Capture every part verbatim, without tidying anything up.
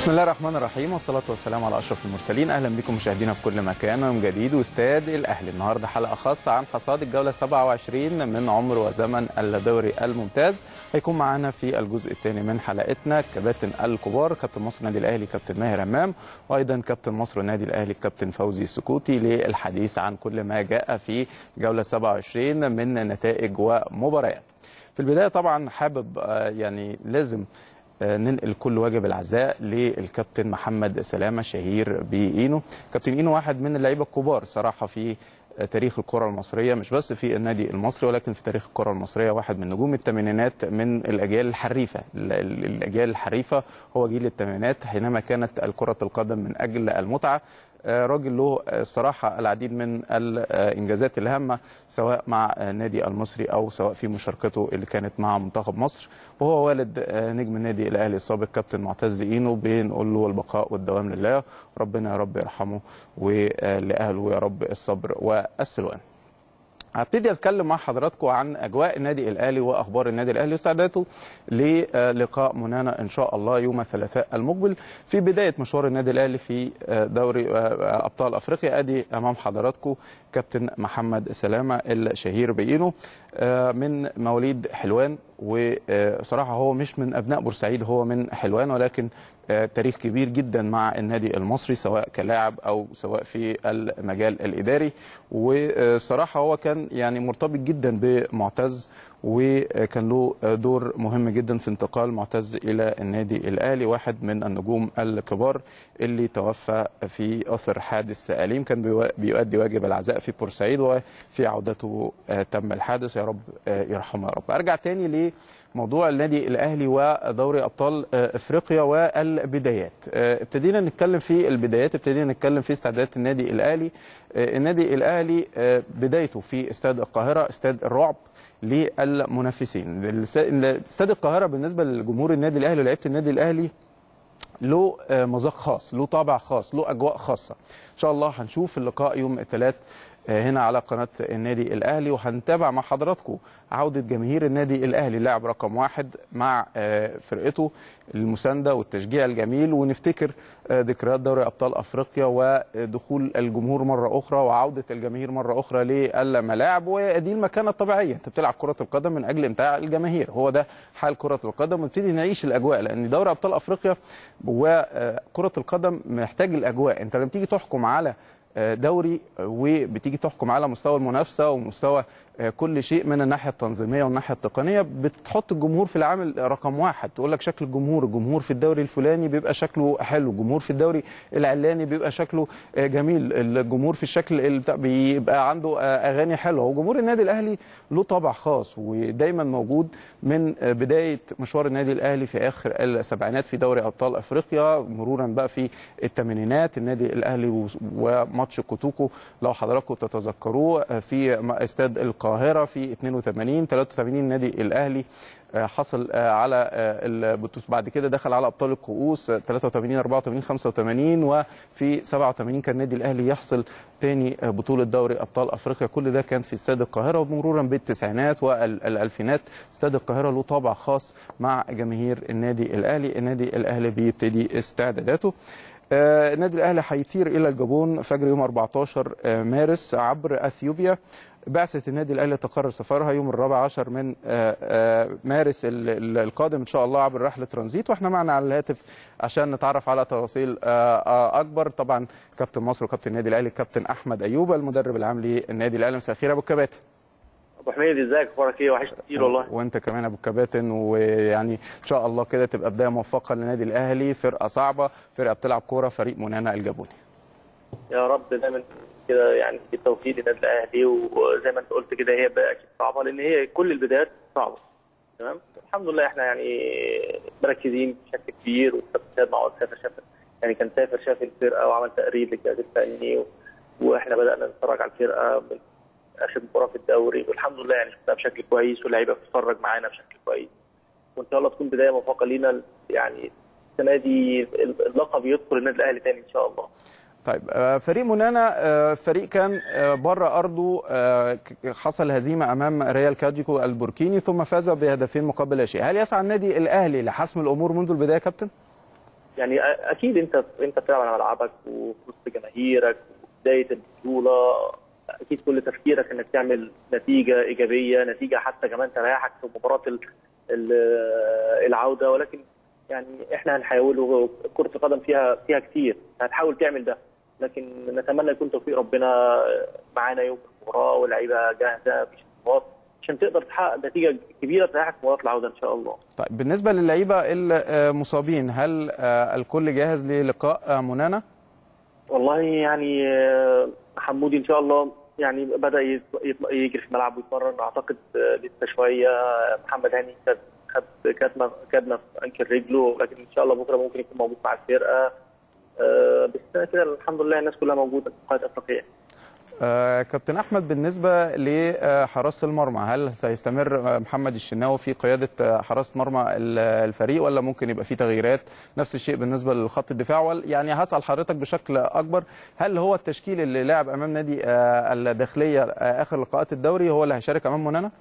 بسم الله الرحمن الرحيم والصلاة والسلام على أشرف المرسلين. أهلا بكم مشاهدينا في كل مكان ويوم جديد واستاد الأهلي. النهارده حلقة خاصة عن حصاد الجولة سبعة وعشرين من عمر وزمن الدوري الممتاز. هيكون معانا في الجزء الثاني من حلقتنا كباتن الكبار، كابتن مصر النادي الأهلي كابتن ماهر همام، وأيضا كابتن مصر النادي الأهلي كابتن فوزي السكوتي للحديث عن كل ما جاء في جولة سبعة وعشرين من نتائج ومباريات. في البداية طبعا حابب يعني لازم ننقل كل واجب العزاء للكابتن محمد سلامة شهير بإينو. كابتن إينو واحد من اللعيبه الكبار صراحه في تاريخ الكره المصريه، مش بس في النادي المصري ولكن في تاريخ الكره المصريه. واحد من نجوم الثمانينات من الاجيال الحريفه، الاجيال الحريفه هو جيل الثمانينات حينما كانت كره القدم من اجل المتعه. راجل له الصراحه العديد من الانجازات الهامه سواء مع النادي المصري او سواء في مشاركته اللي كانت مع منتخب مصر، وهو والد نجم النادي الاهلي السابق كابتن معتز اينو. بنقول له البقاء والدوام لله، ربنا يا رب يرحمه ولاهله يا رب الصبر والسلوان. هبتدي اتكلم مع حضراتكم عن اجواء النادي الاهلي واخبار النادي الاهلي واستعداداته للقاء منانا ان شاء الله يوم الثلاثاء المقبل في بدايه مشوار النادي الاهلي في دوري ابطال افريقيا. ادي امام حضراتكم كابتن محمد سلامه الشهير بإينو، من مواليد حلوان، وصراحه هو مش من ابناء بورسعيد، هو من حلوان، ولكن تاريخ كبير جدا مع النادي المصري سواء كلاعب او سواء في المجال الاداري. وصراحه هو كان يعني مرتبط جدا بمعتز، وكان له دور مهم جدا في انتقال معتز الى النادي الاهلي. واحد من النجوم الكبار اللي توفى في اثر حادث اليم، كان بيؤدي واجب العزاء في بورسعيد وفي عودته تم الحادث. يا رب يرحمه يا رب. ارجع تاني لموضوع النادي الاهلي ودوري ابطال افريقيا والبدايات. ابتدينا نتكلم في البدايات، ابتدينا نتكلم في استعدادات النادي الاهلي. النادي الاهلي بدايته في استاد القاهره، استاد الرعب للمنافسين. استاد القاهره بالنسبه لجمهور النادي الاهلي ولاعيبه النادي الاهلي له مذاق خاص، له طابع خاص، له اجواء خاصه. ان شاء الله هنشوف اللقاء يوم الثلاث هنا على قناه النادي الاهلي، وهنتابع مع حضراتكم عوده جماهير النادي الاهلي لاعب رقم واحد مع فرقته، المسانده والتشجيع الجميل، ونفتكر ذكريات دوري ابطال افريقيا ودخول الجمهور مره اخرى وعوده الجماهير مره اخرى للملاعب. ودي المكانه الطبيعيه، انت بتلعب كره القدم من اجل امتاع الجماهير، هو ده حال كره القدم، ونبتدي نعيش الاجواء، لان دوري ابطال افريقيا وكره القدم محتاج الاجواء. انت لما تيجي تحكم على دوري وبتيجي تحكم على مستوى المنافسه ومستوى كل شيء من الناحيه التنظيميه والناحيه التقنيه، بتحط الجمهور في العامل رقم واحد. تقول لك شكل الجمهور، الجمهور في الدوري الفلاني بيبقى شكله حلو، الجمهور في الدوري العلاني بيبقى شكله جميل، الجمهور في الشكل اللي بيبقى عنده اغاني حلوه. وجمهور النادي الاهلي له طابع خاص ودايما موجود من بدايه مشوار النادي الاهلي في اخر السبعينات في دوري ابطال افريقيا، مرورا بقى في الثمانينات النادي الاهلي وماتش كوتوكو لو حضراتكم تتذكروه في استاد القاهره في اثنين وثمانين ثلاثة وثمانين. النادي الاهلي حصل على البطوله، بعد كده دخل على ابطال الكؤوس ثلاثة وثمانين أربعة وثمانين خمسة وثمانين، وفي سبعة وثمانين كان النادي الاهلي يحصل ثاني بطوله دوري ابطال افريقيا. كل ده كان في استاد القاهره، ومرورا بالتسعينات والالفينات استاد القاهره له طابع خاص مع جماهير النادي الاهلي. النادي الاهلي بيبتدي استعداداته. النادي الاهلي هيطير الى الجابون فجر يوم أربعة عشر مارس عبر اثيوبيا. بعثة النادي الاهلي تقرر سفرها يوم الرابع عشر من مارس القادم ان شاء الله عبر رحله ترانزيت، واحنا معنا على الهاتف عشان نتعرف على تفاصيل اكبر. طبعا كابتن مصر وكابتن النادي الاهلي كابتن احمد ايوب المدرب العام للنادي الاهلي. مساء الخير يا ابو الكباتن. ابو حميد ازيك، اخبارك ايه؟ وحشت كتير والله. وانت كمان يا ابو الكباتن، ويعني ان شاء الله كده تبقى بدايه موفقه للنادي الاهلي، فرقه صعبه، فرقه بتلعب كوره، فريق منانا الجابوني. يا رب دايما كده يعني بالتوفيق للنادي الاهلي، وزي ما انت قلت كده هي بقى اكيد صعبه لان هي كل البدايات صعبه. تمام، الحمد لله احنا يعني مركزين بشكل كبير، والكابتن معوض سافر شاف يعني كان سافر شاف الفرقه وعمل تقرير للجهاز الفني، واحنا بدانا نتفرج على الفرقه من اخر مباراه في الدوري، والحمد لله يعني شفناها بشكل كويس واللعيبه بتتفرج معانا بشكل كويس، وان شاء الله تكون بدايه موفقه لينا. يعني السنه دي اللقب يدخل النادي الاهلي تاني ان شاء الله. طيب فريق منانا فريق كان بره ارضه، حصل هزيمه امام ريال كاجيكو البوركيني ثم فاز بهدفين مقابل لا شيء. هل يسعى النادي الاهلي لحسم الامور منذ البدايه يا كابتن؟ يعني اكيد انت انت بتلعب على ملعبك وفي وسط جماهيرك وبدايه البطوله، اكيد كل تفكيرك انك تعمل نتيجه ايجابيه، نتيجه حتى كمان تريحك في مباراه ال- ال- العوده. ولكن يعني احنا هنحاول، كره القدم فيها فيها كتير، هتحاول تعمل ده، لكن نتمنى يكون توفيق ربنا معانا يوم المباراه واللعيبه جاهزه مفيش اصابات عشان تقدر تحقق نتيجه كبيره تريحك في مباراه العوده ان شاء الله. طيب بالنسبه للعيبه المصابين، هل آه، الكل جاهز للقاء آه، منانا؟ والله يعني آه، حمودي ان شاء الله يعني بدا يط- يط- يجري في الملعب ويتمرن، اعتقد آه، لسه شويه. محمد هاني خد خد كدمه كدمه في انكل رجله، لكن ان شاء الله بكره ممكن يكون موجود مع الفرقه. آه، بس كده الحمد لله الناس كلها موجوده في قائد افريقيا. آه، كابتن احمد، بالنسبه لحراسه المرمى، هل سيستمر آه، محمد الشناوي في قياده آه، حراسه مرمى ال- الفريق، ولا ممكن يبقى في تغييرات؟ نفس الشيء بالنسبه لخط الدفاع. وال- يعني هسال حضرتك بشكل اكبر، هل هو التشكيل اللي لعب امام نادي آه، الداخليه آه، اخر لقاءات الدوري هو اللي هيشارك امام منانا؟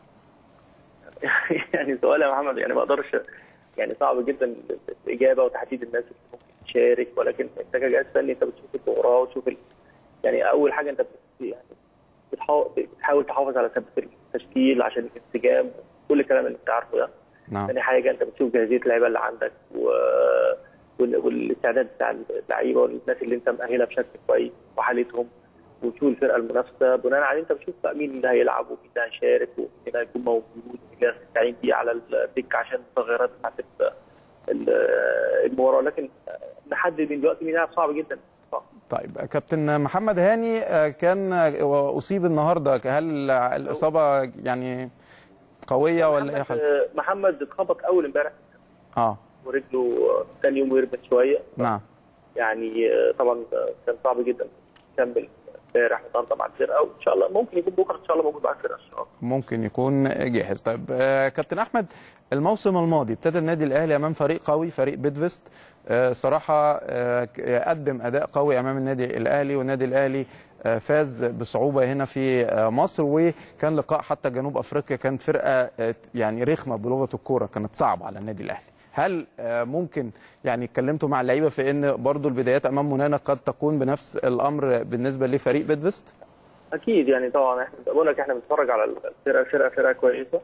يعني سؤال يا محمد، يعني ما اقدرش، يعني صعب جدا الاجابه وتحديد الناس اللي ممكن تشارك، ولكن انت كجهاز فني انت بتشوف المباراه وتشوف ال... يعني اول حاجه انت بت... يعني بتحاول بتحاول تحافظ على ثبات التشكيل عشان الانسجام، كل الكلام اللي انت عارفه ده. نعم. ثاني حاجه انت بتشوف جاهزيه اللعيبه اللي عندك و... وال... والاستعداد بتاع اللعيبه والناس اللي انت مأهلها بشكل كويس وحالتهم، وتشوف الفرقه المنافسه. بناء عليه انت بتشوف بقى مين اللي هيلعب ومين اللي هيشارك ومين اللي هيكون موجود ومين اللي هيستعين بيه على الدكه عشان التغييرات بتاعت ال- المباراه. لكن نحدد من دلوقتي مين هيلعب صعب جدا. صعب. طيب كابتن محمد هاني آه، كان آه، اصيب النهارده، هل الاصابه يعني قويه ولا ايه حاجه؟ محمد محمد اتخبط اول امبارح اه ورجله ثاني يوم ورمت شويه. نعم. يعني طبعا كان صعب جدا يكمل امبارح النهارده مع الفرقه، وان شاء الله ممكن يكون بكره ان شاء الله موجود مع الفرقه ان شاء الله. ممكن يكون جاهز. طيب آه، كابتن احمد، الموسم الماضي ابتدى النادي الاهلي امام فريق قوي، فريق بيدفست. آه، صراحه آه، قدم اداء قوي امام النادي الاهلي، والنادي الاهلي آه، فاز بصعوبه هنا في آه، مصر، وكان لقاء حتى جنوب افريقيا كانت فرقه آه، يعني رخمه بلغه الكوره، كانت صعبه على النادي الاهلي. هل آه، ممكن يعني اتكلمتوا مع اللعيبه في ان برضو البدايات امام منانا قد تكون بنفس الامر بالنسبه لفريق بيدفست؟ اكيد يعني طبعا احنا بقول لك احنا بنتفرج على الفرقه، فرقه فرقه كويسه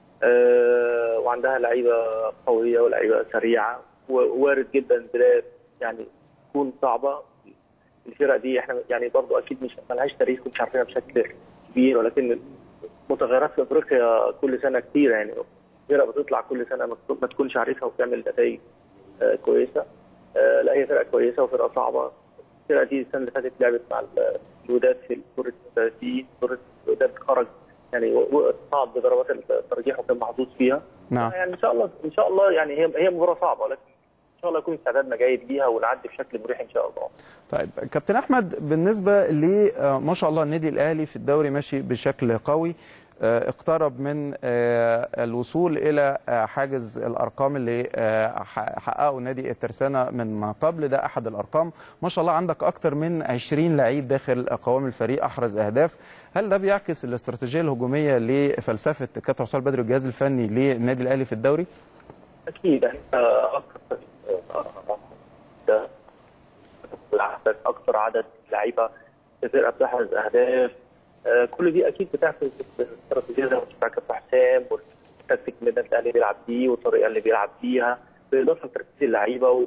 أه وعندها لعيبه قويه ولعيبه سريعه، ووارد جدا البدايه يعني تكون صعبه. الفرقه دي احنا يعني برضو اكيد مش مالهاش تاريخ ومش عارفينها بشكل كبير، ولكن متغيرات في افريقيا كل سنه كتير، يعني فرقه بتطلع كل سنه ما تكونش عارفها وبتعمل نتائج أه كويسه. أه لا هي فرقه كويسه وفرقه صعبه. الفرقه دي السنه اللي فاتت لعبت مع الوداد في دور الثلاثين، دور الوداد خرج يعني صعد بضربات الترجيح وكان محظوظ فيها. نعم. يعني ان شاء الله ان شاء الله يعني هي هي مباراه صعبه، لكن ان شاء الله يكون استعدادنا جيد ليها ونعدي بشكل مريح ان شاء الله. طيب كابتن احمد، بالنسبه ل ما شاء الله النادي الاهلي في الدوري ماشي بشكل قوي، اقترب من الوصول الى حاجز الارقام اللي حققه نادي الترسانه من قبل. ده احد الارقام، ما شاء الله عندك اكثر من عشرين لعيب داخل قوام الفريق احرز اهداف. هل ده بيعكس الاستراتيجيه الهجوميه لفلسفه كابتن حسام البدري والجهاز الفني للنادي الاهلي في الدوري؟ اكيد احنا اكثر اكثر عدد لعيبه في الفرقه بتحرز اهداف، كل دي اكيد بتعكس الاستراتيجيه زي ما بتاع كابتن حسام والتكتيك اللي النادي الاهلي بيلعب بيه والطريقه اللي بيلعب بيها، بالاضافه لتركيز اللعيبه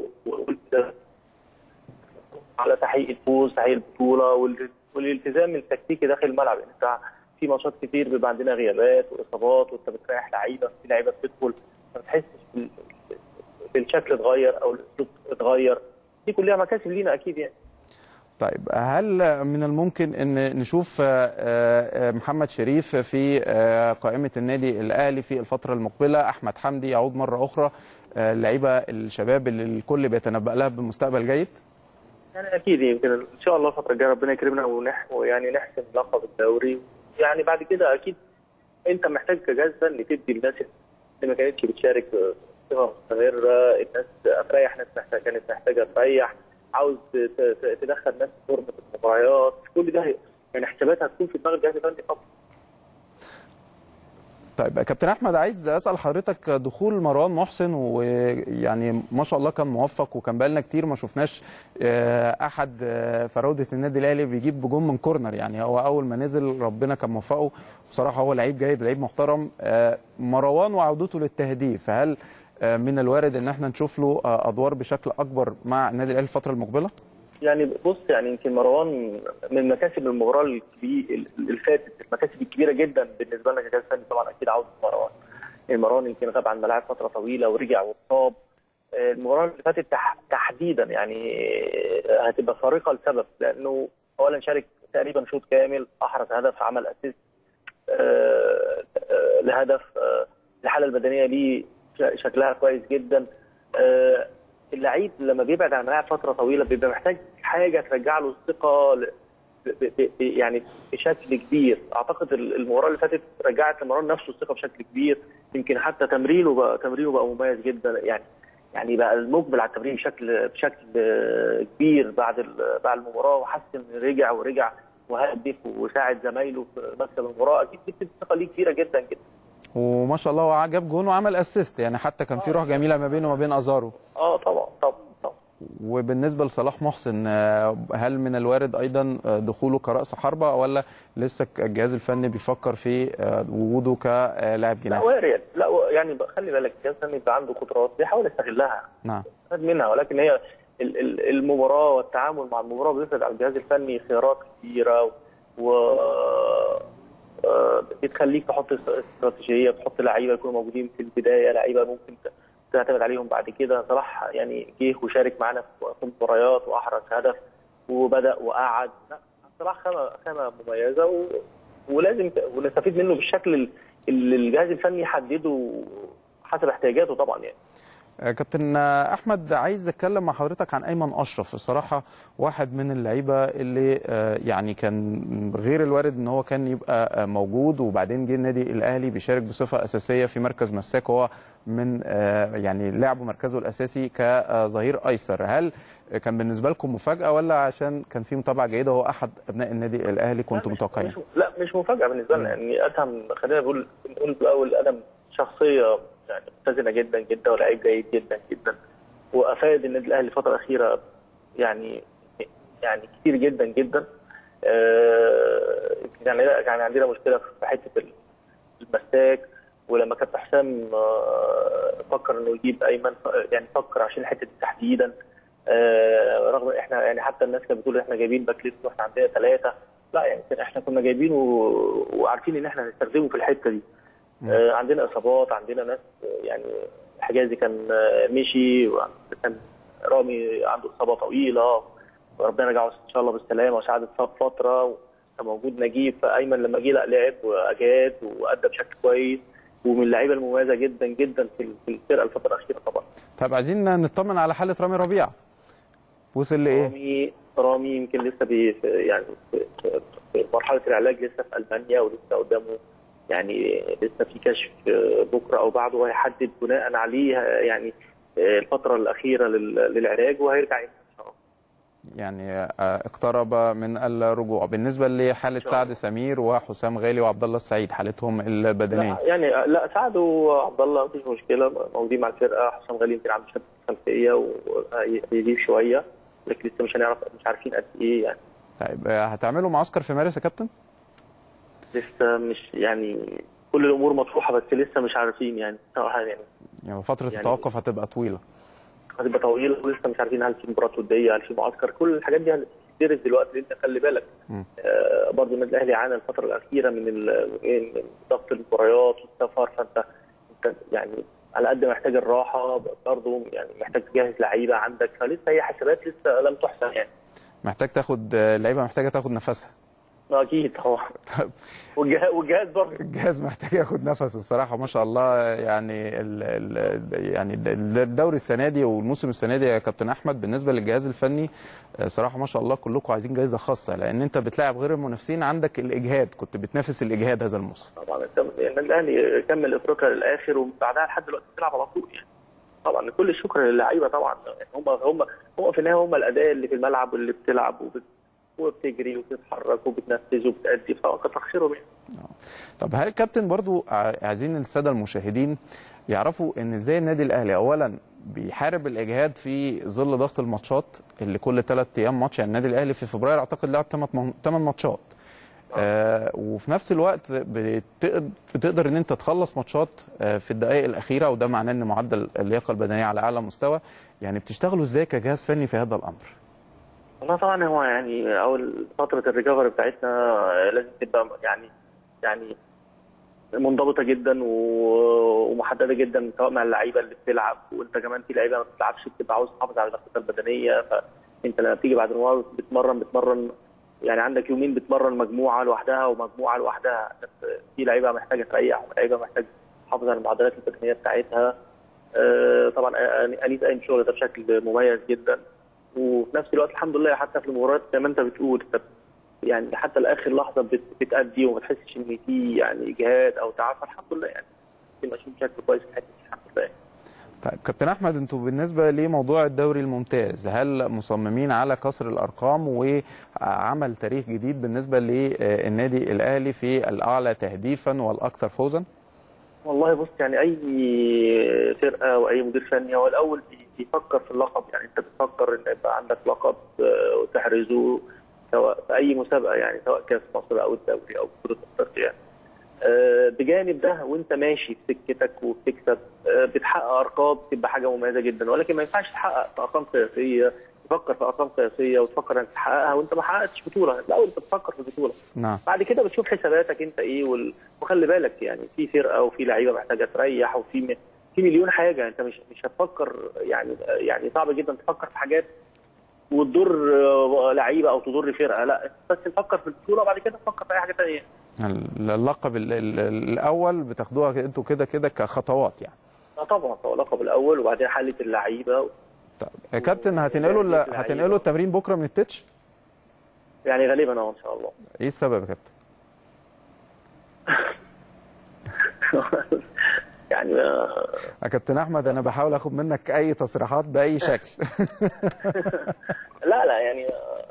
على تحقيق الفوز، تحقيق البطوله والالتزام التكتيكي داخل الملعب. يعني انت في ماتشات كتير بيبقى عندنا غيابات واصابات وانت بتريح لعيبه، في لعيبه بتدخل ما بتحسش بالشكل اتغير او الاسلوب اتغير، دي كلها مكاسب لينا اكيد يعني. طيب هل من الممكن ان نشوف محمد شريف في قائمه النادي الاهلي في الفتره المقبله؟ احمد حمدي يعود مره اخرى، اللعيبه الشباب اللي الكل بيتنبأ لها بمستقبل جيد؟ يعني اكيد يمكن ان شاء الله الفتره الجايه ربنا يكرمنا ونح ويعني نحسم لقب الدوري. يعني بعد كده اكيد انت محتاج كجهاز فني تدي الناس اللي ما كانتش بتشارك بصفه مستمره، الناس تريح، ناس محتاجه كانت محتاجه تريح، عاوز تدخل ناس في فورمه المباريات، كل ده يعني حسابات هتكون في دماغ الجهاز الفني طبعا. طيب كابتن احمد، عايز اسال حضرتك، دخول مروان محسن ويعني ما شاء الله كان موفق، وكان بقالنا كتير ما شفناش احد فراوده النادي الاهلي بيجيب بجون من كورنر. يعني هو اول ما نزل ربنا كان موفقه بصراحه، هو لعيب جيد لعيب محترم. مروان وعودته للتهديف، هل من الوارد ان احنا نشوف له ادوار بشكل اكبر مع النادي الاهلي الفتره المقبله؟ يعني بص، يعني يمكن مروان من مكاسب المباراه اللي فاتت، المكاسب الكبيره جدا بالنسبه لنا كجهاز فني طبعا اكيد عوده مروان. مروان يمكن غاب عن الملاعب فتره طويله ورجع واتصاب. المباراه اللي فاتت تحديدا يعني هتبقى فارقه لسبب، لانه اولا شارك تقريبا شوط كامل، احرز هدف، عمل اسيست لهدف. الحاله البدنيه ليه شكلها كويس جدا. اللعيب لما بيبعد عن الملاعب فتره طويله بيبقى محتاج حاجه ترجع له الثقه يعني بشكل كبير. اعتقد المباراه اللي فاتت رجعت لمروان نفسه الثقه بشكل كبير. يمكن حتى تمرينه بقى تمرينه بقى مميز جدا، يعني يعني بقى المقبل على التمرين بشكل بشكل كبير بعد بعد المباراه، وحس ان رجع ورجع وهدف وساعد زمايله في مكسب المباراه. اكيد دي الثقه ليه كبيره جدا جدا. وما شاء الله هو جاب جون وعمل اسيست، يعني حتى كان في روح جميله ما بينه وما بين ازارو. اه طبعا طبعا طبعا. وبالنسبه لصلاح محسن، هل من الوارد ايضا دخوله كراس حربه، ولا لسه الجهاز الفني بيفكر في وجوده كلاعب جناح؟ لا وارد، لا يعني خلي بالك الجهاز الفني بيبقى عنده قدرات بيحاول يستغلها. نعم. خد منها، ولكن هي المباراه والتعامل مع المباراه بيفرض على الجهاز الفني خيارات كثيره، و بتخليك تحط استراتيجيه، تحط لعيبه يكونوا موجودين في البدايه، لعيبه ممكن تعتمد عليهم بعد كده. صلاح يعني جه وشارك معانا في مباريات واحرز هدف وبدا وقعد. لا صلاح خامه خامه مميزه، و... ولازم ونستفيد منه بالشكل اللي الجهاز الفني يحدده حسب احتياجاته طبعا. يعني كابتن احمد، عايز اتكلم مع حضرتك عن ايمن اشرف. الصراحه واحد من اللعيبه اللي يعني كان غير الوارد ان هو كان يبقى موجود، وبعدين جه النادي الاهلي بيشارك بصفه اساسيه في مركز مساك، وهو من يعني لعبه مركزه الاساسي كظهير ايسر. هل كان بالنسبه لكم مفاجاه، ولا عشان كان في متابعه جيده وهو احد ابناء النادي الاهلي كنتم متوقعين؟ لا مش مفاجاه بالنسبه لنا، يعني ادهم خلينا نقول نقول بالاول ادهم شخصيه يعني متزنه جدا جدا ولاعيب جيد جدا جدا، وافاد النادي الاهلي الفتره الاخيره يعني يعني كتير جدا جدا. آه يعني يعني عندنا مشكله في حته المساك، ولما كابتن حسام آه فكر انه يجيب ايمن، يعني فكر عشان الحته دي تحديدا. آه رغم احنا يعني حتى الناس كانت بتقول احنا جايبين باك ليفت واحنا عندنا ثلاثه، لا يعني احنا كنا جايبينه وعارفين ان احنا هنستخدمه في الحته دي. آه عندنا اصابات، عندنا ناس يعني حجازي كان مشي، وكان رامي عنده اصابه طويله وربنا رجعه ان شاء الله بالسلامه، وسعد اتصاب فتره، وكان موجود نجيب. فايمن لما جه لا لعب واجاد وادى بشكل كويس، ومن اللعيبه المميزه جدا جدا في الفرقه الفتره الاخيره طبعا. طيب عايزين نطمن على حاله رامي ربيعه، وصل لايه؟ رامي رامي يمكن لسه بي يعني في مرحله العلاج، لسه في المانيا، ولسه قدامه يعني لسه في كشف بكره او بعده، وهيحدد بناء عليه يعني الفتره الاخيره للعلاج، وهيرجع ان شاء الله. يعني اقترب من الرجوع. بالنسبه لحاله سعد سمير وحسام غالي وعبد الله السعيد، حالتهم البدنيه؟ لا يعني لا، سعد وعبد الله مفيش مشكله، موجودين مع الفرقه. حسام غالي يمكن عنده شد خلفيه وهيجيب شويه، لكن لسه مش هنعرف، مش عارفين قد ايه يعني. طيب هتعملوا معسكر في مارس يا كابتن؟ لسه مش يعني كل الامور مطروحه، بس لسه مش عارفين يعني صراحه. يعني يعني فتره يعني التوقف هتبقى طويله هتبقى طويله، ولسه مش عارفين هل في مباراه وديه، هل في معسكر. كل الحاجات دي هتدرس دلوقتي، لان خلي بالك آه برضه النادي الاهلي عانى الفتره الاخيره من ضغط المباريات والسفر، فانت انت يعني على قد ما محتاج الراحه برضه يعني محتاج تجهز لعيبه عندك، فلسه هي حسابات لسه لم تحسن. يعني محتاج تاخد لعيبه، محتاجه تاخد نفسها. اكيد طبعا. والجهاز والجهاز برضه الجهاز محتاج ياخد نفسه الصراحه. ما شاء الله يعني ال ال يعني الدوري السنه دي والموسم السنه دي يا كابتن احمد بالنسبه للجهاز الفني صراحه ما شاء الله كلكم عايزين جائزه خاصه، لان انت بتلاعب غير المنافسين، عندك الاجهاد، كنت بتنافس الاجهاد هذا الموسم. طبعا النادي الاهلي كمل افريقيا للاخر، وبعدها لحد دلوقتي بتلعب على طول. يعني طبعا كل الشكر للعيبه طبعا، هم هم هم في النهايه هم الاداء اللي في الملعب واللي بتلعب وبت وبتجري وبتتحرك وبتنفذ وبتأدي، فكتر خيرهم يعني. طب هل الكابتن برضو عايزين الساده المشاهدين يعرفوا ان ازاي النادي الاهلي اولا بيحارب الاجهاد في ظل ضغط الماتشات اللي كل ثلاث ايام ماتش، يعني النادي الاهلي في فبراير اعتقد لعب ثمان ماتشات، آه وفي نفس الوقت بتقدر ان انت تخلص ماتشات آه في الدقائق الاخيره، وده معناه ان معدل اللياقه البدنيه على اعلى مستوى. يعني بتشتغلوا ازاي كجهاز فني في هذا الامر؟ والله طبعا هو يعني اول فتره الريكفري بتاعتنا لازم تبقى يعني يعني منضبطه جدا ومحدده جدا، سواء مع اللعيبه اللي بتلعب، وانت كمان في لعيبه ما بتلعبش بتبقى عاوز تحافظ على نفسها البدنيه، فانت لما بتيجي بعد المباراه بتمرن بتمرن يعني عندك يومين بتمرن مجموعه لوحدها ومجموعه لوحدها، في لعيبه محتاجه تريح ولعيبه محتاجه تحافظ على المعدلات البدنيه بتاعتها. طبعا انيس قايم شغل ده بشكل مميز جدا، وفي نفس الوقت الحمد لله حتى في المباريات زي ما انت بتقول يعني حتى لاخر لحظه بتأدي وما تحسش ان في يعني اجهاد او تعب، الحمد لله يعني ماشيين بشكل كويس في الحته الحمد لله. طيب كابتن احمد، انتوا بالنسبه لموضوع الدوري الممتاز هل مصممين على كسر الارقام وعمل تاريخ جديد بالنسبه للنادي الاهلي في الاعلى تهديفا والاكثر فوزا؟ والله بص، يعني اي فرقه واي مدير فني هو الاول بيفكر في اللقب، يعني انت بتفكر ان يبقى عندك لقب وتحرزه سواء في اي مسابقه، يعني سواء كاس مصر او الدوري او بطوله افريقيا يعني. بجانب ده وانت ماشي في سكتك وبتكسب بتحقق ارقام تبقى حاجه مميزه جدا، ولكن ما ينفعش تحقق في ارقام قياسيه، تفكر في ارقام قياسيه وتفكر انك تحققها وانت ما حققتش بطوله. الاول انت بتفكر في البطوله، نعم. بعد كده بتشوف حساباتك انت ايه وال... وخلي بالك يعني في فرقه وفي لعيبه محتاجه تريح وفي م... في مليون حاجه، انت مش مش هتفكر يعني يعني صعب جدا تفكر في حاجات وتضر لعيبه او تضر فرقه، لا بس تفكر في البطوله وبعد كده تفكر في اي حاجه ثانيه. اللقب الاول بتاخدوها انتوا كده كده كخطوات يعني؟ اه طبعا هو اللقب الاول وبعدين حاله اللعيبه و... طب يا كابتن هتنقلوا هتنقلوا التمرين بكره من التتش؟ يعني غالبا اه ان شاء الله. ايه السبب يا كابتن؟ يعني يا كابتن احمد انا بحاول اخد منك اي تصريحات باي شكل. لا لا يعني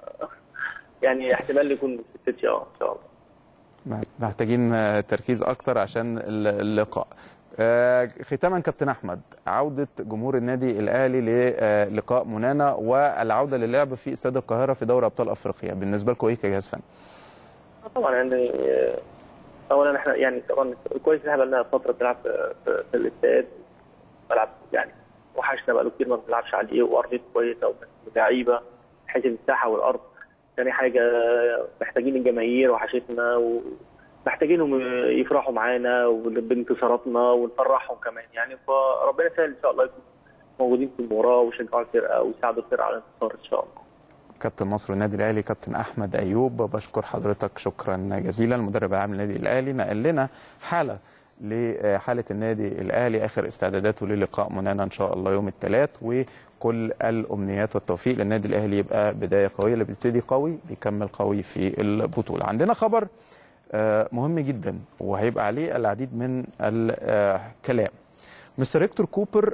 يعني احتمال يكون في التتش اه ان شاء الله. محتاجين تركيز اكتر عشان اللقاء. ختاما كابتن احمد، عوده جمهور النادي الاهلي للقاء منانا والعوده للعب في استاد القاهره في دوري ابطال افريقيا بالنسبه لكم ايه كجهاز فني؟ طبعا يعني اولا احنا يعني طبعا كويس ان احنا بقى لنا فتره بنلعب في الاستاد، ملعب يعني وحشنا بقى له كتير ما بنلعبش عليه وارضيه كويسه ولعيبه بحيث المساحه والارض. ثاني حاجه محتاجين الجماهير وحشتنا ومحتاجينهم يفرحوا معانا بانتصاراتنا ونفرحهم كمان يعني، فربنا يسهل ان شاء الله يكونوا موجودين في المباراه ويشجعوا الفرقه ويساعدوا الفرقه على الانتصار ان شاء الله. كابتن مصر النادي الاهلي كابتن احمد ايوب، بشكر حضرتك شكرا جزيلا. المدرب العام للنادي الاهلي نقل لنا حاله لحاله النادي الاهلي اخر استعداداته للقاء منانا ان شاء الله يوم الثلاث، وكل الامنيات والتوفيق للنادي الاهلي يبقى بدايه قويه، اللي بيبتدي قوي بيكمل قوي في البطوله. عندنا خبر مهم جدا وهيبقى عليه العديد من الكلام. مستر هيكتور كوبر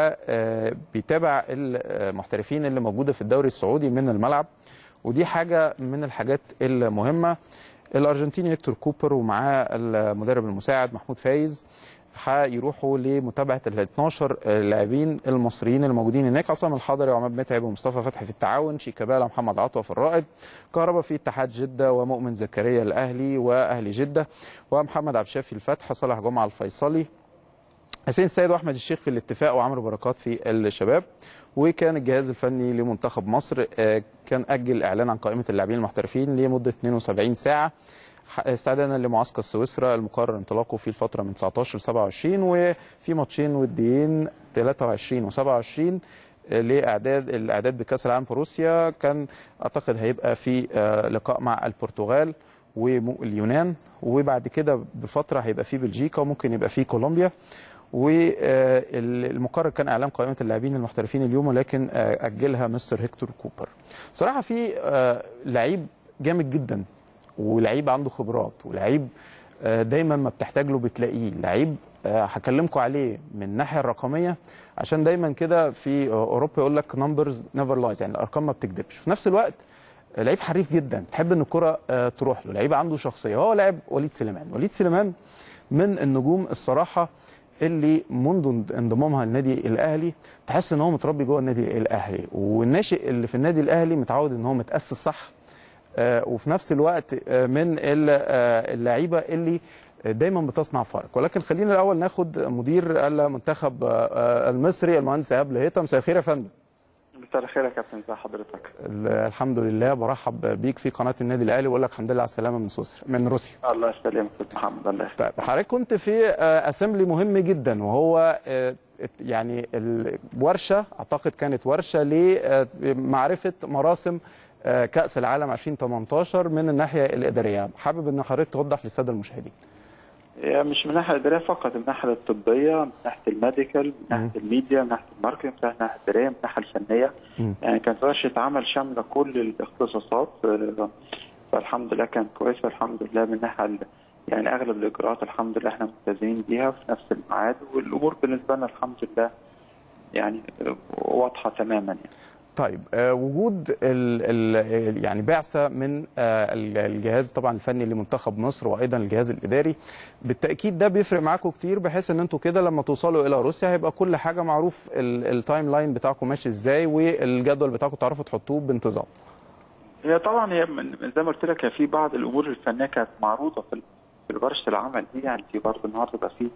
بيتابع المحترفين اللي موجوده في الدوري السعودي من الملعب، ودي حاجه من الحاجات المهمه. الارجنتيني هيكتور كوبر ومعاه المدرب المساعد محمود فايز هيروحوا لمتابعه ال اتناشر لاعبين المصريين الموجودين هناك، عصام الحضري وعماد متعب ومصطفى فتحي في التعاون، شيكابالا ومحمد عطوه في الرائد، كهربا في اتحاد جده ومؤمن زكريا الاهلي واهلي جده، ومحمد عبد الشافي الفتح، صالح جمعه الفيصلي، حسين السيد واحمد الشيخ في الاتفاق، وعمرو بركات في الشباب. وكان الجهاز الفني لمنتخب مصر كان اجل اعلان عن قائمه اللاعبين المحترفين لمده اتنين وسبعين ساعه استعدادا لمعسكر سويسرا المقرر انطلاقه في الفتره من تسعتاشر ل سبعة وعشرين، وفي ماتشين وديين تلاتة وعشرين وسبعة وعشرين لاعداد الاعداد بكاس العالم في روسيا. كان اعتقد هيبقى في لقاء مع البرتغال واليونان، وبعد كده بفتره هيبقى في بلجيكا وممكن يبقى في كولومبيا. والمقرر كان اعلان قائمه اللاعبين المحترفين اليوم، ولكن اجلها مستر هيكتور كوبر. صراحه في لعيب جامد جدا ولعيب عنده خبرات ولعيب دايما ما بتحتاج له بتلاقيه، لعيب هكلمكم عليه من الناحيه الرقميه عشان دايما كده في اوروبا يقول لك نمبرز نيفر لايز، يعني الارقام ما بتكذبش. في نفس الوقت لعيب حريف جدا، تحب ان الكره تروح له، لعيب عنده شخصيه. هو لاعب وليد سليمان. وليد سليمان من النجوم الصراحه اللي منذ انضمامها للنادي الاهلي تحس ان هو متربي جوه النادي الاهلي، والناشئ اللي في النادي الاهلي متعود ان هو متاسس صح، وفي نفس الوقت من اللعيبه اللي دايما بتصنع فارق. ولكن خلينا الاول ناخد مدير المنتخب المصري المهندس ايهاب لهيطه. مساء الخير يا فندم. مساء الخير يا كابتن، ازي حضرتك؟ الحمد لله، برحب بيك في قناه النادي الاهلي واقول لك الحمد لله على السلامه من سويسرا من روسيا. الله يسلمك يا محمد. الله يسلمك. طيب حضرتك كنت في اسامبلي مهم جدا، وهو يعني الورشه، اعتقد كانت ورشه لمعرفه مراسم كاس العالم ألفين وثمانية عشر من الناحيه الاداريه. حابب ان حضرتك توضح للساده المشاهدين. هي مش من الناحيه الاداريه فقط، من الناحيه الطبيه، من ناحيه الميديكال، من ناحيه الميديا، من ناحيه الماركتنج، من ناحيه الاداريه، من الناحيه الفنيه. م. يعني كانت ورشه عمل شامله كل الاختصاصات، فالحمد لله كانت كويسه الحمد لله. من ناحيه يعني اغلب الاجراءات الحمد لله احنا ملتزمين بيها في نفس الميعاد، والامور بالنسبه لنا الحمد لله يعني واضحه تماما يعني. طيب آه وجود ال ال يعني بعثه من آه الجهاز طبعا الفني لمنتخب مصر وايضا الجهاز الاداري، بالتاكيد ده بيفرق معاكم كتير، بحيث ان انتوا كده لما توصلوا الى روسيا هيبقى كل حاجه معروف التايم لاين بتاعكم ماشي ازاي، والجدول بتاعكم تعرفوا تحطوه بانتظام. هي طبعا هي زي ما قلت لك، في بعض الامور الفنيه كانت معروضه في في ورشه العمل دي. يعني في برضه النهارده بقى في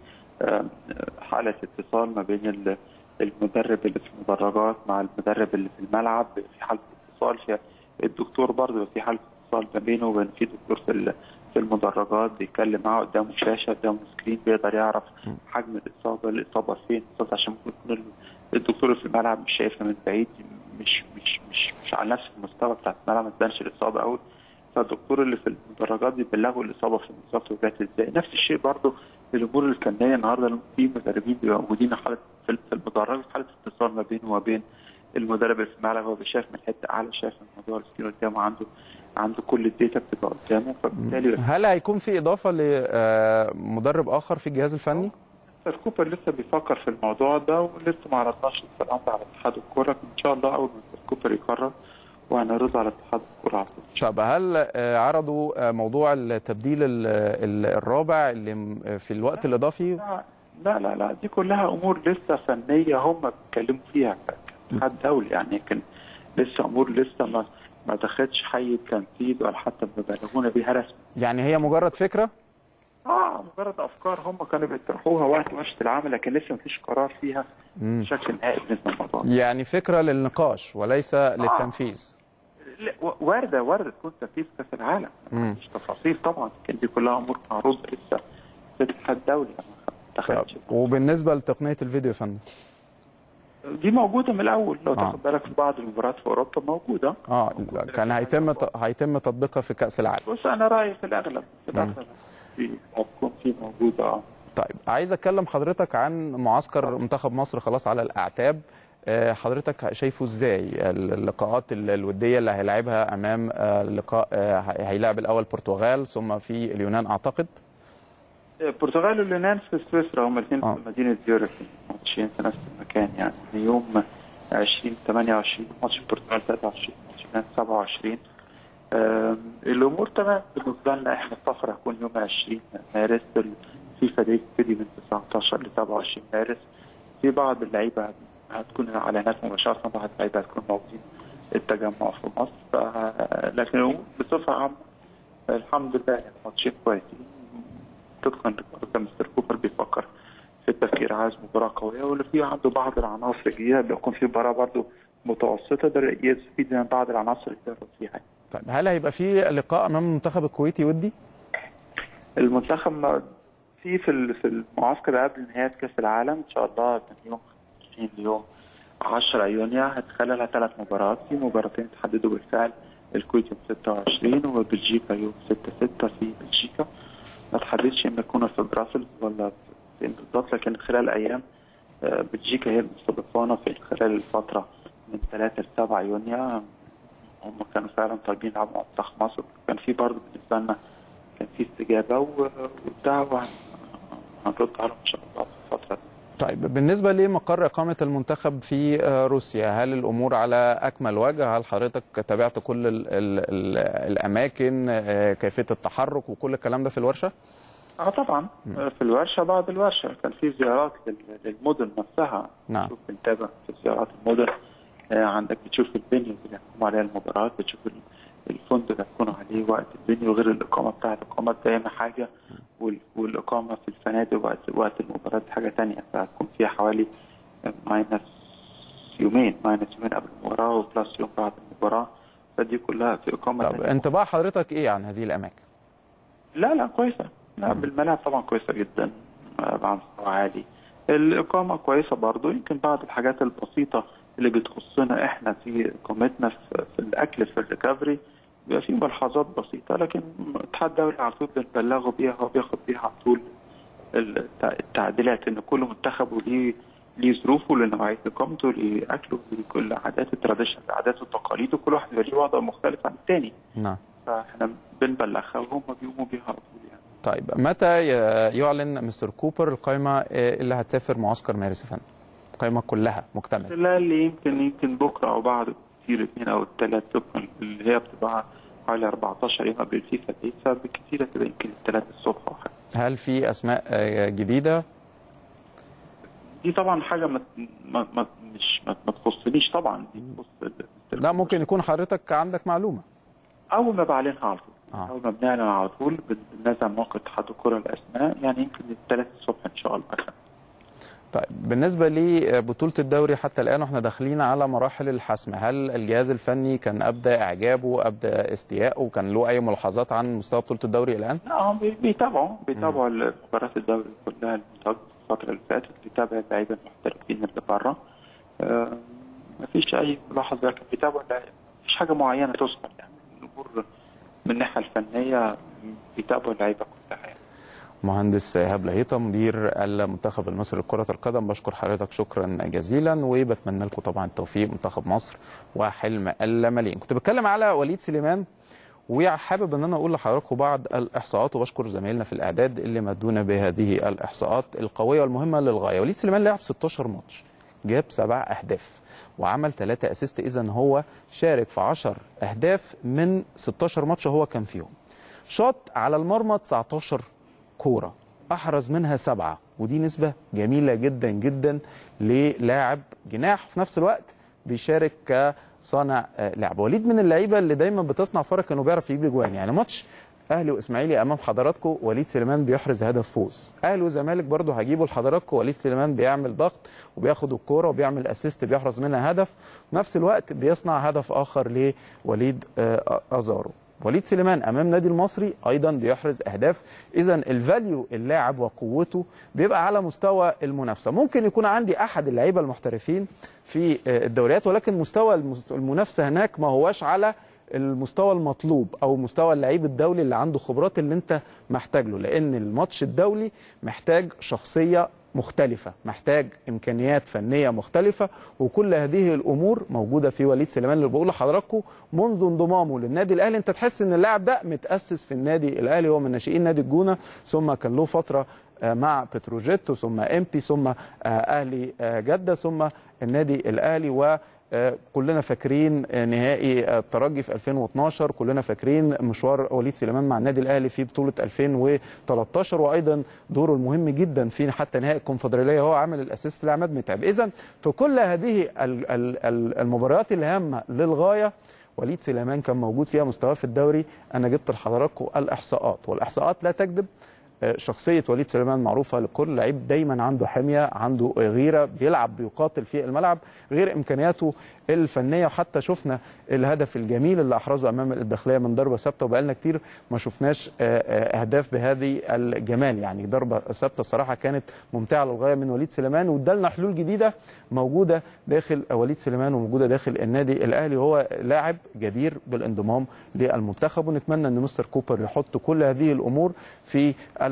حاله اتصال ما بين المدرب اللي في المدرجات مع المدرب اللي في الملعب، في حاله اتصال. في الدكتور برضه في حاله اتصال ما بينه وبين في دكتور في في المدرجات بيتكلم معاه قدامه شاشه، قدامه سكرين، بيقدر يعرف حجم الاصابه، الاصابه فين بالظبط، عشان ممكن الدكتور اللي في الملعب مش شايفها من بعيد، مش مش مش مش على نفس المستوى بتاع الملعب، ما تبانش الاصابه قوي، فالدكتور اللي في المدرجات بيبلغوا الاصابه في بالظبط وجات ازاي. نفس الشيء برضه في الامور الفنيه. النهارده في مدربين بيبقوا موجودين حاله في المدرج، حاله اتصال ما بينه وبين المدرب اللي في الملعب، هو شايف من حته اعلى، شايف الموضوع السكرين قدامه، عنده عنده كل الداتا بتبقى قدامه، فبالتالي هل هيكون في اضافه لمدرب اخر في الجهاز الفني؟ مستر كوبر لسه بيفكر في الموضوع ده، ولسه ما عرضناش الكلام ده على اتحاد الكوره. ان شاء الله اول ما مستر كوبر يقرر وهنعرضه على اتحاد الكوره على طول. طب هل عرضوا موضوع التبديل الرابع اللي في الوقت الاضافي؟ لا لا لا دي كلها امور لسه فنيه هم بيتكلموا فيها كاتحاد دولي، يعني كان لسه امور لسه ما ما دخلتش حي التنفيذ ولا حتى بيبلغونا بيها رسمي. يعني هي مجرد فكره؟ اه مجرد افكار هم كانوا بيطرحوها وقت ورشه العمل، لكن لسه ما فيش قرار فيها مم. بشكل نهائي بالنسبه للموضوع. يعني فكره للنقاش وليس آه. للتنفيذ. وارده وارده تكون تنفيذ كاس العالم، مش تفاصيل طبعا، لكن دي كلها امور معروضه لسه في الاتحاد الدولي. وبالنسبه لتقنيه الفيديو يا فندم؟ دي موجوده من الاول، لو آه. تاخد بالك في بعض المباريات في اوروبا موجوده. اه كان هيتم هيتم تطبيقها في كاس العالم. بص انا رايي في الاغلب في الاغلب في هتكون في موجوده. اه طيب عايز اتكلم حضرتك عن معسكر منتخب مصر خلاص على الاعتاب. حضرتك شايفه ازاي اللقاءات الوديه اللي هيلعبها امام اللقاء؟ هيلعب الاول البرتغال ثم في اليونان اعتقد. البرتغال واليونان في سويسرا، هم الاثنين آه. في مدينه زيورخ، ماتشين في نفس المكان. يعني يوم عشرين ثمانية وعشرين ماتش البرتغال، ثلاثة وعشرين ماتش اليونان سبعة وعشرين. الامور تمام بالنسبه لنا. احنا السفر هيكون يوم عشرين مارس، الفيفا دي بتبتدي من تسعة عشر ل سبعة وعشرين مارس. في بعض اللعيبه هتكون اعلانات مباشره، بعض اللعيبه هتكون موجودين التجمع في مصر، لكن بصفه عامه الحمد لله ماتشين كويسين. طبقا لقرار مستر كوبر بيفكر في التفكير، عايز مباراه قويه، واللي فيه عنده بعض العناصر الجديده، بيكون في مباراه برضه متوسطه ده يستفيد من بعض العناصر اللي بياخد فيها. طيب هل هيبقى في لقاء امام المنتخب الكويتي ودي؟ المنتخب في في في المعسكر قبل نهايه كاس العالم ان شاء الله من يوم خمسين ليوم عشرة يونيو، هتخللها ثلاث مباريات. في مباراتين تحددوا بالفعل، الكويت يوم ستة وعشرين وبلجيكا يوم ستة ستة في بلجيكا. ما تحددش اما يكونوا في براسلز ولا فين بالظبط، لكن خلال ايام بلجيكا هي المستضيفانا في خلال الفتره من ثلاثة ل سبعة يونيو. هم كانوا فعلا طالبين يلعبوا مع منتخب مصر، كان في برضه بالنسبه لنا كان في استجابه وبتاع، وهنرد عليهم ان شاء الله في الفتره دي. طيب بالنسبه لمقر اقامه المنتخب في روسيا، هل الامور على اكمل وجه؟ هل حضرتك تابعت كل ال ال ال الاماكن، كيفيه التحرك وكل الكلام ده في الورشه؟ اه طبعا في الورشه، بعد الورشه كان في زيارات للمدن نفسها. نعم. بتشوف بنتابع في زيارات المدن، آه عندك بتشوف البنيو اللي هتقوم عليها المباراه، بتشوف الفندق اللي هتكون عليه وقت البنيو، غير الاقامه بتاعت الاقامه دايما حاجه، والاقامه في الفنادق وقت وقت المباراه حاجه ثانيه، فهتكون فيها حوالي ماينس يومين ماينس يومين قبل المباراه وبلس يوم بعد المباراه، فدي كلها في اقامه. طب انطباع حضرتك ايه عن هذه الاماكن؟ لا لا كويسه، لا بالملاعب طبعا كويسه جدا على مستوى عالي، الاقامه كويسه برضو. يمكن بعض الحاجات البسيطه اللي بتخصنا احنا في اقامتنا في, في الاكل في الريكفري بيبقى في ملاحظات بسيطه، لكن الاتحاد الدولي على طول بنبلغه بيها وبياخد بيها على طول التعديلات، ان كل منتخب وليه ليه ظروفه لنوعيه اقامته لاكله لكل عادات التراديشن العادات والتقاليد، وكل واحد بيبقى ليه وضع مختلف عن الثاني. نعم. فاحنا بنبلغها وهم بيقوموا بيها على طول يعني. طيب متى يعلن مستر كوبر القائمه اللي هتسافر معسكر مارس يا فندم؟ القائمه كلها مكتمله؟ لا، اللي يمكن يمكن بكره او بعد كتير اثنين او الثلاث، اللي هي بتبقى حوالي أربعتاشر يوم قبل الفيفا دي، فبالكثير كده يمكن الثلاث الصبح او حاجه. هل في اسماء جديده؟ دي طبعا حاجه ما ما ما مش ما, ما تخصنيش طبعا، دي تخص. لا ممكن يكون حضرتك عندك معلومه. اول ما بعلنها على طول. آه. اول ما بنعلن على طول بننزل موقع اتحاد الكره الاسماء، يعني يمكن الثلاث الصبح ان شاء الله. طيب بالنسبه لبطوله الدوري حتى الان واحنا داخلين على مراحل الحسم، هل الجهاز الفني كان ابدى اعجابه ابدى استيائه، كان له اي ملاحظات عن مستوى بطوله الدوري الان؟ لا بيتابعوا بيتابعوا مباريات الدوري كلها الفتره اللي فاتت، بيتابع اللعيبه المحترفين اللي بره. آه ما فيش اي ملاحظه، لكن بيتابعوا ما فيش حاجه معينه تذكر يعني. الامور من الناحيه الفنيه بيتابعوا اللعيبه كلها يعني. مهندس ايهاب لهيطه مدير المنتخب المصري لكره القدم، بشكر حضرتك شكرا جزيلا وبتمنى لكم طبعا التوفيق منتخب مصر وحلم الملايين. كنت بتكلم على وليد سليمان وحابب ان انا اقول لحضراتكم بعض الاحصاءات، وبشكر زمايلنا في الاعداد اللي مدونا بهذه الاحصاءات القويه والمهمه للغايه. وليد سليمان لعب ستاشر ماتش، جاب سبع اهداف وعمل ثلاثة اسيست، اذا هو شارك في عشر اهداف من ستاشر ماتش هو كان فيهم. شاط على المرمى تسعتاشر كوره، احرز منها سبعه، ودي نسبه جميله جدا جدا للاعب جناح في نفس الوقت بيشارك كصانع لعب. وليد من اللعيبه اللي دايما بتصنع فرق، انه بيعرف يجيب اجوان. يعني ماتش اهلي واسماعيلي امام حضراتكم وليد سليمان بيحرز هدف فوز، اهلي وزمالك برضو هجيبه لحضراتكم، وليد سليمان بيعمل ضغط وبياخد الكوره وبيعمل اسيست بيحرز منها هدف، في نفس الوقت بيصنع هدف اخر لوليد ازارو. وليد سليمان امام نادي المصري ايضا بيحرز اهداف، اذا الفاليو اللاعب وقوته بيبقى على مستوى المنافسه. ممكن يكون عندي احد اللعيبه المحترفين في الدوريات، ولكن مستوى المنافسه هناك ما هواش على المستوى المطلوب او مستوى اللعيب الدولي اللي عنده خبرات اللي انت محتاج له، لان الماتش الدولي محتاج شخصيه مختلفة، محتاج إمكانيات فنية مختلفة، وكل هذه الأمور موجودة في وليد سليمان اللي بقول لحضراتكم منذ انضمامه للنادي الأهلي. أنت تحس إن اللاعب ده متأسس في النادي الأهلي، هو من ناشئين نادي الجونة، ثم كان له فترة مع بتروجيت، ثم إمبي، ثم أهلي جدة، ثم النادي الأهلي. و كلنا فاكرين نهائي الترجي في ألفين واثناشر، كلنا فاكرين مشوار وليد سليمان مع النادي الاهلي في بطوله ألفين وتلتاشر، وايضا دوره المهم جدا في حتى نهائي الكونفدراليه هو عامل الاسيست لعماد متعب. اذا في كل هذه المباريات الهامه للغايه وليد سليمان كان موجود فيها مستواه في الدوري. انا جبت لحضراتكم الاحصاءات، والاحصاءات لا تكذب. شخصية وليد سليمان معروفة لكل لعيب، دايما عنده حمية، عنده غيرة، بيلعب بيقاتل في الملعب غير إمكانياته الفنية. وحتى شفنا الهدف الجميل اللي أحرزه أمام الداخلية من ضربة ثابتة، وبقالنا كتير ما شفناش أهداف بهذه الجمال. يعني ضربة ثابتة الصراحة كانت ممتعة للغاية من وليد سليمان، وادالنا حلول جديدة موجودة داخل وليد سليمان وموجودة داخل النادي الأهلي، وهو لاعب جدير بالانضمام للمنتخب. ونتمنى أن مستر كوبر يحط كل هذه الأمور في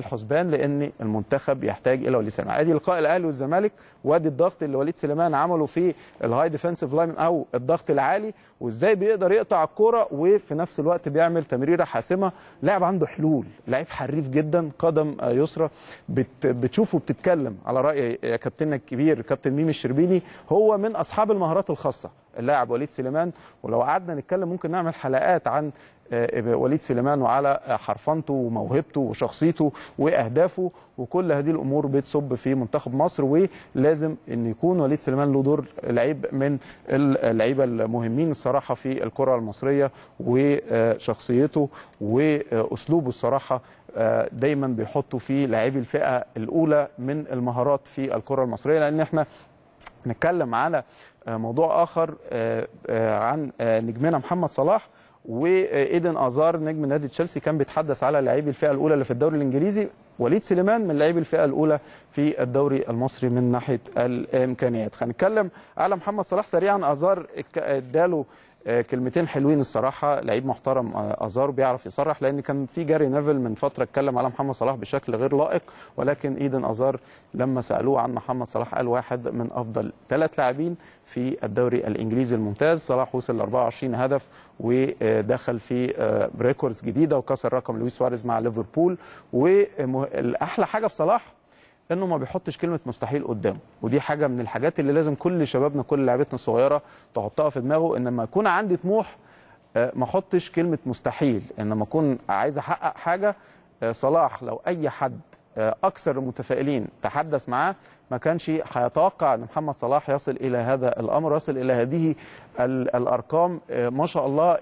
الحسبان، لان المنتخب يحتاج الى وليد سليمان. ادي لقاء الاهلي والزمالك، وادي الضغط اللي وليد سليمان عمله في الهاي ديفensive لاين او الضغط العالي، وازاي بيقدر يقطع الكوره وفي نفس الوقت بيعمل تمريره حاسمه. لاعب عنده حلول، لاعب حريف جدا، قدم يسرى بت بتشوفه بتتكلم على راي كابتننا الكبير كابتن ميمي الشربيني، هو من اصحاب المهارات الخاصه اللاعب وليد سليمان. ولو قعدنا نتكلم ممكن نعمل حلقات عن وليد سليمان وعلى حرفنته وموهبته وشخصيته واهدافه، وكل هذه الامور بتصب في منتخب مصر، ولازم ان يكون وليد سليمان له دور لعيب من اللعيبه المهمين الصراحه في الكره المصريه، وشخصيته واسلوبه الصراحه دايما بيحطوا في لاعبي الفئه الاولى من المهارات في الكره المصريه. لان احنا نتكلم على موضوع اخر عن نجمنا محمد صلاح وايدن ازار نجم نادي تشيلسي، كان بيتحدث على لاعبي الفئه الاولى اللي في الدوري الانجليزي. وليد سليمان من لاعبي الفئه الاولى في الدوري المصري من ناحيه الامكانيات. هنتكلم على محمد صلاح سريعا. ازار اداله كلمتين حلوين الصراحه، لعيب محترم ازار بيعرف يصرح، لان كان في جاري نيفل من فتره اتكلم على محمد صلاح بشكل غير لائق، ولكن ايدن ازار لما سالوه عن محمد صلاح قال واحد من افضل ثلاث لاعبين في الدوري الانجليزي الممتاز. صلاح وصل ل أربعة وعشرين هدف ودخل في ريكوردز جديده وكسر رقم لويس سواريز مع ليفربول. والاحلى حاجه في صلاح انه ما بيحطش كلمه مستحيل قدامه، ودي حاجه من الحاجات اللي لازم كل شبابنا كل لعيبتنا الصغيره تحطها في دماغه، ان لما يكون عندي طموح ما احطش كلمه مستحيل، انما اكون عايز احقق حاجه. صلاح لو اي حد اكثر المتفائلين تحدث معاه ما كانش هيتوقع ان محمد صلاح يصل الى هذا الامر، يصل الى هذه الارقام ما شاء الله.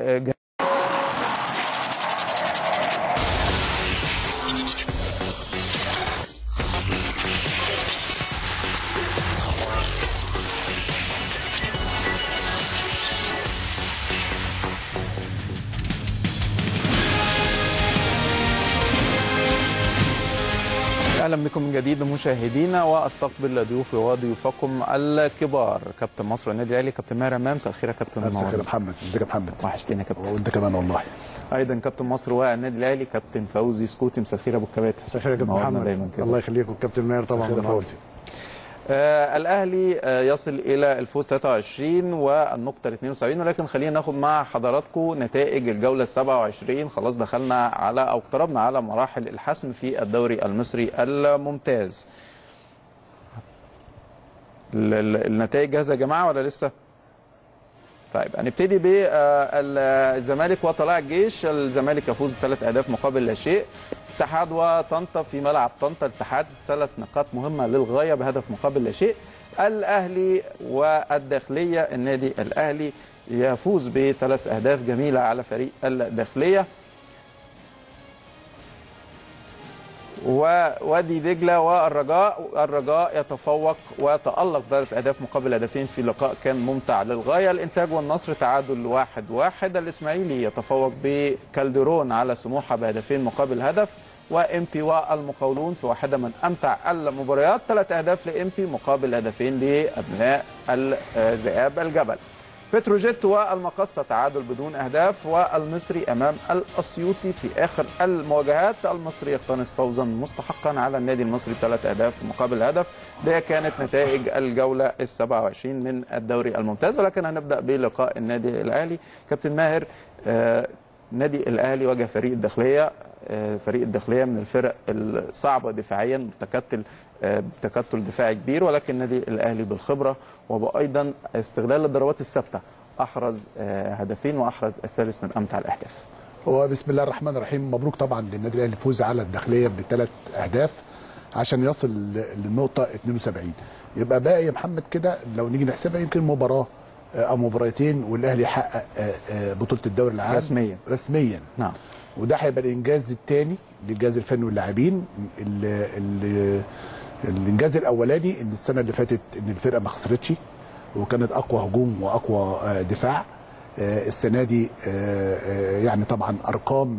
اهلا بكم من جديد مشاهدينا، واستقبل ضيوفي وضيوفكم الكبار كابتن مصر النادي الاهلي كابتن ماهر امام. مساء الخير يا كابتن. مساء الخير يا محمد. ازيك يا محمد؟ وحشتني يا كابتن. وانت كمان والله. ايضا كابتن مصر والنادي الاهلي كابتن فوزي سكوتي. مساء الخير يا ابو الكباتن. مساء الخير يا كابتن محمد. الله يخليك. والكابتن ماهر طبعا. مساء فوزي. آه الاهلي آه يصل الى الفوز ثلاثة وعشرين والنقطه اثنين وسبعين، ولكن خلينا ناخد مع حضراتكم نتائج الجوله السابعة وعشرين. خلاص دخلنا على او اقتربنا على مراحل الحسم في الدوري المصري الممتاز. النتائج جاهزه يا جماعه ولا لسه؟ طيب هنبتدي بالزمالك وطلائع الجيش. الزمالك يفوز بثلاث اهداف مقابل لا شيء. اتحاد وطنطا في ملعب طنطا، الاتحاد ثلاث نقاط مهمه للغايه بهدف مقابل لا شيء. الاهلي والداخليه، النادي الاهلي يفوز بثلاث اهداف جميله على فريق الداخليه. ووادي دجله والرجاء، الرجاء يتفوق وتألق ثلاث اهداف مقابل هدفين في لقاء كان ممتع للغايه. الانتاج والنصر تعادل واحد واحد. الاسماعيلي يتفوق بكالدرون على سموحه بهدفين مقابل هدف. وام بي والمقاولون في واحده من امتع المباريات، ثلاث اهداف لام بي مقابل هدفين لابناء الذئاب الجبل. بتروجيت والمقصه تعادل بدون اهداف. والمصري امام الاسيوطي في اخر المواجهات، المصري يقتنص فوزا مستحقا على النادي المصري ثلاث اهداف مقابل هدف. دي كانت نتائج الجوله السابعة وعشرين من الدوري الممتاز. ولكن هنبدا بلقاء النادي الاهلي. كابتن ماهر، آه النادي الاهلي واجه فريق الداخليه. آه فريق الداخليه من الفرق الصعبه دفاعيا، متكتل بتكتل دفاعي كبير، ولكن النادي الاهلي بالخبره وايضا استغلال الضربات الثابته احرز هدفين واحرز الثالث من امتع الاهداف. هو بسم الله الرحمن الرحيم، مبروك طبعا للنادي الاهلي الفوز على الداخليه بثلاث اهداف عشان يصل للنقطه اثنين وسبعين. يبقى باقي يا محمد كده لو نيجي نحسبها يمكن مباراه او مباراتين والاهلي يحقق بطوله الدوري العام رسميا رسميا. نعم. وده هيبقى الانجاز الثاني للجهاز الفني واللاعبين. الانجاز الاولاني ان السنه اللي فاتت ان الفرقه ما خسرتش وكانت اقوى هجوم واقوى دفاع. السنه دي يعني طبعا ارقام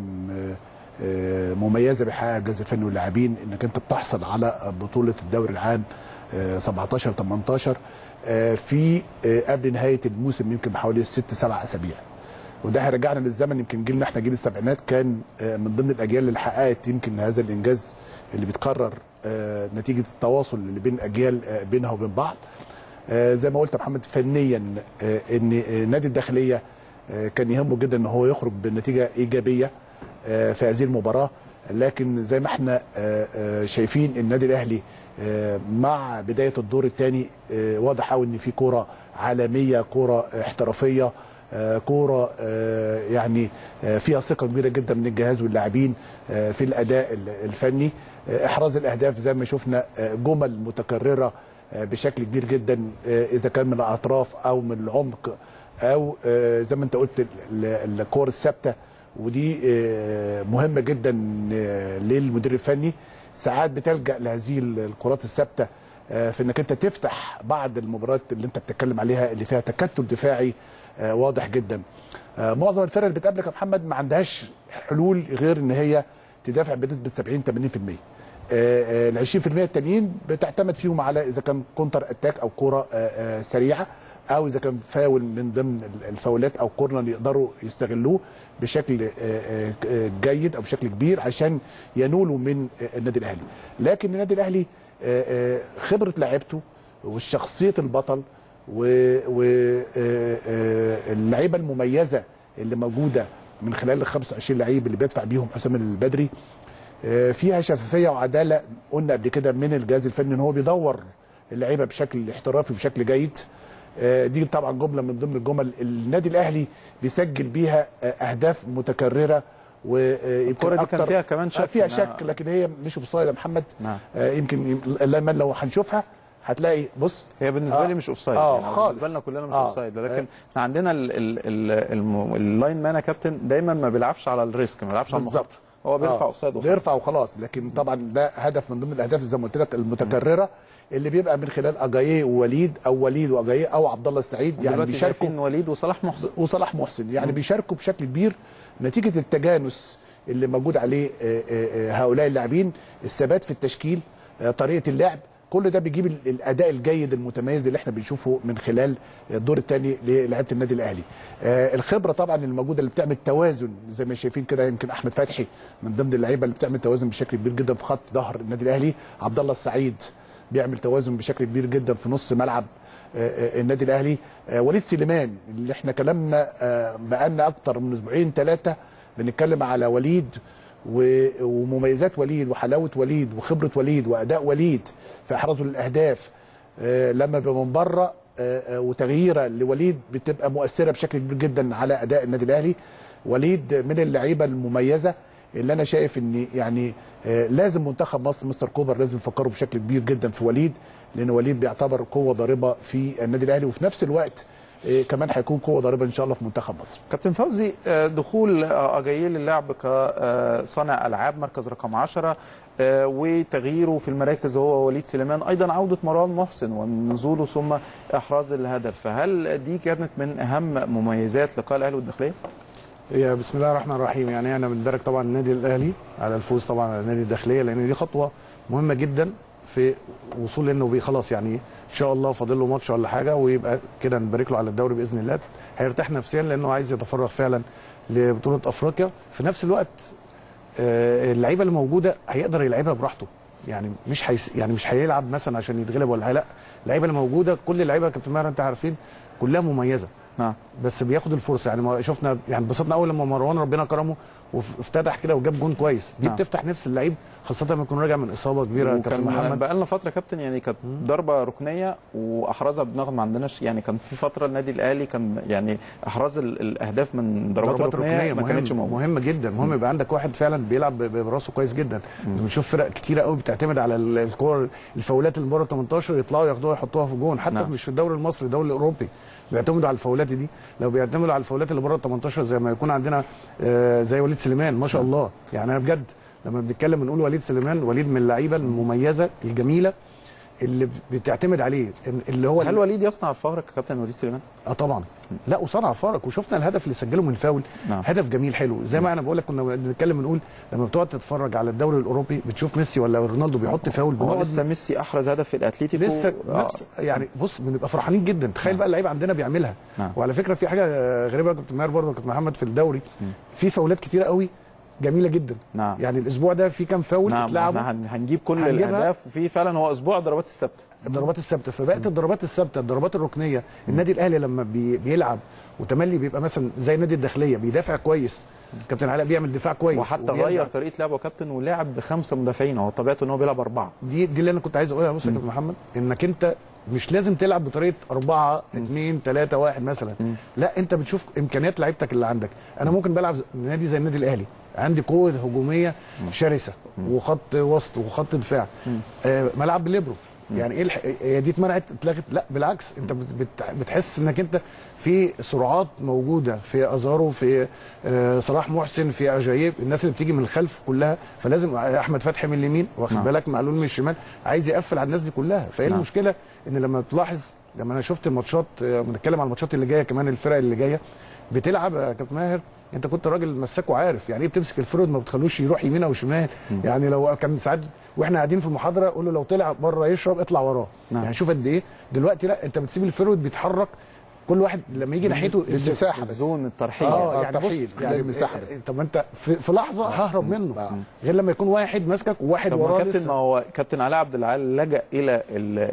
مميزه بيحققها الجهاز الفني واللاعبين، انك انت بتحصل على بطوله الدوري العام سبعتاشر تمنتاشر في قبل نهايه الموسم يمكن بحوالي ست سبع اسابيع. وده هيرجعنا للزمن. يمكن جيلنا احنا جيل السبعينات كان من ضمن الاجيال اللي حققت يمكن هذا الانجاز اللي بيتكرر نتيجه التواصل اللي بين اجيال بينها وبين بعض. زي ما قلت يا محمد، فنيا ان نادي الداخليه كان يهمه جدا ان هو يخرج بنتيجه ايجابيه في هذه المباراه، لكن زي ما احنا شايفين النادي الاهلي مع بدايه الدور الثاني واضح قوي ان في كوره عالميه، كوره احترافيه، كوره يعني فيها ثقه كبيره جدا من الجهاز واللاعبين في الاداء الفني. احراز الاهداف زي ما شفنا جمل متكرره بشكل كبير جدا، اذا كان من الاطراف او من العمق او زي ما انت قلت الكور الثابته، ودي مهمه جدا للمدير الفني. ساعات بتلجا لهذه الكرات الثابته في انك انت تفتح بعض المباريات اللي انت بتتكلم عليها اللي فيها تكتل دفاعي واضح جدا. معظم الفرق اللي بتقابلك يا محمد ما عندهاش حلول غير ان هي تدافع بنسبه سبعين ثمانين بالمية. ال عشرين بالمية التانيين بتعتمد فيهم على اذا كان كونتر اتاك او كوره سريعه، او اذا كان فاول من ضمن الفاولات او كورنر يقدروا يستغلوه بشكل جيد او بشكل كبير عشان ينولوا من النادي الاهلي. لكن النادي الاهلي خبره لعيبته والشخصيه البطل واللعيبه المميزه اللي موجوده من خلال ال خمسة وعشرين لعيب اللي بيدفع بيهم حسام البدري فيها شفافيه وعداله. قلنا قبل كده من الجهاز الفني ان هو بيدور اللعيبه بشكل احترافي وبشكل جيد. دي طبعا جمله من ضمن الجمل النادي الاهلي بيسجل بيها اهداف متكرره، والكره دي كان فيها كمان شك، فيها شك لكن هي مش اوفسايد يا محمد. نعم. يمكن لما لو هنشوفها هتلاقي بص هي بالنسبه آه لي مش اوفسايد آه يعني خالص، بالنسبه لنا كلنا مش آه اوفسايد، لكن احنا آه عندنا اللاين مان يا كابتن دايما ما بيلعبش على الريسك، ما بيلعبش على المخاطره، هو بيرفع اوفسايد آه بيرفع وخلاص. لكن طبعا ده هدف من ضمن الاهداف زي ما قلت لك المتكرره اللي بيبقى من خلال اجاييه ووليد او وليد واجاييه او عبد الله السعيد، يعني بيشاركوا وليد وصلاح محسن وصلاح محسن يعني م. بيشاركوا بشكل كبير نتيجه التجانس اللي موجود عليه هؤلاء اللاعبين، الثبات في التشكيل، طريقه اللعب، كل ده بيجيب الاداء الجيد المتميز اللي احنا بنشوفه من خلال الدور الثاني للاعيبه النادي الاهلي. الخبره طبعا الموجوده اللي بتعمل توازن زي ما شايفين كده، يمكن احمد فتحي من ضمن اللعيبه اللي بتعمل توازن بشكل كبير جدا في خط ظهر النادي الاهلي، عبد الله السعيد بيعمل توازن بشكل كبير جدا في نص ملعب النادي الاهلي، وليد سليمان اللي احنا كلامنا بقالنا اكتر من اسبوعين ثلاثه بنتكلم على وليد ومميزات وليد وحلاوه وليد وخبره وليد واداء وليد في احرازه للاهداف لما بيبقى من بره، وتغييره لوليد بتبقى مؤثره بشكل كبير جدا على اداء النادي الاهلي. وليد من اللعيبه المميزه اللي انا شايف ان يعني لازم منتخب مصر مستر كوبر لازم يفكروا بشكل كبير جدا في وليد، لان وليد بيعتبر قوه ضاربه في النادي الاهلي، وفي نفس الوقت كمان هيكون قوه ضاربه ان شاء الله في منتخب مصر. كابتن فوزي، دخول اجاييه للعب كصانع العاب مركز رقم عشرة وتغييره في المراكز هو وليد سليمان، ايضا عوده مروان محسن ونزوله ثم احراز الهدف، فهل دي كانت من اهم مميزات لقاء الاهلي والداخليه؟ هي بسم الله الرحمن الرحيم، يعني انا بنبارك طبعا النادي الاهلي على الفوز طبعا على النادي الداخليه، لان دي خطوه مهمه جدا في وصول انه خلاص يعني ان شاء الله فاضل له ماتش ولا حاجه ويبقى كده نبارك له على الدوري باذن الله. هيرتاح نفسيا لانه عايز يتفرغ فعلا لبطوله افريقيا. في نفس الوقت اللعيبه اللي موجوده هيقدر يلعبها براحته، يعني مش هيس يعني مش هيلعب مثلا عشان يتغلب ولا حاجه، لا اللعيبه اللي موجوده كل اللعيبه يا كابتن ماهر انت عارفين كلها مميزه. نعم. بس بياخد الفرصه، يعني ما شفنا يعني انبسطنا اول لما مروان ربنا كرمه وافتتح كده وجاب جون كويس، دي نعم. بتفتح نفس اللعيب خاصه لما يكون راجع من اصابه كبيره يا كابتن محمد. بقى لنا فتره كابتن يعني كانت ضربه ركنيه واحرزها بدماغ، ما عندناش يعني كان في فتره النادي الاهلي كان يعني احراز الاهداف من ضربات ركنيه ما كانتش موجوده. مهم جدا، مهم يبقى عندك واحد فعلا بيلعب براسه كويس جدا. بنشوف فرق كتيره قوي بتعتمد على الكور الفاولات اللي بره تمنتاشر يطلعوا ياخدوها يحطوها في جون، حتى نعم. مش في الدوري المصري الدوري الاوروبي بيعتمدوا على الفاولات دي. لو بيعتمدوا على الفاولات اللي بره ال تمنتاشر زي ما يكون عندنا آه زي وليد سليمان ما شاء الله، يعني انا بجد لما بنتكلم بنقول وليد سليمان، وليد من اللعيبه المميزه الجميله اللي بتعتمد عليه اللي هو هل وليد يصنع الفارق يا كابتن وليد سليمان؟ اه طبعا لا وصنع فارق، وشفنا الهدف اللي سجله من فاول. نعم. هدف جميل حلو زي ما انا بقول لك، كنا بنتكلم بنقول لما بتقعد تتفرج على الدوري الاوروبي بتشوف ميسي ولا رونالدو بيحط فاول، هو لسه ميسي احرز هدف في الاتليتيكو لسه آه. نفس يعني بص بنبقى فرحانين جدا. تخيل بقى اللعيبه عندنا بيعملها. نعم. وعلى فكره في حاجه غريبه يا كابتن ماهر برضه يا كابتن محمد في الدوري في فاولات كتيره قوي جميله جدا. نعم. يعني الاسبوع ده في كام فاول نعم. اتلعبوا. نعم. هنجيب كل هنجيبها. الاهداف، وفي فعلا هو اسبوع الضربات الثابته. الضربات الثابته، فبقت الضربات الثابته الضربات الركنيه النادي الاهلي لما بي بيلعب وتملي بيبقى مثلا زي النادي الداخليه بيدافع كويس، كابتن علاء بيعمل دفاع كويس وحتى غير طريقه لعبه كابتن ولعب بخمسه مدافعين، هو طبيعته ان هو بيلعب اربعه. دي دي اللي انا كنت عايز اقولها. بص يا كابتن محمد، انك انت مش لازم تلعب بطريقه أربعة اتنين تلاتة واحد مثلا. مم. لا انت بتشوف امكانيات لعيبتك اللي عندك. انا ممكن بلعب نادي زي النادي الاهلي عندي قوه هجوميه شرسه وخط وسط وخط دفاع، آه ملعب بالليبرو. يعني ايه الح... هي دي اتمنعت اتلغت؟ لا بالعكس، انت بت... بتحس انك انت في سرعات موجوده في ازارو، في آه صلاح محسن، في اجايب، الناس اللي بتيجي من الخلف كلها، فلازم احمد فتحي من اليمين واخد نعم. بالك، معلول من الشمال، عايز يقفل على الناس دي كلها. فايه نعم. المشكله ان لما تلاحظ لما انا شفت الماتشات، بنتكلم على الماتشات اللي جايه كمان، الفرق اللي جايه بتلعب يا كابتن ماهر، انت كنت راجل مساك وعارف يعني ايه بتمسك الفرود ما بتخلوش يروح يمين او شمال. يعني لو كان ساعات واحنا قاعدين في المحاضره اقول له لو طلع بره يشرب اطلع وراه. نعم. يعني شوف قد ايه دلوقتي، لا انت بتسيب الفرود بيتحرك، كل واحد لما يجي ناحيته المساحه بس، زون الترحيل. اه يعني بص يعني المساحه بس. طب انت في, في لحظه ههرب منه. آه. غير لما يكون واحد ماسكك وواحد وراه. طب كابتن، ما هو كابتن علاء عبد العال لجأ الى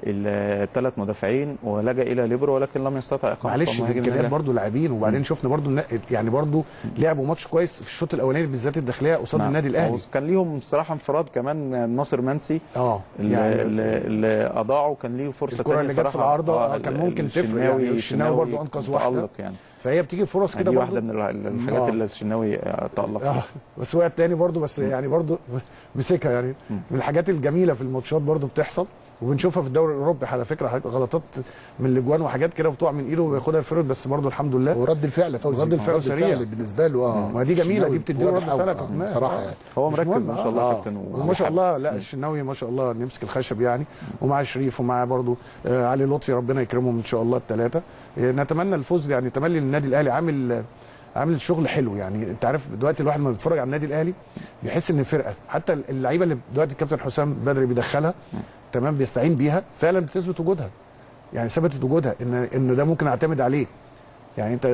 الثلاث مدافعين ولجأ الى ليبرو، ولكن لم يستطع اقامه. معلش الامكانيات برضه لاعبين، وبعدين شفنا برضه يعني برضه لعبوا ماتش كويس في الشوط الاولاني بالذات الداخليه قصاد النادي الاهلي. كان ليهم بصراحه انفراد كمان ناصر منسي اه اللي, يعني اللي اضاعوا، كان ليه فرصه ثانيه الكره اللي جت في العارضه آه كان ممكن تفرق. يعني الشناوي برضه انقذ واحده، يعني فهي بتيجي فرص كده برضه. دي واحده من الحاجات اللي الشناوي تألق فيها. آه بس وقع تاني برضه، بس يعني برضه مسكها. يعني من الحاجات الجميله في الماتشات برضه بتحصل، وبنشوفها في الدوري الاوروبي على فكره، غلطات من الاجوان وحاجات كده بتقع من ايده وياخدها الفرد، بس برضه الحمد لله. ورد الفعل فوزي، رد الفعل سريع بالنسبه له. اه ما دي جميله، دي بتدي له رد فعل بصراحه. يعني هو مركز ما شاء الله كابتن، وما شاء الله. لا الشناوي ما شاء الله نمسك الخشب يعني، ومع شريف ومع برضه آه علي لطفي، ربنا يكرمهم ان شاء الله الثلاثه. نتمنى الفوز، يعني تملي النادي الاهلي عامل عامل شغل حلو. يعني انت عارف دلوقتي الواحد لما بيتفرج على النادي الاهلي بيحس ان الفرقه، حتى اللعيبه اللي دلوقتي الكابتن حسام بدري بيدخلها تمام بيستعين بيها، فعلا بتثبت وجودها. يعني ثبتت وجودها ان ان ده ممكن اعتمد عليه. يعني انت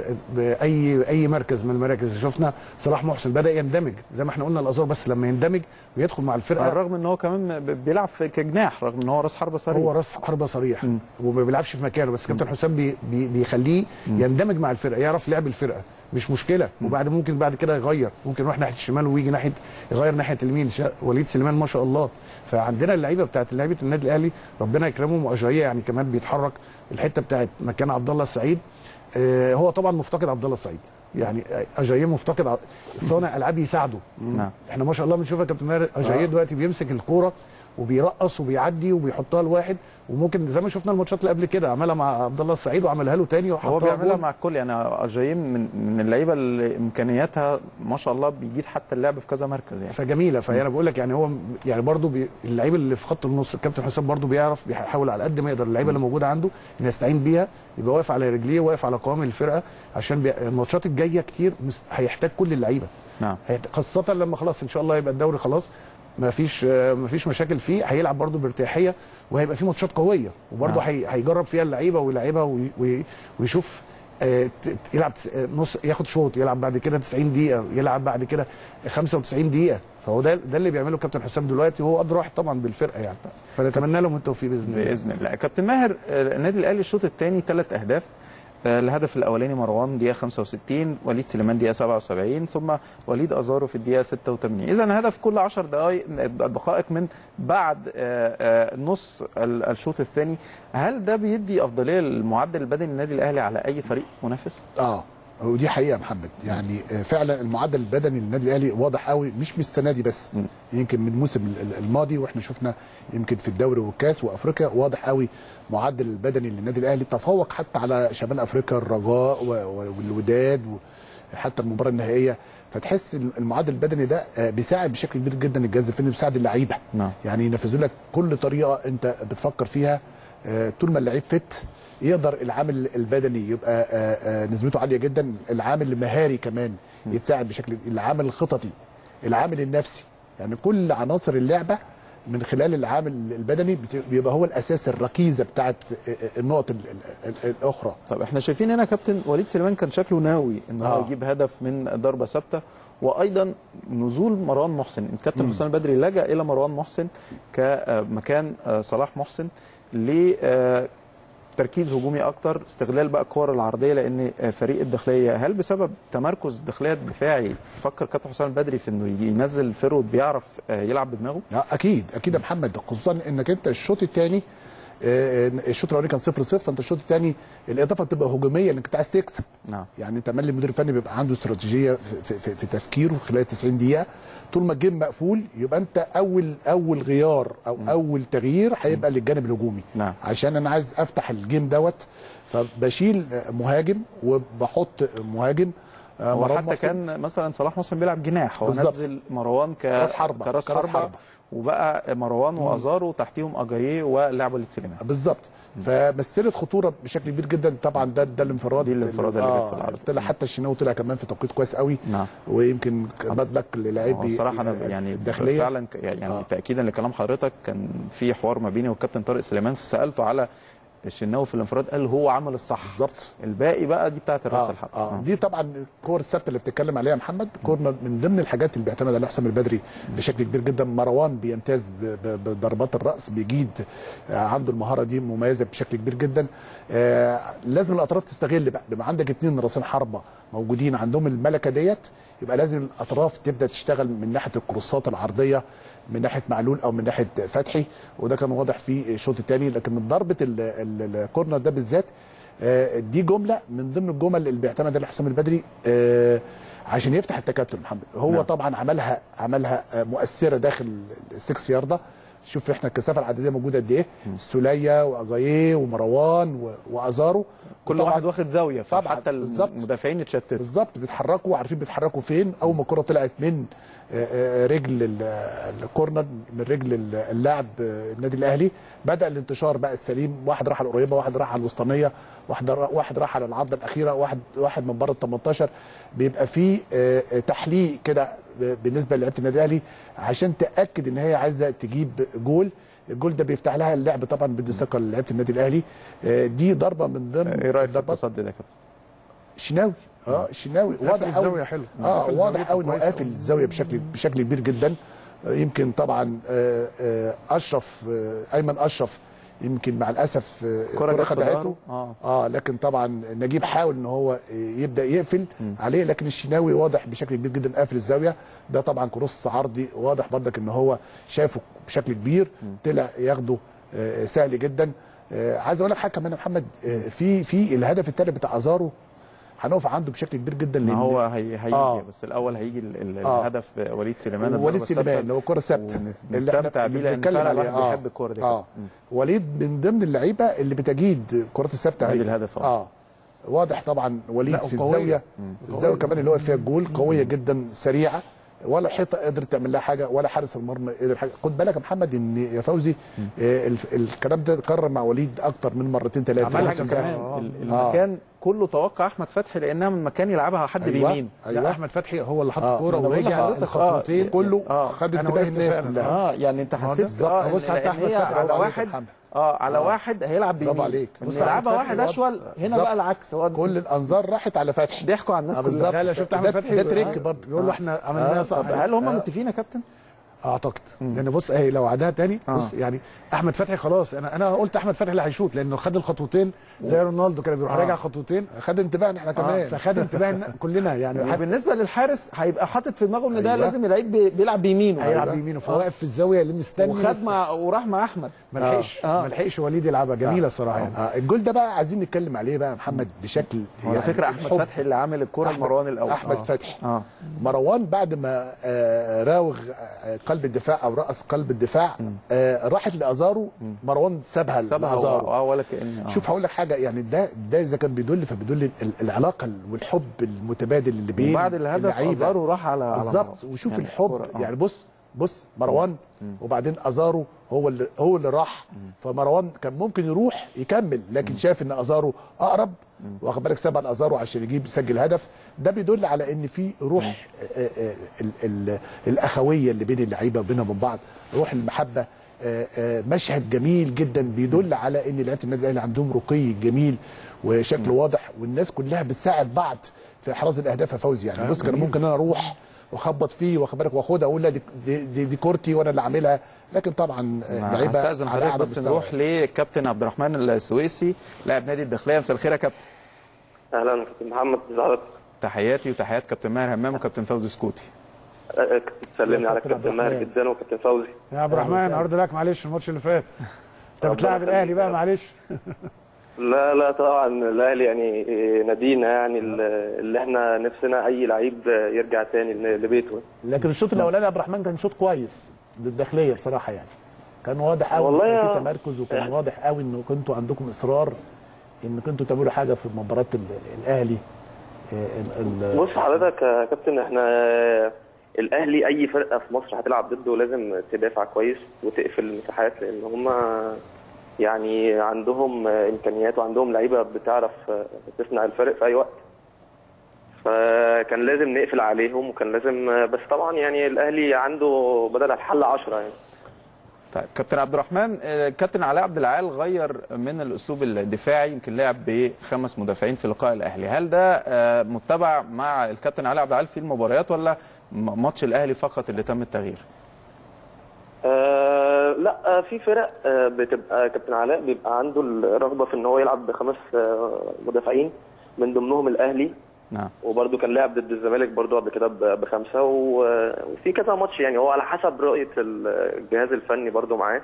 باي اي مركز من المراكز شفنا صلاح محسن بدا يندمج زي ما احنا قلنا الازار، بس لما يندمج ويدخل مع الفرقه، على الرغم ان هو كمان بيلعب كجناح، رغم ان هو راس حربه صريح. هو راس حربه صريح وما بيلعبش في مكانه، بس كابتن حسام بي بي بيخليه م. يندمج مع الفرقه، يعرف لعب الفرقه مش مشكله. م. وبعد ممكن بعد كده يغير، ممكن يروح ناحيه الشمال ويجي ناحيه يغير ناحيه اليمين. وليد سليمان ما شاء الله. فعندنا اللعيبه بتاعت لعيبه النادي الاهلي ربنا يكرمهم، واجاييه يعني كمان بيتحرك الحته بتاعت مكان عبد الله السعيد. آه هو طبعا مفتقد عبد الله السعيد، يعني اجاييه مفتقد صانع العاب يساعده. نعم. احنا ما شاء الله بنشوف يا كابتن ماهر اجاييه دلوقتي بيمسك الكوره وبيرقص وبيعدي وبيحطها لواحد، وممكن زي ما شفنا الماتشات اللي قبل كده عملها مع عبد الله السعيد وعملها له تاني وحطها. هو بيعملها مع الكل. يعني اجاييه من من اللعيبه اللي امكانياتها ما شاء الله بيجيد حتى اللعب في كذا مركز يعني. فجميله. فانا بقول لك يعني هو يعني برده بي اللعيبه اللي في خط النص الكابتن حسام برده بيعرف بيحاول على قد ما يقدر اللعيبه اللي موجوده عنده ان يستعين بيها، يبقى واقف على رجليه واقف على قوام الفرقه، عشان الماتشات الجايه كتير هيحتاج كل اللعيبه. نعم. خاصه لما خلاص ان شاء الله يبقى الدوري خلاص ما فيش ما فيش مشاكل فيه، هيلعب برده بارتياحيه، وهيبقى في ماتشات قويه، وبرده هيجرب فيها اللعيبه ويلعبها ويشوف آه يلعب نص، ياخد شوط، يلعب بعد كده تسعين دقيقه، يلعب بعد كده خمسة وتسعين دقيقه. فهو ده ده اللي بيعمله كابتن حسام دلوقتي، وهو ادرى واحد طبعا بالفرقه يعني. فنتمنى لهم التوفيق باذن الله. باذن الله. كابتن ماهر، النادي الاهلي الشوط الثاني ثلاث اهداف. الهدف الاولاني مروان دقيقه خمسة وستين، وليد سليمان دقيقه سبعة وسبعين، ثم وليد ازارو في الدقيقه ستة وثمانين. اذا هدف كل عشر دقائق دقائق من بعد نص الشوط الثاني. هل ده بيدي افضليه للمعدل البدني للنادي الاهلي على اي فريق منافس؟ اه ودي حقيقه يا محمد. يعني فعلا المعدل البدني للنادي الاهلي واضح قوي، مش من السنه دي بس، م. يمكن من الموسم الماضي، واحنا شفنا يمكن في الدوري والكاس وافريقيا واضح قوي معدل البدني للنادي الاهلي، تفوق حتى على شمال افريقيا الرجاء والوداد، وحتى المباراه النهائيه فتحس المعدل البدني ده بيساعد بشكل كبير جدا الجهاز الفني، بيساعد اللعيبه نعم. يعني ينفذوا لك كل طريقه انت بتفكر فيها. طول ما اللعيب فت يقدر العامل البدني يبقى نسبته عاليه جدا، العامل المهاري كمان يتساعد بشكل، العامل الخططي، العامل النفسي، يعني كل عناصر اللعبه من خلال العامل البدني بيبقى هو الاساس، الركيزه بتاعت النقط الاخرى. طب احنا شايفين هنا كابتن وليد سليمان كان شكله ناوي ان هو آه. يجيب هدف من ضربه ثابته، وايضا نزول مروان محسن، الكابتن حسام البدري لجأ الى مروان محسن كمكان صلاح محسن لتركيز هجومي اكتر، استغلال بقى الكور العرضيه، لان فريق الداخليه هل بسبب تمركز الداخليه الدفاعي فكر كابتن حسام البدري في انه ينزل فرود بيعرف يلعب بدماغه؟ اكيد اكيد يا محمد، خصوصا انك انت الشوط الثاني، الشوط الاولاني كان صفر صفر، فانت الشوط الثاني الاضافه بتبقى هجوميه انك انت عايز تكسب. نعم. يعني انت مالي المدير الفني بيبقى عنده استراتيجيه في, في, في تفكيره خلال تسعين دقيقه، طول ما الجيم مقفول يبقى انت اول اول غيار او م. اول تغيير هيبقى للجانب الهجومي. نعم. عشان انا عايز افتح الجيم دوت، فبشيل مهاجم وبحط مهاجم. هو حتى محسن. كان مثلا صلاح محسن بيلعب جناح، هو بالزبط. نزل مروان كراس حربه كراس حربه، وبقى مروان وازارو تحتيهم اجاييه ولعب وليد سليمان. بالظبط. فمثلت خطوره بشكل كبير جدا طبعا. ده ده الانفراد دي الانفراد اللي آه جت في العرض. طلع حتى الشناوي طلع كمان في توقيت كويس قوي. نعم. ويمكن بدلك للاعب الصراحه انا يعني الداخليه فعلا يعني آه. تاكيدا لكلام حضرتك، كان في حوار ما بيني والكابتن طارق سليمان، فسالته على الشناوي في الانفراد، قال هو عمل الصح بالظبط، الباقي بقى دي بتاعت الراس آه. الحرب. آه. آه. دي طبعا الكور الثابته اللي بتتكلم عليها محمد، كور من ضمن الحاجات اللي بيعتمد عليها حسام البدري بشكل كبير جدا. مروان بيمتاز بضربات الراس، بيجيد، عنده المهاره دي مميزه بشكل كبير جدا. آه لازم الاطراف تستغل بقى، بما عندك اثنين راسين حربه موجودين عندهم الملكه ديت، يبقى لازم الاطراف تبدا تشتغل من ناحيه الكروسات العرضيه، من ناحيه معلول او من ناحيه فتحي، وده كان واضح في الشوط الثاني. لكن من ضربه الكورنر ده بالذات، دي جمله من ضمن الجمل اللي بيعتمد عليها حسام البدري عشان يفتح التكتل. محمد هو نعم. طبعا عملها عملها مؤثره داخل السكس يارده. شوف احنا الكثافه العدديه موجوده قد ايه، سوليه واجاييه ومروان وازارو، كل واحد واخد زاويه، فحتى المدافعين اتشتتوا بالظبط، بيتحركوا عارفين بيتحركوا فين. اول ما الكره طلعت من رجل الكورنر، من رجل اللاعب النادي الاهلي، بدا الانتشار بقى السليم، واحد راح على القريبه، واحد راح على الوسطانيه، واحد واحد راح على العرضه الاخيره، واحد واحد من بره ال تمنتاشر. بيبقى في تحليق كده بالنسبه للعيبه النادي الاهلي عشان تاكد ان هي عايزه تجيب جول. الجول ده بيفتح لها اللعب طبعا، بدي ثقه لعيبه النادي الاهلي. دي ضربه من ضمن ايه رايك في التصدي ده كده؟ الشناوي اه الشناوي واضح الزاويه حلو، اه واضح قوي انه قافل الزاويه بشكل بشكل كبير جدا. يمكن طبعا اشرف ايمن اشرف يمكن مع الاسف الكره خدعته اه. اه لكن طبعا نجيب حاول ان هو يبدا يقفل م. عليه، لكن الشناوي واضح بشكل كبير جدا قافل الزاويه. ده طبعا كروس عرضي واضح برضك ان هو شافه بشكل كبير، م. طلع ياخده سهل جدا. عايز اقول لك حاجه كمان يا محمد، في في الهدف الثاني بتاع ازارو هنقف عنده بشكل كبير جدا، لان هو هي هيجي آه. بس الاول هيجي الهدف آه. وليد سليمان، وليد سليمان اللي هو الكره الثابته نستمتع بيه لان فعلا الواحد آه. بيحب الكوره دي. اه وليد من ضمن اللعيبه اللي بتجيد الكرات الثابته هي الهدف اه, آه. واضح طبعا وليد في الزاويه، الزاويه كمان اللي هو فيها الجول قويه جدا سريعه، ولا الحيطه قدرت تعمل لها حاجه، ولا حارس المرمى قدر حاجه. خد بالك يا محمد ان يا فوزي آه الكلام ده اتكرر مع وليد اكتر من مرتين ثلاثه. عمل حاجه كمان آه. المكان آه. كله توقع احمد فتحي لانها من مكان يلعبها حد أيوة. بيمين. أيوة. لا احمد فتحي هو اللي حط الكوره آه. ورجع خطوتين، آه. كله آه. خد انتباه الناس كلها. اه يعني انت حسيت اه بص حتى احمد فتحي على واحد اه على آه. واحد هيلعب بيمين، برافو عليك، يلعبها واحد اشول هنا بقى العكس، كل الانظار راحت على فتحي، بيحكوا على الناس كلها. لا شفت احمد فتحي ده تريك برضه بيقول له احنا عملناها صح. هل هم متفقين يا كابتن؟ اعتقد لان بص اهي لو عدها تاني آه. بص يعني احمد فتحي خلاص، انا انا قلت احمد فتحي اللي هيشوط لانه خد الخطوتين زي رونالدو كده بيروح آه. راجع خطوتين، خد انتباهنا احنا كمان آه. فخد انتباهنا كلنا يعني. حت... بالنسبه للحارس هيبقى حاطط في دماغه ان ده أيوة. لازم يلعب بيلعب بيمينه، هيلعب بيمينه، فهو واقف في الزاويه اللي مستني وخد مع وراح مع احمد ما لحقش آه. ما لحقش وليد يلعبها جميله الصراحه يعني. آه. الجول ده بقى عايزين نتكلم عليه بقى يا محمد بشكل على فكره احمد الحب. فتحي اللي عامل الكوره لمروان الاول. احمد آه. فتحي اه مروان بعد ما آه راوغ آه قلب الدفاع او رأس قلب الدفاع آه راحت لازارو، مروان سابها سابها لازارو. اه ولا كأن آه. شوف هقول لك حاجه، يعني ده ده اذا كان بيدل فبيدل ال- العلاقه والحب المتبادل اللي بين وبعد الهدف اللعيبة. ازارو راح على على بالظبط. مروان. وشوف يعني الحب الكرة، آه. يعني بص بص مروان وبعدين ازارو هو اللي هو اللي راح. فمروان كان ممكن يروح يكمل، لكن شاف ان ازارو اقرب، واخد بالك سابها لازارو عشان يجيب يسجل هدف. ده بيدل على ان في روح آه، آه، ال- ال- الاخويه اللي بين اللعيبه وبينهم وبين بعض، روح المحبه. آه، آه، مشهد جميل جدا بيدل على ان لعيبه النادي الاهلي عندهم رقي جميل وشكل واضح، والناس كلها بتساعد بعض في احراز الاهداف يا فوزي. يعني بص كان ممكن انا اروح واخبط فيه واخد بالك واخدها واقول لا دي, دي, دي, دي كورتي وانا اللي عاملها، لكن طبعا آه، لعيبه هستأذن على حضرتك اعلى بس مستوى. نروح لكابتن عبد الرحمن السويسي لاعب نادي الداخليه. مساء الخير يا كابتن. اهلا كابتن محمد، ازي حضرتك؟ تحياتي وتحيات كابتن ماهر همام وكابتن فوزي سكوتي. تسلمني على كابتن ماهر جدا وكابتن فوزي. يا عبد الرحمن عرض لك معلش الماتش اللي فات انت بتلاعب الاهلي بقى معلش. لا لا طبعا الاهلي يعني نادينا، يعني اللي احنا نفسنا اي لعيب يرجع تاني لبيته. لكن الشوط الاولاني يا عبد الرحمن كان شوط كويس للداخليه بصراحه، يعني كان واضح قوي والله ان يا- في تمركز، وكان واضح قوي ان كنتوا عندكم اصرار ان كنتوا تعملوا حاجه في مباراه ال- الاهلي. آه، ال- ال- بص حضرتك يا كابتن، احنا الاهلي اي فرقه في مصر هتلعب ضده لازم تدافع كويس وتقفل المساحات، لان هم يعني عندهم امكانيات وعندهم لعيبه بتعرف تصنع الفرق في اي وقت. فكان لازم نقفل عليهم، وكان لازم، بس طبعا يعني الاهلي عنده بدل الحل عشرة يعني. طيب كابتن عبد الرحمن، آه، كابتن علاء عبد العال غير من الاسلوب الدفاعي، يمكن لعب بخمس مدافعين في لقاء الاهلي. هل ده آه، متبع مع الكابتن علاء عبد العال في المباريات، ولا م- ماتش الاهلي فقط اللي تم التغيير؟ آه لا، في فرق آه بتبقى كابتن علاء بيبقى عنده الرغبه في ان هو يلعب بخمس آه مدافعين، من ضمنهم الاهلي. نعم. وبرده كان لعب ضد الزمالك برده قبل كده ب- بخمسه، و- وفي كذا ماتش، يعني هو على حسب رؤيه الجهاز الفني برده معاه.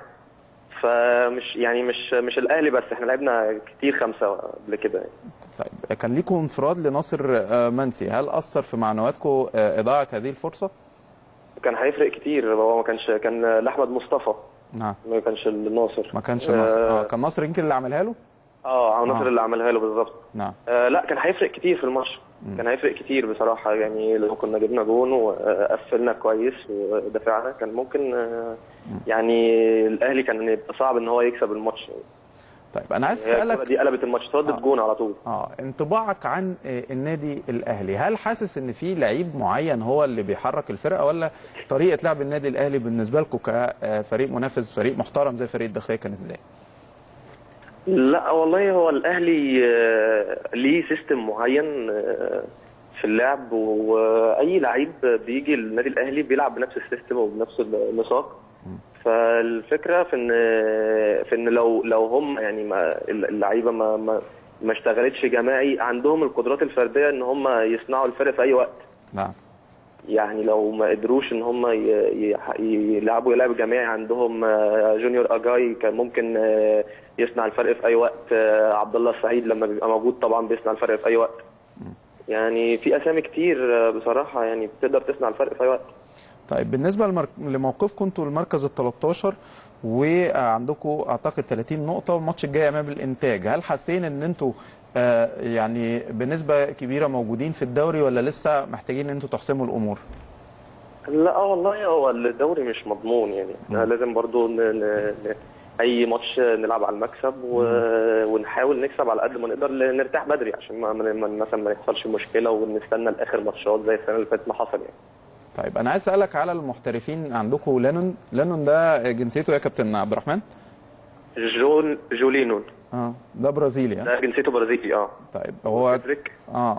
فمش يعني مش مش الاهلي بس، احنا لعبنا كتير خمسه قبل كده يعني. طيب كان ليكم انفراد لناصر آه، منسي، هل اثر في معنوياتكم آه، اضاعه هذه الفرصه؟ كان هيفرق كتير، هو ما كانش، كان لاحمد مصطفى، نعم. ما كانش الناصر. ما كانش ناصر. اه, اه كان ناصر يمكن اللي عملها له. آه ناصر آه. اللي عملها له بالظبط. نعم. آه لا كان هيفرق كتير في الماتش، كان هيفرق كتير بصراحه، يعني لو كنا جبنا جون وقفلنا كويس ودافعنا كان ممكن آه يعني الاهلي كان يبقى صعب ان هو يكسب الماتش. طيب انا عايز هي الكرة اسالك دي قلبت الماتش، ردت آه. جون على طول. اه انطباعك عن آه، النادي الاهلي، هل حاسس ان في لعيب معين هو اللي بيحرك الفرقه، ولا طريقه لعب النادي الاهلي بالنسبه لكم كفريق منافس فريق محترم زي فريق الداخليه كان ازاي؟ لا والله هو الاهلي آه، ليه سيستم معين آه، في اللعب، واي لعيب بيجي النادي الاهلي بيلعب بنفس السيستم وبنفس النساق. فالفكره في ان في ان لو لو هم يعني ما اللعيبه ما ما ما اشتغلتش جماعي، عندهم القدرات الفرديه ان هم يصنعوا الفرق في اي وقت. نعم. يعني لو ما قدروش ان هم ي- ي- يلعبوا لعب جماعي، عندهم آه، جونيور اجاي كان ممكن آه، يصنع الفرق في اي وقت. آه، عبد الله السعيد لما بيبقى موجود طبعا بيصنع الفرق في اي وقت. يعني في اسامي كتير آه، بصراحه يعني بتقدر تصنع الفرق في اي وقت. طيب بالنسبه لمرك... لموقفكم انتوا المركز ال تلتاشر وعندكم اعتقد ثلاثين نقطه، والماتش الجاي امام الانتاج، هل حاسين ان انتوا آه يعني بنسبه كبيره موجودين في الدوري، ولا لسه محتاجين ان انتوا تحسموا الامور؟ لا والله هو الدوري مش مضمون، يعني احنا لازم برضو ن... ن... ن... اي ماتش نلعب على المكسب و... ونحاول نكسب على قد ما نقدر، نرتاح بدري عشان ما ما- مثلا ما يحصلش مشكله ونستنى لاخر ماتشات زي السنه اللي فاتت ما حصل يعني. طيب انا عايز اسالك على المحترفين عندكم. لانون لانون ده جنسيته ايه يا كابتن عبد الرحمن؟ جون جولينون اه ده برازيلي. اه ده جنسيته برازيلي. اه طيب هو سيدريك. اه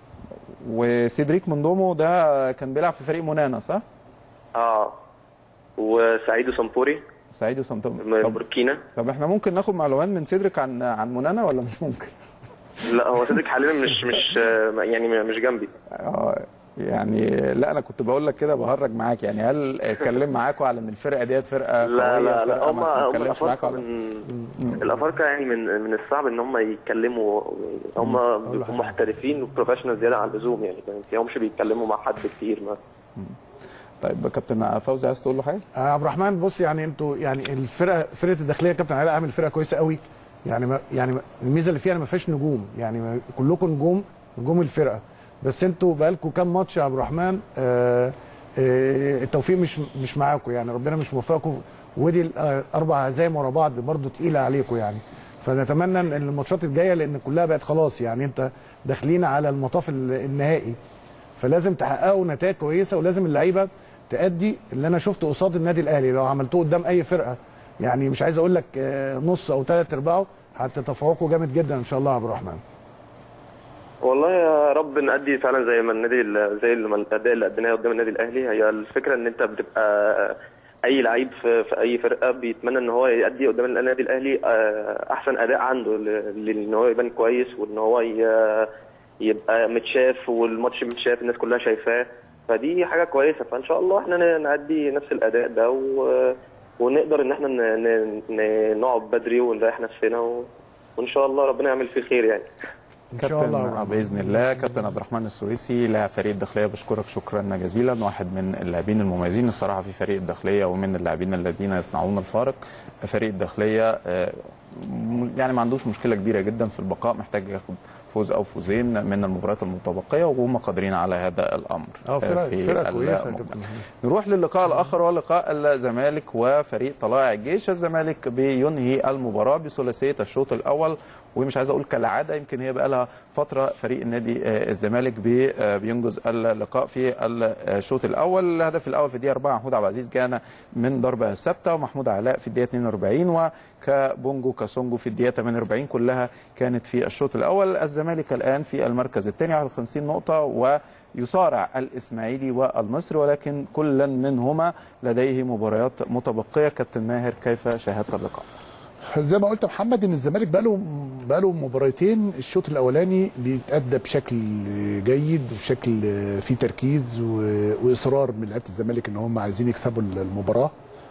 وسيدريك مندومو ده كان بيلعب في فريق مونانا صح؟ اه وسعيد سامبوري سعيد وسمتم. من طب, بوركينا. طب احنا ممكن ناخد معلومات من سيدريك عن عن مونانا ولا مش ممكن؟ لا هو سيدريك حاليا مش مش آه، يعني مش جنبي. اه يعني لا انا كنت بقول لك كده بهرج معاك، يعني هل اتكلم معاكوا على ان الفرقه ديت فرقه لا قويه؟ لا لا فرقة هم ما هم اتكلمش معاكوا الافارقه على من الافارقه يعني من من الصعب ان هم يتكلموا، هم بيبقوا محترفين وبروفيشنال زياده عن اللزوم، يعني ما تلاقيهمش بيتكلموا مع حد كتير. ما طيب كابتن فوزي عايز تقول له حاجه؟ آه عبد الرحمن بص، يعني انتوا يعني الفرقه فرقه الداخليه كابتن علاء عامل فرقه كويسه قوي، يعني ما يعني الميزه اللي فيها ما فيهاش نجوم، يعني ما كلكم نجوم نجوم الفرقه، بس انتوا بقالكم كام ماتش يا عبد الرحمن آه آه التوفيق مش مش معاكم، يعني ربنا مش موفقكم، ودي الاربع هزايم ورا بعض برضو تقيله عليكم يعني. فنتمنى ان الماتشات الجايه، لان كلها بقت خلاص يعني انت داخلين على المطاف النهائي، فلازم تحققوا نتائج كويسه، ولازم اللعيبه تأدي اللي انا شفته قصاد النادي الاهلي. لو عملتوه قدام اي فرقه، يعني مش عايز اقول لك نص او ثلاث ارباعه، هتتفوقوا جامد جدا ان شاء الله يا عبد الرحمن. والله يا رب نأدي فعلا زي ما النادي زي الاداء اللي اديناه قدام النادي الاهلي. هي الفكره ان انت بتبقى اي لعيب في, في اي فرقه بيتمنى ان هو يأدي قدام النادي الاهلي احسن اداء عنده، لان هو يبان كويس وان هو يبقى متشاف والماتش متشاف الناس كلها شايفاه، فدي حاجه كويسه. فان شاء الله احنا نأدي نفس الاداء ده و... ونقدر ان احنا ن... ن... نقعد بدري ونريح نفسنا و... وان شاء الله ربنا يعمل فيه خير يعني. ان شاء الله باذن الله. كابتن عبد الرحمن السويسي لاعب فريق الداخليه، بشكرك شكرا جزيلا، واحد من اللاعبين المميزين الصراحه في فريق الداخليه ومن اللاعبين الذين يصنعون الفارق. فريق الداخليه يعني ما عندوش مشكله كبيره جدا في البقاء، محتاج ياخد فوز او فوزين من المباريات المتبقيه وهم قادرين على هذا الامر. اه فرقه فرقه كويسه. نروح للقاء الاخر ولقاء الزمالك وفريق طلائع الجيش. الزمالك بينهي المباراه بثلاثيه الشوط الاول، ومش عايز اقول كالعاده، يمكن هي بقى لها فتره فريق النادي الزمالك بينجز اللقاء في الشوط الاول. الهدف الاول في الدقيقه أربعة محمود عبد العزيز كان من ضربه ثابته، ومحمود علاء في الدقيقه اثنين وأربعين، وكابونجو كاسونجو في الدقيقه ثمانية وأربعين، كلها كانت في الشوط الاول. الزمالك الان في المركز الثاني واحد وخمسين نقطه، ويصارع الاسماعيلي والمصري، ولكن كلا منهما لديه مباريات متبقيه. كابتن ماهر كيف شاهدت اللقاء؟ زي ما قلت محمد ان الزمالك بقى له بقى له مباراتين الشوط الاولاني بيتأدى بشكل جيد وبشكل فيه تركيز واصرار من لعيبه الزمالك ان هم عايزين يكسبوا المباراه،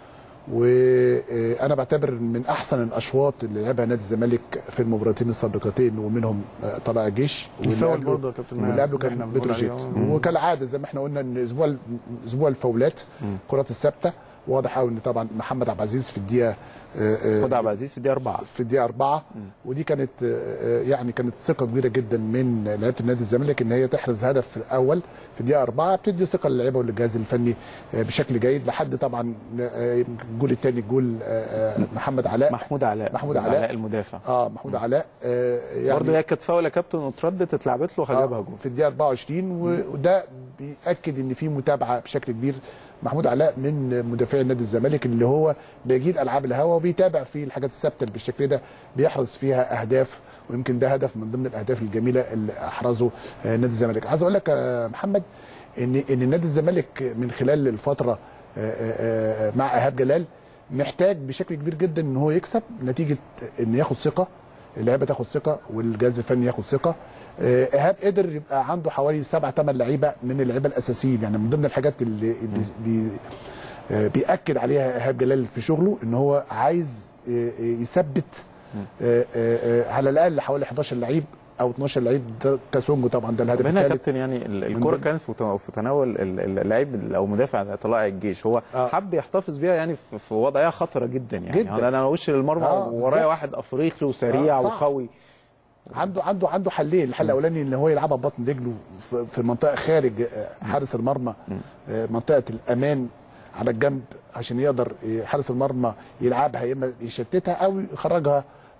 وانا بعتبر من احسن الاشواط اللي لعبها نادي الزمالك في المباراتين السابقتين، ومنهم طلائع الجيش الفاول برضه يا كابتن، واللي قبله كان بتروجيت. وكالعاده زي ما احنا قلنا ان اسبوع اسبوع الفاولات الكرات الثابته واضح قوي ان طبعا محمد عبد العزيز في الدقيقه محمود عبد العزيز في الدقيقه أربعة في الدقيقه أربعة، ودي كانت يعني كانت ثقه كبيره جدا من لعيبه النادي الزمالك ان هي تحرز هدف في الاول في الدقيقه أربعة، بتدي ثقه للعيبه وللجهاز الفني بشكل جيد لحد طبعا الجول الثاني جول محمد علاء محمود علاء محمود علاء, علاء المدافع اه محمود م. علاء آه يعني برضه هي كانت فاول يا كابتن واتردت اتلعبت له وجابها جول في الدقيقه أربعة وعشرين، وده بياكد ان في متابعه بشكل كبير. محمود علاء من مدافعي نادي الزمالك اللي هو بيجيد العاب الهوا وبيتابع في الحاجات الثابته اللي بالشكل ده بيحرز فيها اهداف، ويمكن ده هدف من ضمن الاهداف الجميله اللي احرزه نادي الزمالك. عايز اقول لك يا محمد ان ان نادي الزمالك من خلال الفتره مع ايهاب جلال محتاج بشكل كبير جدا ان هو يكسب، نتيجه ان ياخد ثقه، اللعيبه تاخد ثقه والجهاز الفني ياخد ثقه. ايهاب قدر يبقى عنده حوالي سبعة ثمان لعيبه من اللعيبه الاساسيين، يعني من ضمن الحاجات اللي بي بيأكد عليها ايهاب جلال في شغله ان هو عايز يثبت على الاقل حوالي احداشر لعيب او اتناشر لعيب. كاسونجو طبعا ده الهدف الثالث. هنا كابتن يعني الكره كانت في تناول اللعيب او مدافع طلائع الجيش، هو آه. حب يحتفظ بيها يعني في وضعيه خطره جدا، يعني جداً. انا وش للمرمى آه ورايا واحد افريقي وسريع آه وقوي، عنده عنده عنده حلين. الحل الاولاني ان هو يلعبها ببطن رجله في منطقه خارج حارس المرمى، منطقه الامان على الجنب، عشان يقدر حارس المرمى يلعبها يا اما يشتتها او يخرجها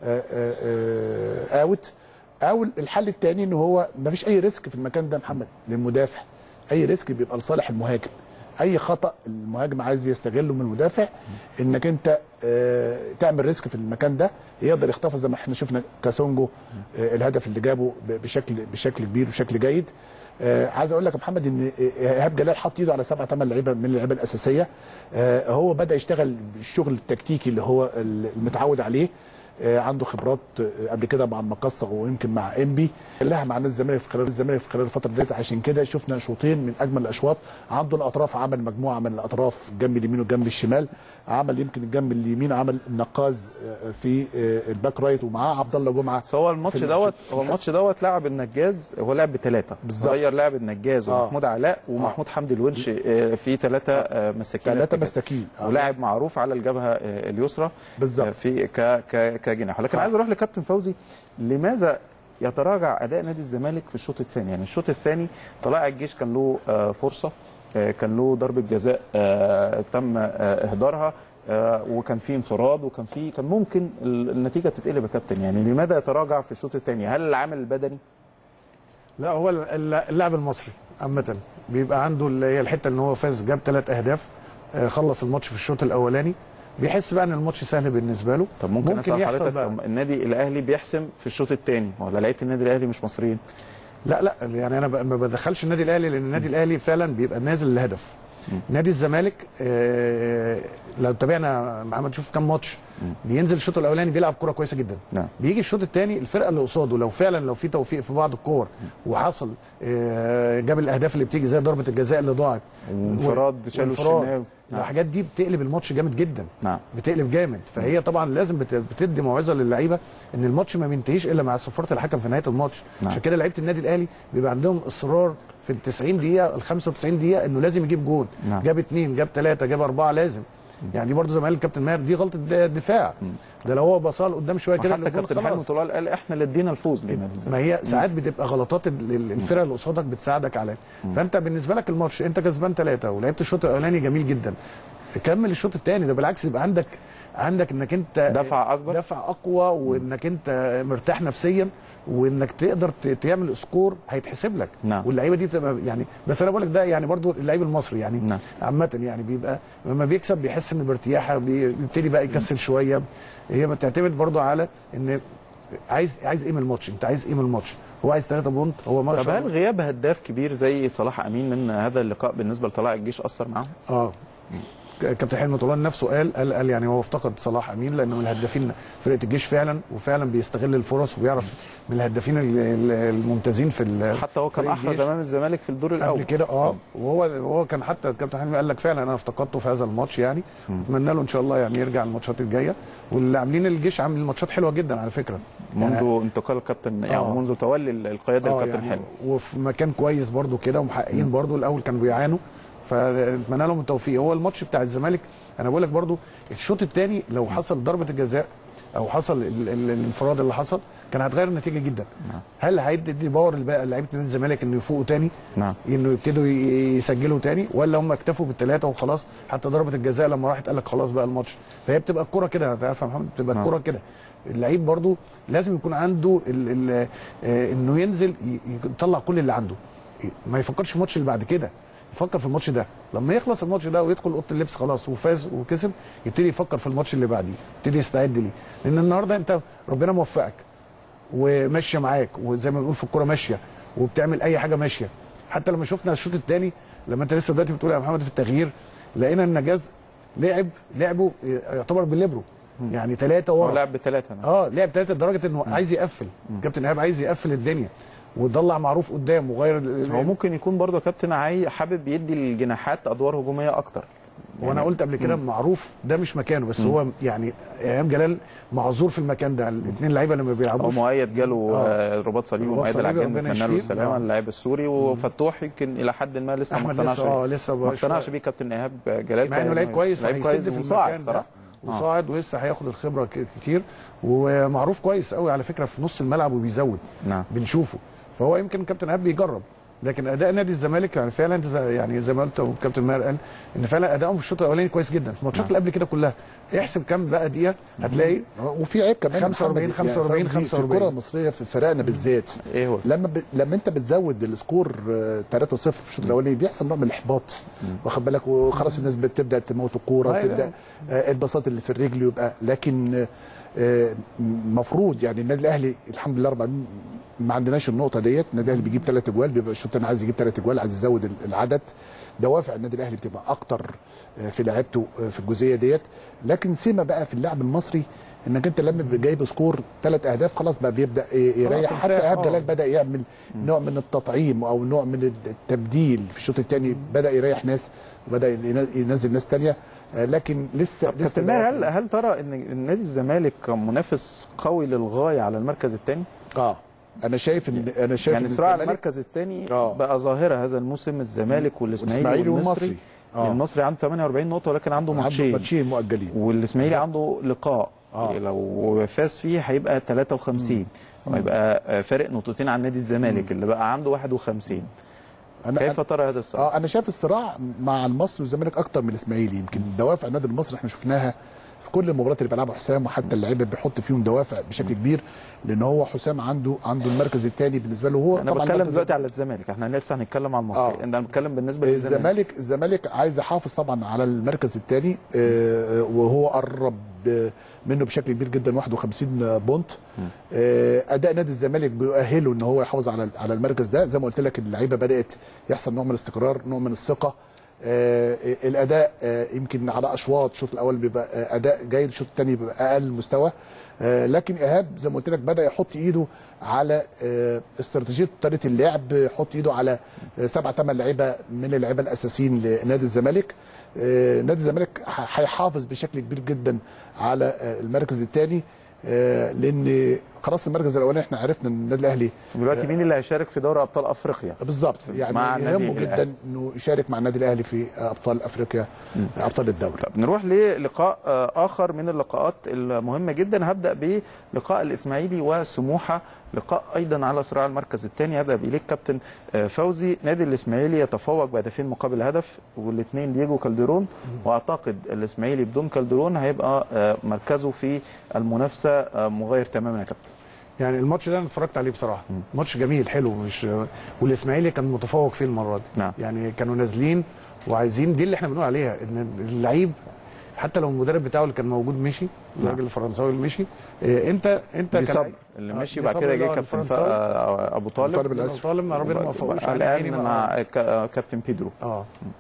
اوت. او الحل الثاني ان هو ما فيش اي ريسك في المكان ده محمد للمدافع، اي ريسك بيبقى لصالح المهاجم. اي خطا المهاجم عايز يستغله من المدافع انك انت اه تعمل ريسك في المكان ده، يقدر يخطفها زي ما احنا شفنا كاسونجو اه الهدف اللي جابه بشكل بشكل كبير وبشكل جيد. اه عايز اقول لك يا محمد ان ايهاب جلال حط ايده على سبعة ثمان لعيبه من اللعيبه الاساسيه. اه هو بدا يشتغل الشغل التكتيكي اللي هو المتعود عليه. عنده خبرات قبل كده مع المقصه ويمكن مع انبي لها مع نادي الزمالك في خلال الزمالك في خلال الفتره ديت. عشان كده شفنا شوطين من اجمل الاشواط. عنده الاطراف، عمل مجموعه من الاطراف، الجنب اليمين والجنب الشمال. عمل يمكن الجنب اليمين عمل النقاز في الباك رايت ومعاه عبد الله جمعه. هو الماتش دوت هو الماتش دوت لعب النجاز، هو لعب بثلاثه غير لعب النجاز ومحمود آه. علاء ومحمود آه. حمدي الونش في ثلاثه مساكين ثلاثه مساكين آه. ولاعب معروف على الجبهه اليسرى بالظبط في ك ك كجناح. لكن آه. عايز اروح لكابتن فوزي، لماذا يتراجع اداء نادي الزمالك في الشوط الثاني؟ يعني الشوط الثاني طلائع الجيش كان له فرصه، كان له ضربه جزاء تم اهدارها، وكان في انفراد وكان في كان ممكن النتيجه تتقلب يا كابتن. يعني لماذا يتراجع في الشوط الثاني؟ هل العامل البدني؟ لا، هو اللاعب المصري عامه بيبقى عنده اللي هي الحته ان هو فاز، جاب ثلاث اهداف، خلص الماتش في الشوط الاولاني، بيحس بقى ان الماتش سهل بالنسبه له. طب ممكن, ممكن اسال حضرتك، طب النادي الاهلي بيحسم في الشوط الثاني ولا لعيبه النادي الاهلي مش مصريين؟ لا لا، يعني انا ما بدخلش النادي الاهلي، لان النادي الاهلي فعلا بيبقى نازل للهدف. نادي الزمالك آه لو تابعنا محمد شوف كام ماتش بينزل الشوط الاولاني بيلعب كره كويسه جدا. نعم. بيجي الشوط الثاني الفرقه اللي قصاده لو فعلا لو في توفيق في بعض الكور وحصل آه جاب الاهداف اللي بتيجي زي ضربه الجزاء اللي ضاعت وانفراد شالوا الشناوي، نعم. الحاجات دي بتقلب الماتش جامد جدا. نعم. بتقلب جامد. فهي طبعا لازم بتدي موعظه للعيبه ان الماتش ما بينتهيش الا مع صفاره الحكم في نهايه الماتش. نعم. عشان كده لعيبه النادي الاهلي بيبقى عندهم اصرار في ال تسعين دقيقه ال خمسة وتسعين دقيقه انه لازم يجيب جول. نعم. جاب اثنين، جاب ثلاثه، جاب اربعه، لازم. يعني دي برضه زي ما قال الكابتن ماهر، دي غلطه دفاع. ده لو هو بصال قدام شويه كده حتى كابتن حلمي طلال قال احنا اللي ادينا الفوز لينا. ما هي ساعات بتبقى غلطات الفرقه اللي قصادك بتساعدك عليها. فانت بالنسبه لك الماتش انت كسبان ثلاثه ولعبت الشوط الاولاني جميل جدا، كمل الشوط الثاني. ده بالعكس يبقى عندك عندك انك انت دفع اكبر، دفع اقوى، وانك انت مرتاح نفسيا، وانك تقدر تعمل سكور هيتحسب لك. نعم. واللعيبه دي بتبقى يعني، بس انا بقول لك ده يعني برضو اللعيب المصري يعني نعم. عامه يعني بيبقى لما بيكسب بيحس ان بارتياحه، بيبتدي بقى يكسل شويه. هي بتعتمد برضو على ان عايز عايز ايه من الماتش، انت عايز ايه من الماتش؟ هو عايز ثلاثة بونت. هو ما طب هل غياب هداف كبير زي صلاح امين من هذا اللقاء بالنسبه لطلائع الجيش اثر معاهم؟ اه كابتن حلمي طولان نفسه قال قال قال يعني هو افتقد صلاح امين، لانه من الهدافين فرقه الجيش فعلا، وفعلا بيستغل الفرص وبيعرف من الهدافين الممتازين في حتى هو كان احرز امام الزمالك في الدور الاول قبل كده. اه وهو وهو كان حتى الكابتن حلمي قال لك فعلا انا افتقدته في هذا الماتش يعني. اتمنى له ان شاء الله يعني يرجع الماتشات الجايه. واللي عاملين الجيش عاملين ماتشات حلوه جدا على فكره منذ يعني انتقال الكابتن يعني آه منذ تولي القياده الكابتن يعني حلمي، وفي مكان كويس برده كده ومحققين برده. الاول كانوا بيعانوا، فاتمنى لهم التوفيق. هو الماتش بتاع الزمالك انا بقول لك برضو الشوط الثاني لو حصل ضربه الجزاء او حصل الانفراد اللي حصل كان هتغير النتيجه جدا. نعم. هل هيدي باور لعيبه نادي الزمالك انه يفوقوا ثاني؟ نعم. انه يبتدوا يسجلوا ثاني، ولا هم اكتفوا بالثلاثه وخلاص؟ حتى ضربه الجزاء لما راحت قال لك خلاص بقى الماتش. فهي بتبقى الكوره كده، هتعرف يا محمد، بتبقى الكوره كده. اللعيب برضو لازم يكون عنده ال ال انه ينزل يطلع كل اللي عنده، ما يفكرش في الماتش اللي بعد كده، يفكر في الماتش ده. لما يخلص الماتش ده ويدخل اوضه اللبس خلاص وفاز وكسب، يبتدي يفكر في الماتش اللي بعديه، يبتدي يستعد ليه. لان النهارده انت ربنا موفقك وماشيه معاك، وزي ما بنقول في الكوره ماشيه، وبتعمل اي حاجه ماشيه. حتى لما شفنا الشوط الثاني، لما انت لسه دلوقتي بتقول يا محمد في التغيير، لقينا النجاز لعب لعبه يعتبر بالليبرو، يعني ثلاثه ورا. هو لعب بثلاثه. اه لعب ثلاثه لدرجه انه عايز يقفل. كابتن ايهاب عايز يقفل الدنيا وضلع معروف قدام وغير. هو ممكن يكون برضه كابتن عاي حابب يدي الجناحات ادوار هجوميه اكتر. يعني وانا قلت قبل كده معروف ده مش مكانه، بس مم. هو يعني ايهاب جلال معذور في المكان ده. الاثنين لعيبه اللي ما بيلعبوش. هو مؤيد جاله آه. رباط صليبي ومؤيد العجان، نتمنى له السلامه. اللاعب السوري وفتوح يمكن الى حد ما لسه ما اقتنعش اه لسه ما اقتنعش بيه كابتن ايهاب جلال، مع انه لعيب كويس وهيسد في المكان ده وصاعد ولسه هياخد الخبره كتير، ومعروف كويس قوي على فكره في نص الملعب وبيزود. نعم. بنشوفه. فهو يمكن كابتن ايهاب بيجرب، لكن اداء نادي الزمالك يعني فعلا يعني زي ما قلت والكابتن ماهر قال ان فعلا ادائهم في الشوط الاولاني كويس جدا. في الماتشات اللي قبل كده كلها احسب كام بقى دقيقه هتلاقي. وفي عيب كمان خمسة وأربعين خمسة وأربعين خمسة وأربعين. الكره المصريه في فرقنا بالذات ايه هو لما ب... لما انت بتزود السكور ثلاثة صفر في الشوط الاولاني بيحصل نوع من الاحباط، واخد بالك، وخلاص الناس بتبدا تموت الكوره، تبدا آه البساط اللي في الرجل يبقى. لكن المفروض يعني النادي الاهلي الحمد لله رب ما عندناش النقطه ديت. النادي الاهلي بيجيب ثلاث اجوال، بيبقى الشوط الثاني عايز يجيب ثلاث اجوال، عايز يزود العدد. دوافع النادي الاهلي بتبقى اكتر في لعبته في الجزئيه ديت. لكن سيما بقى في اللاعب المصري انك انت لما جايب سكور ثلاث اهداف خلاص بقى بيبدا يريح. حتى ايهاب جلال بدا يعمل نوع من التطعيم او نوع من التبديل في الشوط الثاني، بدا يريح ناس وبدا ينزل ناس ثانيه، لكن لسه لسه هل هل ترى ان نادي الزمالك منافس قوي للغايه على المركز الثاني؟ اه انا شايف ان انا شايف يعني صراع المركز الثاني بقى ظاهره هذا الموسم، الزمالك والاسماعيلي والمصري. آه. المصري عنده ثمانية وأربعين نقطه ولكن عنده ماتشين ماتشين مؤجلين، والاسماعيلي عنده لقاء آه. لو فاز فيه هيبقى ثلاثة وخمسين وهيبقى فارق نقطتين عن نادي الزمالك اللي بقى عنده واحد وخمسين. أنا كيف ترى هذا الصراع؟ اه انا شايف الصراع مع المصري والزمالك اكتر من الاسماعيلي. يمكن دوافع النادي المصري احنا شفناها في كل المباريات اللي بيلعبها حسام، وحتى اللعيبه بيحط فيهم دوافع بشكل كبير، لان هو حسام عنده عنده المركز الثاني بالنسبه له. هو انا طبعا بتكلم دلوقتي على الزمالك، احنا لسه هنتكلم على المصري. آه. انا بتكلم بالنسبه للزمالك. الزمالك الزمالك عايز يحافظ طبعا على المركز الثاني، آه وهو قرب منه بشكل كبير جدا، واحد وخمسين بونت. آه اداء نادي الزمالك بيؤهله ان هو يحافظ على على المركز ده. زي ما قلت لك اللعيبه بدات يحصل نوع من الاستقرار، نوع من الثقه. آه الاداء آه يمكن على اشواط، الشوط الاول بيبقى آه اداء جيد، الشوط الثاني بيبقى اقل مستوى. آه لكن ايهاب زي ما قلت لك بدا يحط ايده على آه استراتيجيه طريقه اللعب، يحط ايده على آه سبعه ثمان لعيبه من اللعيبه الاساسيين لنادي الزمالك. آه نادي الزمالك هيحافظ بشكل كبير جدا على آه المركز الثاني، آه لان خلاص المركز الاولاني احنا عرفنا ان النادي الاهلي دلوقتي مين اللي هيشارك في دوري ابطال افريقيا بالظبط. يعني يهمه جدا انه يشارك مع النادي الاهلي في ابطال افريقيا، ابطال الدوري. طب نروح للقاء اخر من اللقاءات المهمه جدا. هبدا بلقاء الاسماعيلي وسموحه، لقاء ايضا على صراع المركز الثاني. هبدا بإليك كابتن فوزي. نادي الاسماعيلي يتفوق بهدفين مقابل هدف، والاثنين دييجو كالديرون، واعتقد الاسماعيلي بدون كالديرون هيبقى مركزه في المنافسه مغاير تماما يا كابتن. يعني الماتش ده انا اتفرجت عليه بصراحه، ماتش جميل حلو، مش والاسماعيلي كان متفوق فيه المره دي. نعم. يعني كانوا نازلين وعايزين، دي اللي احنا بنقول عليها، ان اللعيب حتى لو المدرب بتاعه اللي كان موجود مشي، الراجل الفرنساوي اللي مشي، إيه انت انت كان اللي مشي بعد كده جه كابتن ابو طالب ابو طالب ربنا ما وفقوش الان مع كابتن بيدرو. اه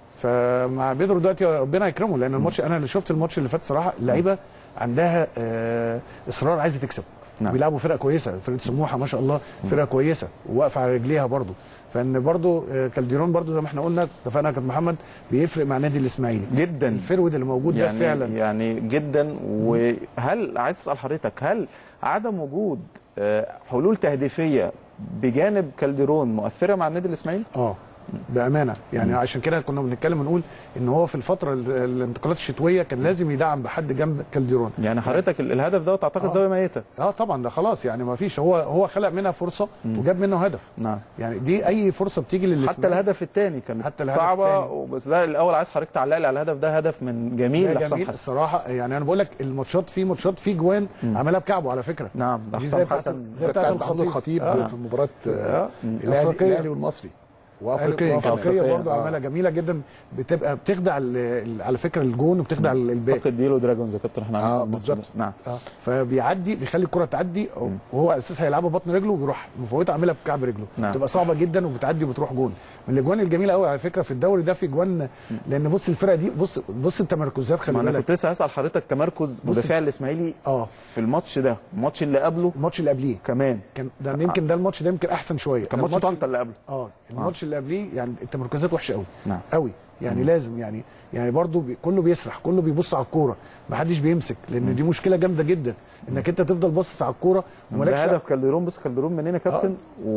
فمع بيدرو دلوقتي ربنا يكرمه، لان الماتش انا اللي شفت الماتش اللي فات صراحه اللعيبه عندها آه اصرار عايزه تكسب. نعم. بيلعبوا فرقه كويسه، فرقه سموحه ما شاء الله فرقه كويسه وواقفه على رجليها برضو. فان برضو كالديرون برضو زي ما احنا قلنا اتفقنا يا كابتن محمد بيفرق مع نادي الاسماعيلي جدا، الفرود اللي موجود يعني ده فعلا يعني جدا. وهل عايز اسال حضرتك، هل عدم وجود حلول تهديفيه بجانب كالديرون مؤثره مع النادي الاسماعيلي؟ اه بامانه يعني. مم. عشان كده كنا بنتكلم ونقول ان هو في الفتره الانتقالات الشتويه كان لازم يدعم بحد جنب كالديرون. يعني حضرتك يعني الهدف ده تعتقد زاويه ميته؟ اه طبعا ده خلاص يعني ما فيش، هو هو خلق منها فرصه مم. وجاب منه هدف. نعم. يعني دي اي فرصه بتيجي للاسماعيلي. حتى الهدف الثاني كانت حتى الهدف صعبه، بس ده الاول عايز حضرتك تعلق لي على الهدف ده. هدف من جميل لحسام حسن الصراحه. يعني انا بقول لك الماتشات، في ماتشات في جوان عملها بكعبه على فكره. نعم حسام حسن زي بتاعت الخطيب آه. في مباراه آه. الاهلي والمصري وافريقيا وافريقيا برضه عملها جميله جدا، بتبقى بتخدع على فكره الجون وبتخدع الباقي. فقد ديلو دراجونز يا كابتن احنا اه بالظبط. نعم. آه. فبيعدي بيخلي الكره تعدي وهو اساسا هيلعبها بطن رجله وبيروح مفوتها عاملها بكعب رجله. نعم. بتبقى صعبه جدا وبتعدي وبتروح جون. من الاجوان الجميله قوي على فكره في الدوري ده، في جوان، لان بص الفرقه دي، بص بص التمركزات، خلي بالك. انا كنت لسه هسال حضرتك تمركز مدافع الاسماعيلي اه في الماتش ده، الماتش اللي قبله، الماتش اللي قبليه كمان كان ده يمكن ده الماتش ده يمكن احسن شويه. كان ماتش طنطا اللي قبله. اه الماتش اللي قبليه يعني التمركزات وحشه قوي. نعم. قوي يعني. مم. لازم يعني يعني برضو بي كله بيسرح، كله بيبص على الكوره، ما حدش بيمسك، لان مم. دي مشكله جامده جدا انك انت تفضل باصص على الكوره ومالكش. ده هدف كالديرون، بس كالديرون منين يا كابتن؟ آه.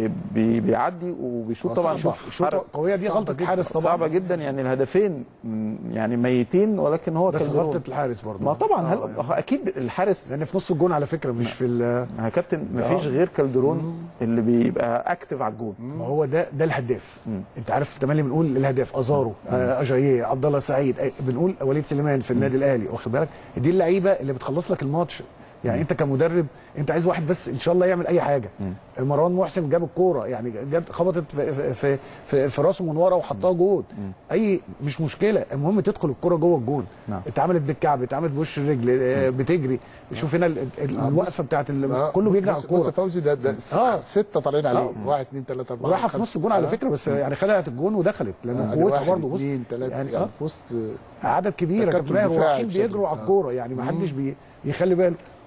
وبيعدي وبيشوط طبعا. شوف شوطه قويه دي، غلطه الحارس طبعا صعبه جدا. يعني الهدفين يعني ميتين، ولكن هو بس غلطه الحارس برضو. ما طبعا هل آه يعني. اكيد الحارس لان في نص الجون على فكره، مش في يا كابتن ما فيش غير كالديرون اللي بيبقى اكتف على الجون. ما هو ده ده الهداف. مم. انت عارف تملي بنقول الهداف ازارو، آه اجاييه، عبد الله سعيد، بنقول وليد سليمان في النادي الاهلي، واخد بالك؟ دي اللعيبه اللي بتخلص لك الماتش. يعني انت كمدرب انت عايز واحد بس ان شاء الله يعمل اي حاجه. مم. مروان محسن جاب الكوره، يعني جاب خبطت في في في, في راسه من ورا وحطها جول. اي مش مشكله، المهم تدخل الكوره جوه الجون. نعم. اتعملت بالكعب، اتعملت بوش الرجل، آه بتجري. شوف هنا الوقفه بتاعت آه كله بيجري على الكوره. بص فوزي ده, ده آه سته طالعين عليه، واحد اثنين ثلاثه اربعه، راحه في نص الجون على فكره، بس يعني خدعت الجون ودخلت، لان قوتها برضه. بص اثنين ثلاثه يعني اه في وسط عدد كبير يا كابتن، رايحين بيجروا على الكوره، يعني ما حدش بيخلي باله.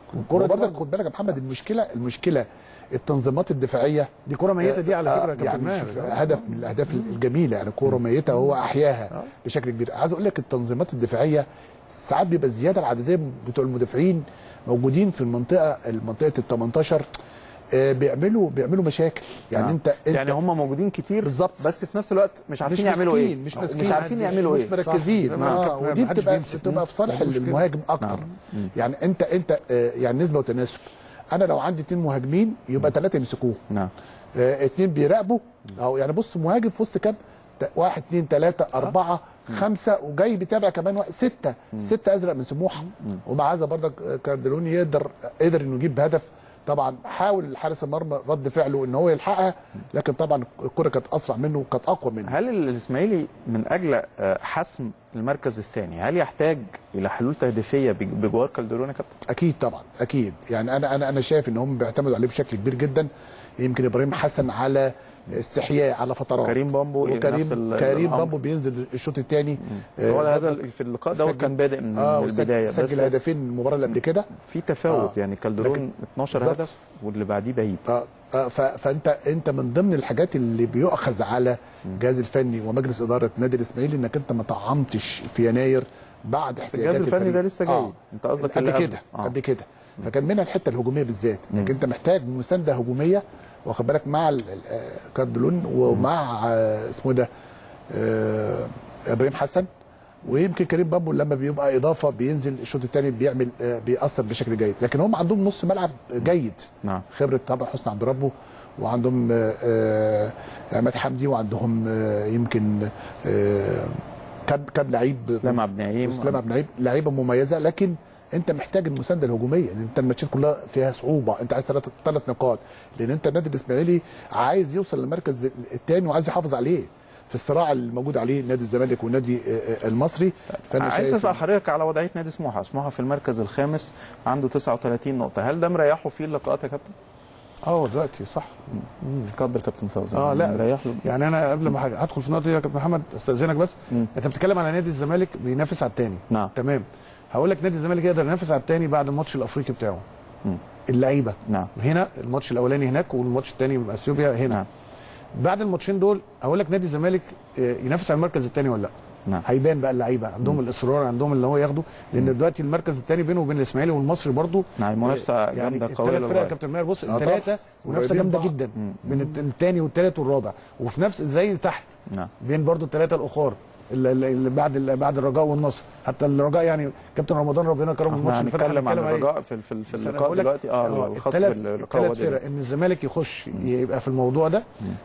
وبرضك خد بالك يا محمد، المشكله المشكله التنظيمات الدفاعيه دي كره ميته دي على فكره. آه يعني هدف من الاهداف الجميله، يعني كوره ميته هو احياها بشكل كبير. عايز اقول لك التنظيمات الدفاعيه ساعات بيبقى الزياده العدديه بتوع المدافعين موجودين في المنطقه المنطقه ال تمنتاشر، آه بيعملوا بيعملوا مشاكل. يعني آه. انت, انت يعني هم موجودين كتير بالظبط، بس في نفس الوقت مش عارفين يعملوا ايه، مش ماسكين، مش عارفين يعملوا ايه، مش مركزين. اه ودي بتبقى بتبقى في صالح المهاجم اكتر. يعني انت انت آه يعني نسبه وتناسب. انا لو عندي اثنين مهاجمين يبقى ثلاثه يمسكوه، نعم آه اثنين بيراقبوا، او يعني بص مهاجم في وسط كام، واحد اثنين ثلاثه اربعه خمسه، وجاي بيتابع كمان واحد سته، سته ازرق من سموحه. ومع هذا برضك كاردلوني يقدر قدر انه يجيب هدف. طبعا حاول حارس المرمى رد فعله ان هو يلحقها، لكن طبعا الكره كانت اسرع منه وكانت اقوى منه. هل الاسماعيلي من اجل حسم المركز الثاني هل يحتاج الى حلول تهديفيه بجوار كالدرون يا كابتن؟ اكيد طبعا اكيد. يعني انا انا انا شايف ان هم بيعتمدوا عليه بشكل كبير جدا. يمكن ابراهيم حسن على استحياء على فترات، كريم بامبو وكريم كريم بامبو بينزل الشوط الثاني. هو هذا في اللقاء ده كان بادئ من آه البدايه، بس سجل هدفين المباراه اللي قبل كده في تفاوت. آه يعني كالدرون اتناشر هدف واللي بعديه بعيد. آه آه فانت انت من ضمن الحاجات اللي بيؤخذ على الجهاز الفني ومجلس اداره نادي الاسماعيلي انك انت ما طعمتش في يناير بعد احتياجات الجهاز الفني ده لسه جاي. آه انت قصدك قبل كده آه. قبل كده فكان منها الحته الهجوميه بالذات، انك انت محتاج مسانده هجوميه، واخد بالك، مع كاردلون ومع اسمه ده ابراهيم حسن، ويمكن كريم بامبو لما بيبقى اضافه بينزل الشوط الثاني بيعمل بيأثر بشكل جيد. لكن هم عندهم نص ملعب جيد، نعم خبره طبعا حسني عبد ربه، وعندهم عماد حمدي، وعندهم يمكن كام كام لعيب، اسلام عبد النعيم، اسلام عبد النعيم، لعيبه مميزه. لكن انت محتاج المسانده الهجوميه، لان انت الماتشات كلها فيها صعوبه، انت عايز ثلاث ثلاث نقاط، لان انت النادي الاسماعيلي عايز يوصل للمركز الثاني وعايز يحافظ عليه في الصراع الموجود عليه نادي الزمالك والنادي المصري. فانا عايز اسال حضرتك على وضعيه نادي سموحه. سموحه في المركز الخامس عنده تسعة وثلاثين نقطه، هل ده مريحه في اللقاءات يا كابتن؟ اه دلوقتي صح. اتفضل كابتن فوزي. اه لا مريح له. يعني انا قبل ما هدخل في النقطه دي يا كابتن محمد استاذنك بس، مم. انت بتتكلم على نادي الزمالك بينافس على الثاني. نعم تمام. هقول لك نادي الزمالك يقدر ينافس على الثاني بعد الماتش الافريقي بتاعه. مم. اللعيبه نعم هنا الماتش الاولاني هناك والماتش الثاني من اثيوبيا هنا. نعم. بعد الماتشين دول هقول لك نادي الزمالك ينافس على المركز الثاني ولا لا. نعم هيبان بقى اللعيبه عندهم مم. الاصرار، عندهم اللي هو ياخده، لان دلوقتي المركز الثاني بينه وبين الاسماعيلي والمصري برضه نعم المنافسه جامده قويه. الثلاث فرق يا كابتن ماهر بص الثلاثه منافسه جامده جدا بين الثاني والثالث والرابع، وفي نفس زي تحت نعم بين برضه الثلاثه الاخر اللي بعد بعد الرجاء والنصر. حتى الرجاء يعني كابتن رمضان ربنا كرمه الماتش اللي فات هنتكلم عن الرجاء في في, في اللقاء دلوقتي اه الخاص بالرجاء. الثلاث فرق ان الزمالك يخش يبقى في الموضوع ده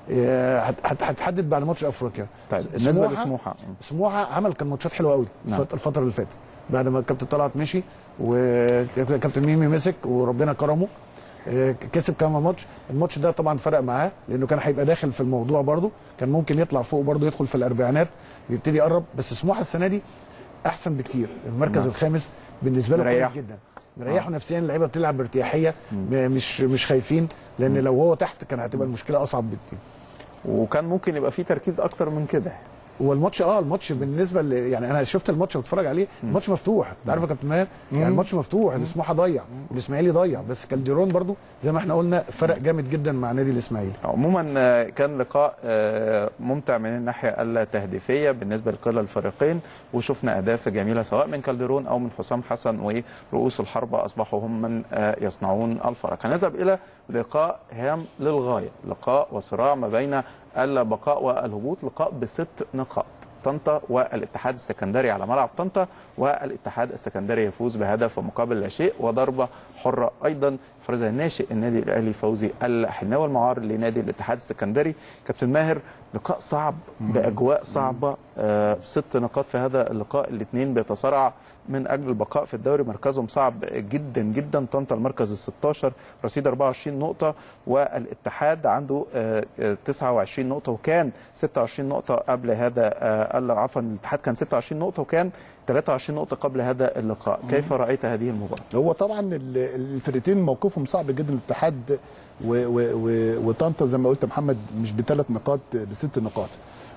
هتحدد بعد ماتش افريقيا. طيب بالنسبه لسموحه، سموحه عمل كان ماتشات حلوه قوي نعم. الفتره اللي فاتت بعد ما الكابتن طلعت مشي وكابتن ميمي مسك وربنا كرمه كسب كام ماتش. الماتش ده طبعا فرق معاه لانه كان هيبقى داخل في الموضوع برده، كان ممكن يطلع فوق برده يدخل في الاربعينات ويبتدي يقرب. بس سموحه السنه دي احسن بكتير، المركز نعم. الخامس بالنسبه له كويس جدا، مريحه نفسيا، اللعيبه بتلعب بارتياحيه مش مش خايفين، لان مم. لو هو تحت كان هتبقى المشكله اصعب بكتير، وكان ممكن يبقى فيه تركيز اكتر من كده. والماتش اه الماتش بالنسبه ل... يعني انا شفت الماتش وبتفرج عليه، الماتش مفتوح، انت عارف يا كابتن ماهر يعني الماتش مفتوح، سموحه ضيع والاسماعيلي ضيع، بس كالديرون برضو زي ما احنا قلنا فرق جامد جدا مع نادي الاسماعيلي. عموما كان لقاء ممتع من الناحيه التهديفيه بالنسبه لكلا الفريقين، وشفنا اهداف جميله سواء من كالديرون او من حسام حسن، ورؤوس الحربه اصبحوا هم من يصنعون الفرق. هنذهب الى لقاء هام للغايه، لقاء وصراع ما بين البقاء والهبوط، لقاء بست نقاط، طنطا والاتحاد السكندري على ملعب طنطا، والاتحاد السكندري يفوز بهدف مقابل لا شيء، وضربه حره ايضا حرزها ناشئ النادي الاهلي فوزي الحناوي المعار لنادي الاتحاد السكندري. كابتن ماهر لقاء صعب باجواء صعبه، آه ست نقاط في هذا اللقاء، الاثنين بيتصارع من اجل البقاء في الدوري، مركزهم صعب جدا جدا. طنطا المركز ال ستاشر رصيد أربعة وعشرين نقطه، والاتحاد عنده آه تسعة وعشرين نقطه، وكان ستة وعشرين نقطه قبل هذا آه عفوا الاتحاد كان ستة وعشرين نقطه وكان ثلاثة وعشرين نقطه قبل هذا اللقاء. كيف رايت هذه المباراه؟ هو طبعا الفرقتين موقفهم صعب جدا، الاتحاد وطنطا زي ما قلت محمد مش بثلاث نقاط بست نقاط،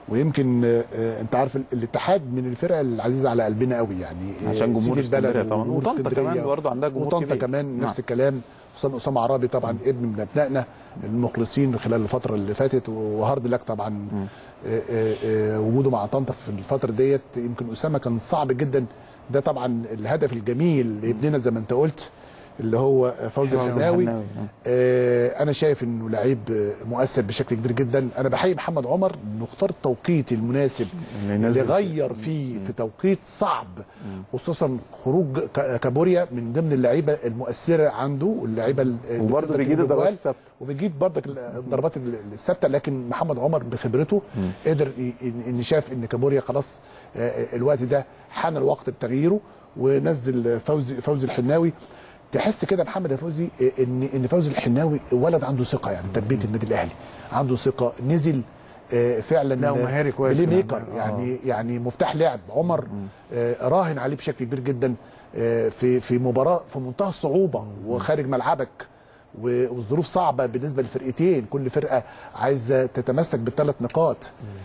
ويمكن آه انت عارف الاتحاد من الفرق العزيزه على قلبنا قوي يعني عشان جمهور البلد طبعا، وطنطا كمان برضه عندها جمهور كبير، وطنطا كمان نفس الكلام، خصوصا اسامه عرابي طبعا ابن من ابنائنا المخلصين خلال الفتره اللي فاتت، وهارد لك طبعا آآ آآ وجوده مع طنطا في الفتره ديت. يمكن اسامه كان صعب جدا، ده طبعا الهدف الجميل لابننا زي ما انت قلت اللي هو فوزي الحناوي. آه انا شايف انه لعيب مؤثر بشكل كبير جدا. انا بحيي محمد عمر انه اختار التوقيت المناسب اللي غير فيه في توقيت صعب، خصوصا خروج كابوريا من ضمن اللعيبه المؤثره عنده، واللعيبه وبرضه بيجيب الضربات الثابته وبيجيب برضك الضربات الثابته، لكن محمد عمر بخبرته قدر ان شاف ان كابوريا خلاص الوقت ده حان الوقت بتغييره، ونزل فوزي فوزي الحناوي. تحس كده محمد يا فوزي ان ان فوزي الحناوي ولد عنده ثقه، يعني تربيه النادي الاهلي عنده ثقه، نزل فعلا لا مهاري كويس، بلاي ميكر يعني آه. يعني مفتاح لعب. عمر آه راهن عليه بشكل كبير جدا آه في في مباراه في منتهى الصعوبه وخارج ملعبك، والظروف صعبه بالنسبه للفرقتين، كل فرقه عايزه تتمسك بالثلاث نقاط.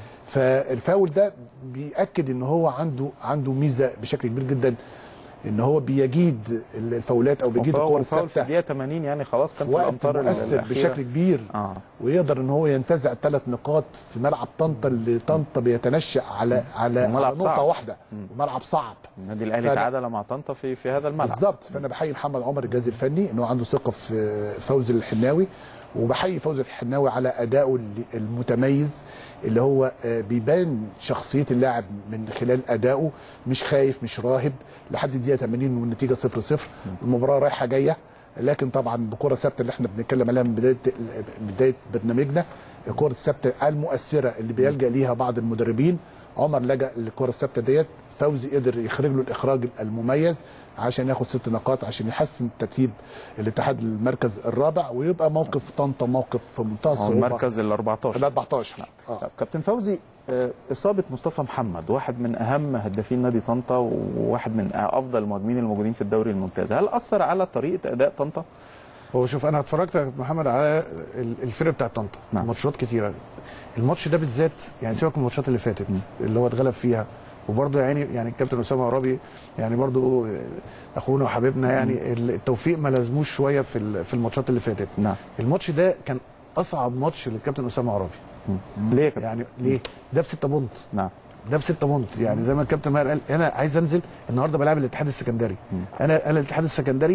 فالفاول ده بيأكد ان هو عنده عنده ميزه بشكل كبير جدا، ان هو بيجيد الفاولات او بيجيد الكور الثابته في الدقيقه ثمانين، يعني خلاص كان في الامطار مؤثر بشكل كبير آه. ويقدر ان هو ينتزع ثلاث نقاط في ملعب طنطا اللي طنطا بيتنشأ على على, على نقطه صعب. واحده وملعب صعب. النادي الاهلي تعادل مع طنطا في في هذا الملعب بالظبط. فانا بحيي محمد عمر الجهاز الفني انه عنده ثقه في فوزي الحناوي، وبحيي فوزي الحناوي على ادائه المتميز اللي هو بيبان شخصيه اللاعب من خلال ادائه، مش خايف مش راهب لحد الدقيقه ثمانين والنتيجه صفر صفر. المباراه رايحه جايه، لكن طبعا بكره ثابته اللي احنا بنتكلم عليها من بدايه بدايه برنامجنا، الكره الثابته المؤثره اللي بيلجا ليها بعض المدربين. عمر لجأ للكره الثابته ديت، فوزي قدر يخرج له الاخراج المميز عشان ياخد ست نقاط عشان يحسن ترتيب الاتحاد المركز الرابع، ويبقى موقف طنطا موقف في منتهى الصعوبه. المركز ال أربعتاشر ال أربعتاشر آه. كابتن فوزي، اصابه مصطفى محمد واحد من اهم هدافين نادي طنطا وواحد من افضل المهاجمين الموجودين في الدوري الممتاز، هل اثر على طريقه اداء طنطا؟ هو شوف، انا اتفرجت يا محمد على الفرقه بتاعه طنطا نعم. ماتشات كتيره. الماتش ده بالذات يعني سيبك من الماتشات اللي فاتت م. اللي هو اتغلب فيها، وبرضه يعني يعني الكابتن اسامه عرابي يعني برضه اخونا وحبيبنا يعني التوفيق ما لازموش شويه في في الماتشات اللي فاتت. نعم. الماتش ده كان اصعب ماتش للكابتن اسامه عرابي. ليه كده؟ يعني ليه؟ ده بستة بونت. نعم. ده بستة بونت، يعني زي ما الكابتن ماهر قال انا عايز انزل النهارده بلعب الاتحاد السكندري. م. انا انا الاتحاد السكندري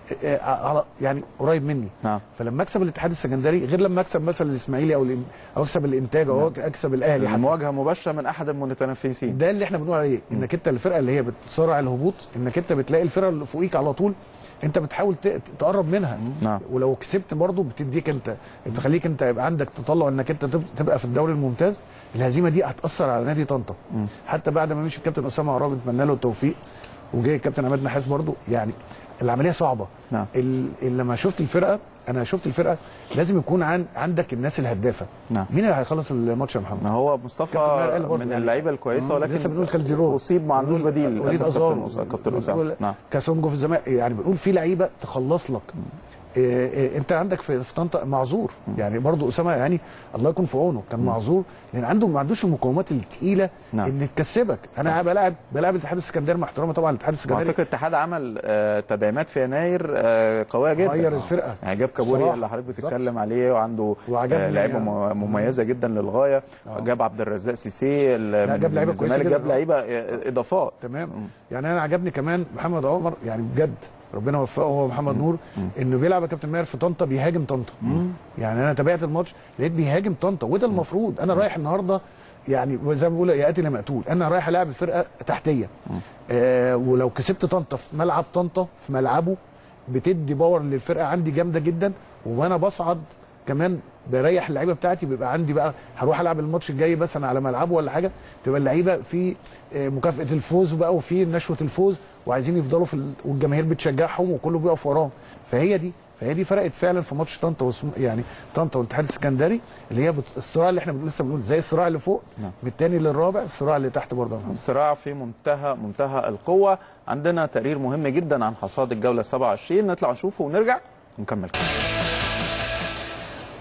على يعني قريب مني. نعم. فلما اكسب الاتحاد السكندري غير لما اكسب مثلا الاسماعيلي او او اكسب الانتاج او اكسب الاهلي. المواجهه مباشره من احد المتنافسين. ده اللي احنا بنقول عليه، انك انت الفرقه اللي هي بتصارع الهبوط، انك انت بتلاقي الفرقه اللي فوقيك على طول انت بتحاول تقرب منها. نعم. ولو كسبت برضه بتديك انت بتخليك انت يبقى عندك تطلع انك انت تبقى في الدوري الممتاز. الهزيمه دي هتاثر على نادي طنطا. حتى بعد ما مشي الكابتن اسامه عرابي نتمنى له التوفيق، وجاي الكابتن عماد نحاس برضه، يعني العمليه صعبه. نعم. لما شفت الفرقه انا شفت الفرقه لازم يكون عن عندك الناس الهدافه. نعم. مين اللي هيخلص الماتش يا محمد؟ ما هو مصطفى من اللعيبه الكويسه، ولكن لسه بنقول كالديرو اصيب ما عندوش بديل. وليد ازار كابتن اسامه نعم. كاسونجو في الزمالك، يعني بنقول في لعيبه تخلص لك. إيه إيه انت عندك في طنطا معذور، يعني برضو اسامه يعني الله يكون في عونه كان معذور، لان عنده ما عندوش المقومات الثقيله نعم. اللي تكسبك. انا بلعب بلعب الاتحاد السكندري مع احترامي طبعا الاتحاد السكندري. على فكره الاتحاد عمل آه تدعيمات في يناير آه قويه جدا، غير الفرقه يعني جاب كابوريا اللي حضرتك بتتكلم عليه، وعنده آه لعيبه يعني. مميزه جدا للغايه. آه. جاب عبد الرزاق سيسي، جاب لعيبه كويسه، جاب لعيبه اضافات. تمام. م. يعني انا عجبني كمان محمد عمر، يعني بجد ربنا وفقه هو محمد نور، انه بيلعب يا كابتن ماهر في طنطا، بيهاجم طنطا. يعني انا تابعت الماتش لقيت بيهاجم طنطا، وده المفروض. انا رايح النهارده يعني زي ما بيقولوا يا قاتل يا مقتول، انا رايح العب الفرقه تحتيه. آه ولو كسبت طنطا في ملعب طنطا في ملعبه بتدي باور للفرقه عندي جامده جدا، وانا بصعد كمان بريح اللعيبه بتاعتي، بيبقى عندي بقى هروح العب الماتش الجاي بس انا على ملعبه ولا حاجه، تبقى اللعيبه في مكافاه الفوز بقى وفي نشوه الفوز، وعايزين يفضلوا في ال... والجماهير بتشجعهم وكله بيقف وراهم. فهي دي فهي دي فرقت فعلا في ماتش طنطا وسم... يعني طنطا والاتحاد السكندري، اللي هي بت... الصراع اللي احنا بنقول لسه بنقول زي الصراع اللي فوق نعم. من الثاني للرابع، الصراع اللي تحت برضه صراع في منتهى منتهى القوه. عندنا تقرير مهم جدا عن حصاد الجوله سبعة وعشرين، نطلع نشوفه ونرجع ونكمل كده.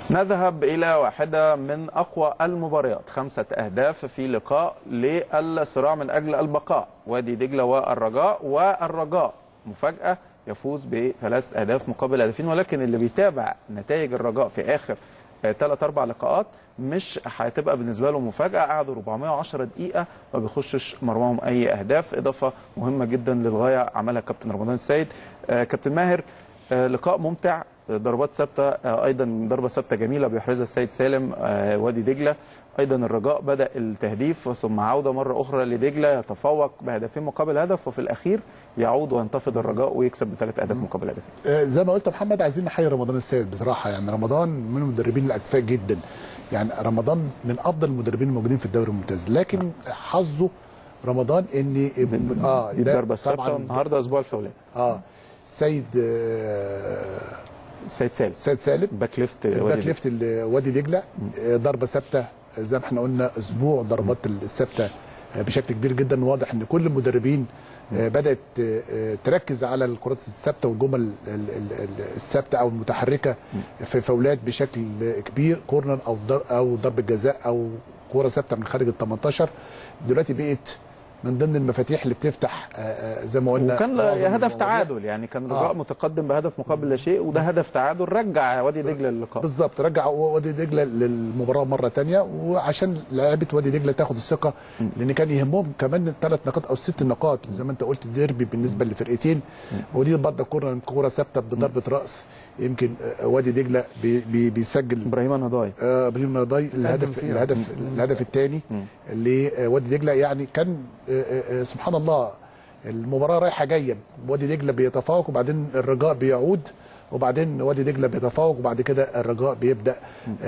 نذهب إلى واحدة من أقوى المباريات، خمسة أهداف في لقاء للصراع من أجل البقاء، وادي دجلة والرجاء. والرجاء مفاجأة يفوز بثلاث أهداف مقابل هدفين، ولكن اللي بيتابع نتائج الرجاء في آخر ثلاث أربع لقاءات مش هتبقى بالنسبة له مفاجأة. قعدوا أربعمائة وعشرة دقيقة ما بيخشش مرماهم أي أهداف، إضافة مهمة جدا للغاية عملها كابتن رمضان السيد. كابتن ماهر، لقاء ممتع، ضربات ثابته، ايضا ضربه ثابته جميله بيحرزها السيد سالم وادي دجله. ايضا الرجاء بدا التهديف ثم عوده مره اخرى لدجله، يتفوق بهدفين مقابل هدف، وفي الاخير يعود وينتفض الرجاء ويكسب بثلاث اهداف مقابل هدفين. زي ما قلت يا محمد، عايزين نحيي رمضان السيد بصراحه. يعني رمضان من المدربين الاكفاء جدا، يعني رمضان من افضل المدربين الموجودين في الدوري الممتاز، لكن حظه رمضان ان اه دي الضربه الثابته النهارده اسبوع الفاولات. اه سيد آه سيد سالم سيد سالم باك ليفت باك ليفت وادي دجله، ضربه ثابته زي ما احنا قلنا، اسبوع ضربات الثابته بشكل كبير جدا. واضح ان كل المدربين بدات تركز على الكرات الثابته والجمل الثابته او المتحركه في فاولات بشكل كبير، كورنر او او ضربه جزاء او كوره ثابته من خارج ال تمنتاشر. دلوقتي بقت من ضمن المفاتيح اللي بتفتح زي ما قلنا. وكان هدف تعادل، يعني كان الرجاء آه. متقدم بهدف مقابل لا شيء، وده هدف تعادل رجع وادي دجله للقاء. بالظبط، رجع وادي دجله للمباراه مره ثانيه، وعشان لعيبه وادي دجله تاخد الثقه، لان كان يهمهم كمان ثلاث نقاط او ست نقاط زي ما انت قلت، ديربي بالنسبه للفرقتين. ودي برضه كوره كوره ثابته بضربه راس، يمكن وادي دجله بي بي بيسجل ابراهيم النضاي آه ابراهيم النضاي الهدف الهدف الهدف الثاني لوادي دجله. يعني كان آه آه سبحان الله المباراه رايحه جايه، وادي دجله بيتفوق وبعدين الرجاء بيعود، وبعدين وادي دجله بيتفوق وبعد كده الرجاء بيبدا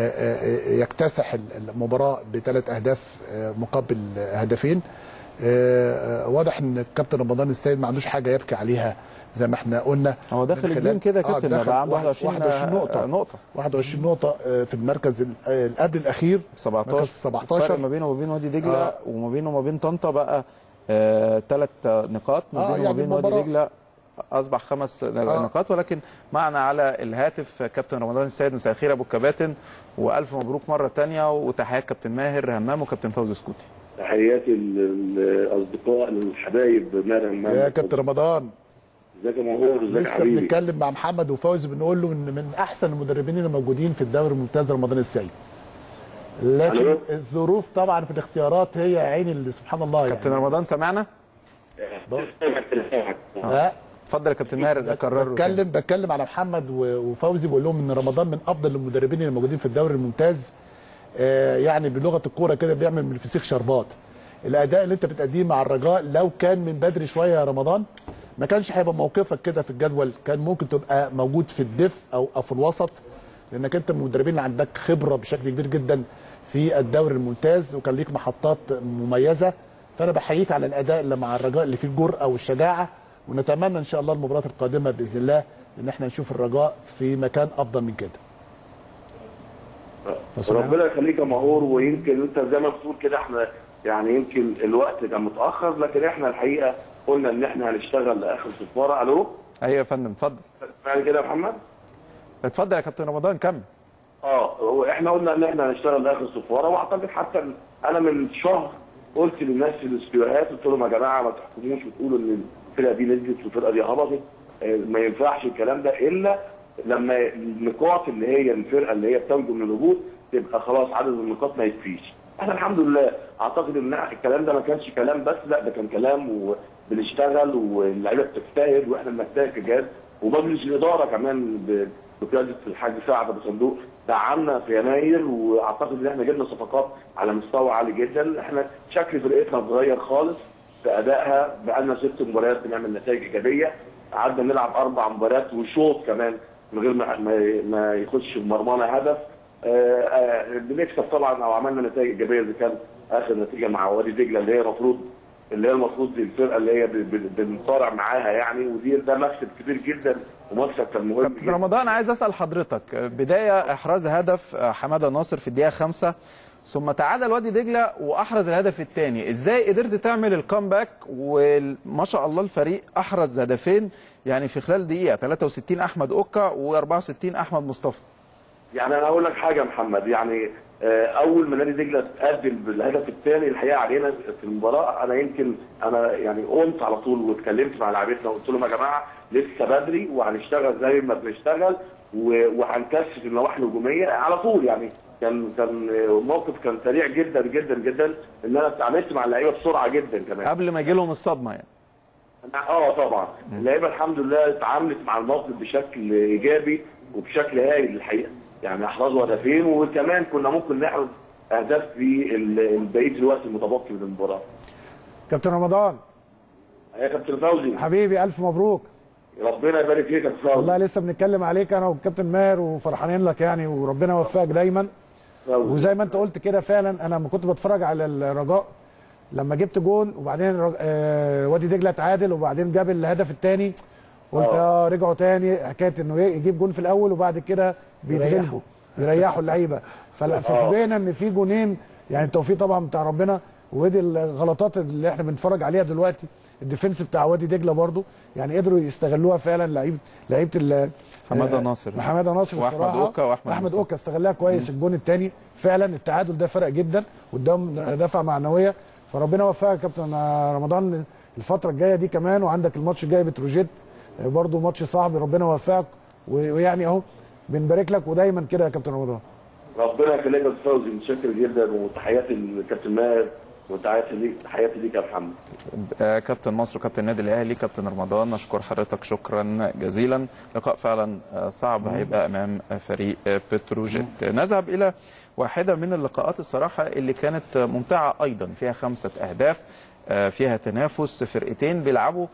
يكتسح المباراه بثلاث اهداف مقابل هدفين. واضح ان الكابتن رمضان السيد ما عندوش حاجه يبكي عليها زي ما احنا قلنا. هو داخل الجيم كده كابتن، آه بقى عنده واحد وعشرين نقطه نقطه واحد وعشرين نقطه في المركز قبل الاخير، سبعتاشر سبعتاشر ما بينه وما بين وادي دجله آه. وما بينه وما بين طنطا بقى ثلاث آه نقاط، ما بينه وما بين وادي دجله اصبح خمس آه. نقاط. ولكن معنا على الهاتف كابتن رمضان السيد. مساء الخير ابو الكباتن، والف مبروك مره ثانيه، وتحيات كابتن ماهر همام وكابتن فوزي سكوتي. تحياتي الاصدقاء الحبايب ماهر همام يا كابتن رمضان. ازيك يا مهور، ازيك يا حبيبي. لسه بنتكلم مع محمد وفوزي بنقول له ان من احسن المدربين اللي موجودين في الدوري الممتاز رمضان السيد، لكن ألو. الظروف طبعا في الاختيارات هي عين اللي سبحان الله. كابتن يعني. رمضان سمعنا؟ اه اتفضل يا كابتن ماهر. كرروا بتكلم بتكلم على محمد وفوزي، بقول لهم ان رمضان من افضل المدربين اللي موجودين في الدوري الممتاز. آه يعني بلغه الكوره كده بيعمل من الفسيخ شربات. الاداء اللي انت بتأديه مع الرجاء لو كان من بدري شويه يا رمضان ما كانش هيبقى موقفك كده في الجدول، كان ممكن تبقى موجود في الدف او او في الوسط، لانك انت من المدربين اللي عندك خبره بشكل كبير جدا في الدوري الممتاز، وكان ليك محطات مميزه. فانا بحييك على الاداء اللي مع الرجاء اللي فيه الجرأه والشجاعه، ونتمنى ان شاء الله المباريات القادمه باذن الله ان احنا نشوف الرجاء في مكان افضل من كده. ربنا يخليك يا مهور. ويمكن انت زي ما بتقول كده احنا يعني يمكن الوقت كان متاخر، لكن احنا الحقيقه قلنا ان احنا هنشتغل لاخر صفاره. الو ايوه يا فندم اتفضل. يعني كده يا محمد اتفضل يا كابتن رمضان كمل. اه هو احنا قلنا ان احنا هنشتغل لاخر صفاره، واعتقد حتى انا من شهر قلت للناس في الاستوديوهات، قلت لهم يا جماعه ما تحكموش وتقولوا ان الفرقه دي نزلت والفرقه دي هبطت، ما ينفعش الكلام ده الا لما النقاط اللي هي الفرقه اللي هي بتنجو من الهبوط تبقى خلاص عدد النقاط ما يكفيش. احنا الحمد لله اعتقد ان الكلام ده ما كانش كلام بس، لا ده كان كلام وبنشتغل واللعيبه بتجتهد واحنا بنجتهد كجهاز، ومجلس الاداره كمان بقياده الحاج سعد ابو صندوق دعمنا في يناير، واعتقد ان احنا جبنا صفقات على مستوى عالي جدا. احنا شكل فرقتنا اتغير خالص في ادائها، بقالنا ست مباريات بنعمل نتائج ايجابيه، قعدنا نلعب اربع مباريات وشوط كمان من غير ما ما يخش في مرمانا هدف. آآ آآ بنكسب طبعا او عملنا نتائج ايجابيه اللي كان اخر نتيجه مع وادي دجله اللي هي المفروض اللي هي المفروض دي الفرقه اللي هي بنصارع معاها يعني، ودي ده مكسب كبير جدا ومكسب كان مهم جدا. رمضان عايز اسال حضرتك، بدايه احراز هدف حماده ناصر في الدقيقه خمسة، ثم تعادل وادي دجله واحرز الهدف الثاني، ازاي قدرت تعمل الكامباك؟ وما شاء الله الفريق احرز هدفين يعني في خلال دقيقه، ثلاثة وستين احمد اوكا وأربعة وستين احمد مصطفى. يعني انا هقول لك حاجه يا محمد، يعني اول ما نادي دجله تقدم بالهدف الثاني الحقيقه علينا في المباراه، انا يمكن انا يعني قمت على طول واتكلمت مع لاعبتنا وقلت لهم يا جماعه لسه بدري وهنشتغل زي ما بنشتغل وهنكثف النواحي الهجوميه على طول. يعني كان كان موقف كان سريع جدا جدا جدا، ان انا اتعاملت مع اللعيبه بسرعه جدا كمان قبل ما يجي لهم الصدمه يعني. اه طبعا اللعيبه الحمد لله اتعاملت مع الموقف بشكل ايجابي وبشكل هايل الحقيقه، يعني احرزوا هدفين وكمان كنا ممكن نحرز اهداف في بقيه الوقت المتبقي من المباراه. كابتن رمضان يا كابتن فوزي حبيبي الف مبروك. ربنا يبارك فيك يا كابتن فوزي. والله لسه بنتكلم عليك انا والكابتن ماهر وفرحانين لك يعني، وربنا يوفقك دايما. فوزي. وزي ما انت قلت كده فعلا، انا لما كنت بتفرج على الرجاء لما جبت جون وبعدين آه وادي دجله تعادل وبعدين جاب الهدف الثاني، قلت اه رجعوا تاني حكايه انه يجيب جون في الاول وبعد كده بيتغلبوا يريحوا اللعيبه. ففوجئنا ان في جونين، يعني التوفيق طبعا بتاع ربنا، ودي الغلطات اللي احنا بنتفرج عليها دلوقتي. الديفنس بتاع وادي دجله برضو يعني قدروا يستغلوها فعلا، لعيبه لعيبه حماده ناصر حماده ناصر واحمد اوكا واحمد احمد اوكا استغلها كويس. الجون الثاني فعلا التعادل ده فرق جدا قدام دفعه معنويه. فربنا يوفقك يا كابتن رمضان الفتره الجايه دي كمان، وعندك الماتش الجاي بتروجيت برضو ماتش صعب، ربنا يوفقك. ويعني اهو بنبارك لك ودايما كده يا كابتن رمضان. ربنا يخليك يا استاذ فوزي، متشكر جدا وتحياتي للكابتن ماهر وتحياتي ليك تحياتي ليك يا محمد. كابتن مصر وكابتن النادي الاهلي كابتن رمضان، نشكر حضرتك شكرا جزيلا. لقاء فعلا صعب هيبقى امام فريق بتروجيت. نذهب الى واحده من اللقاءات الصراحه اللي كانت ممتعه ايضا، فيها خمسه اهداف، فيها تنافس، فرقتين بيلعبوا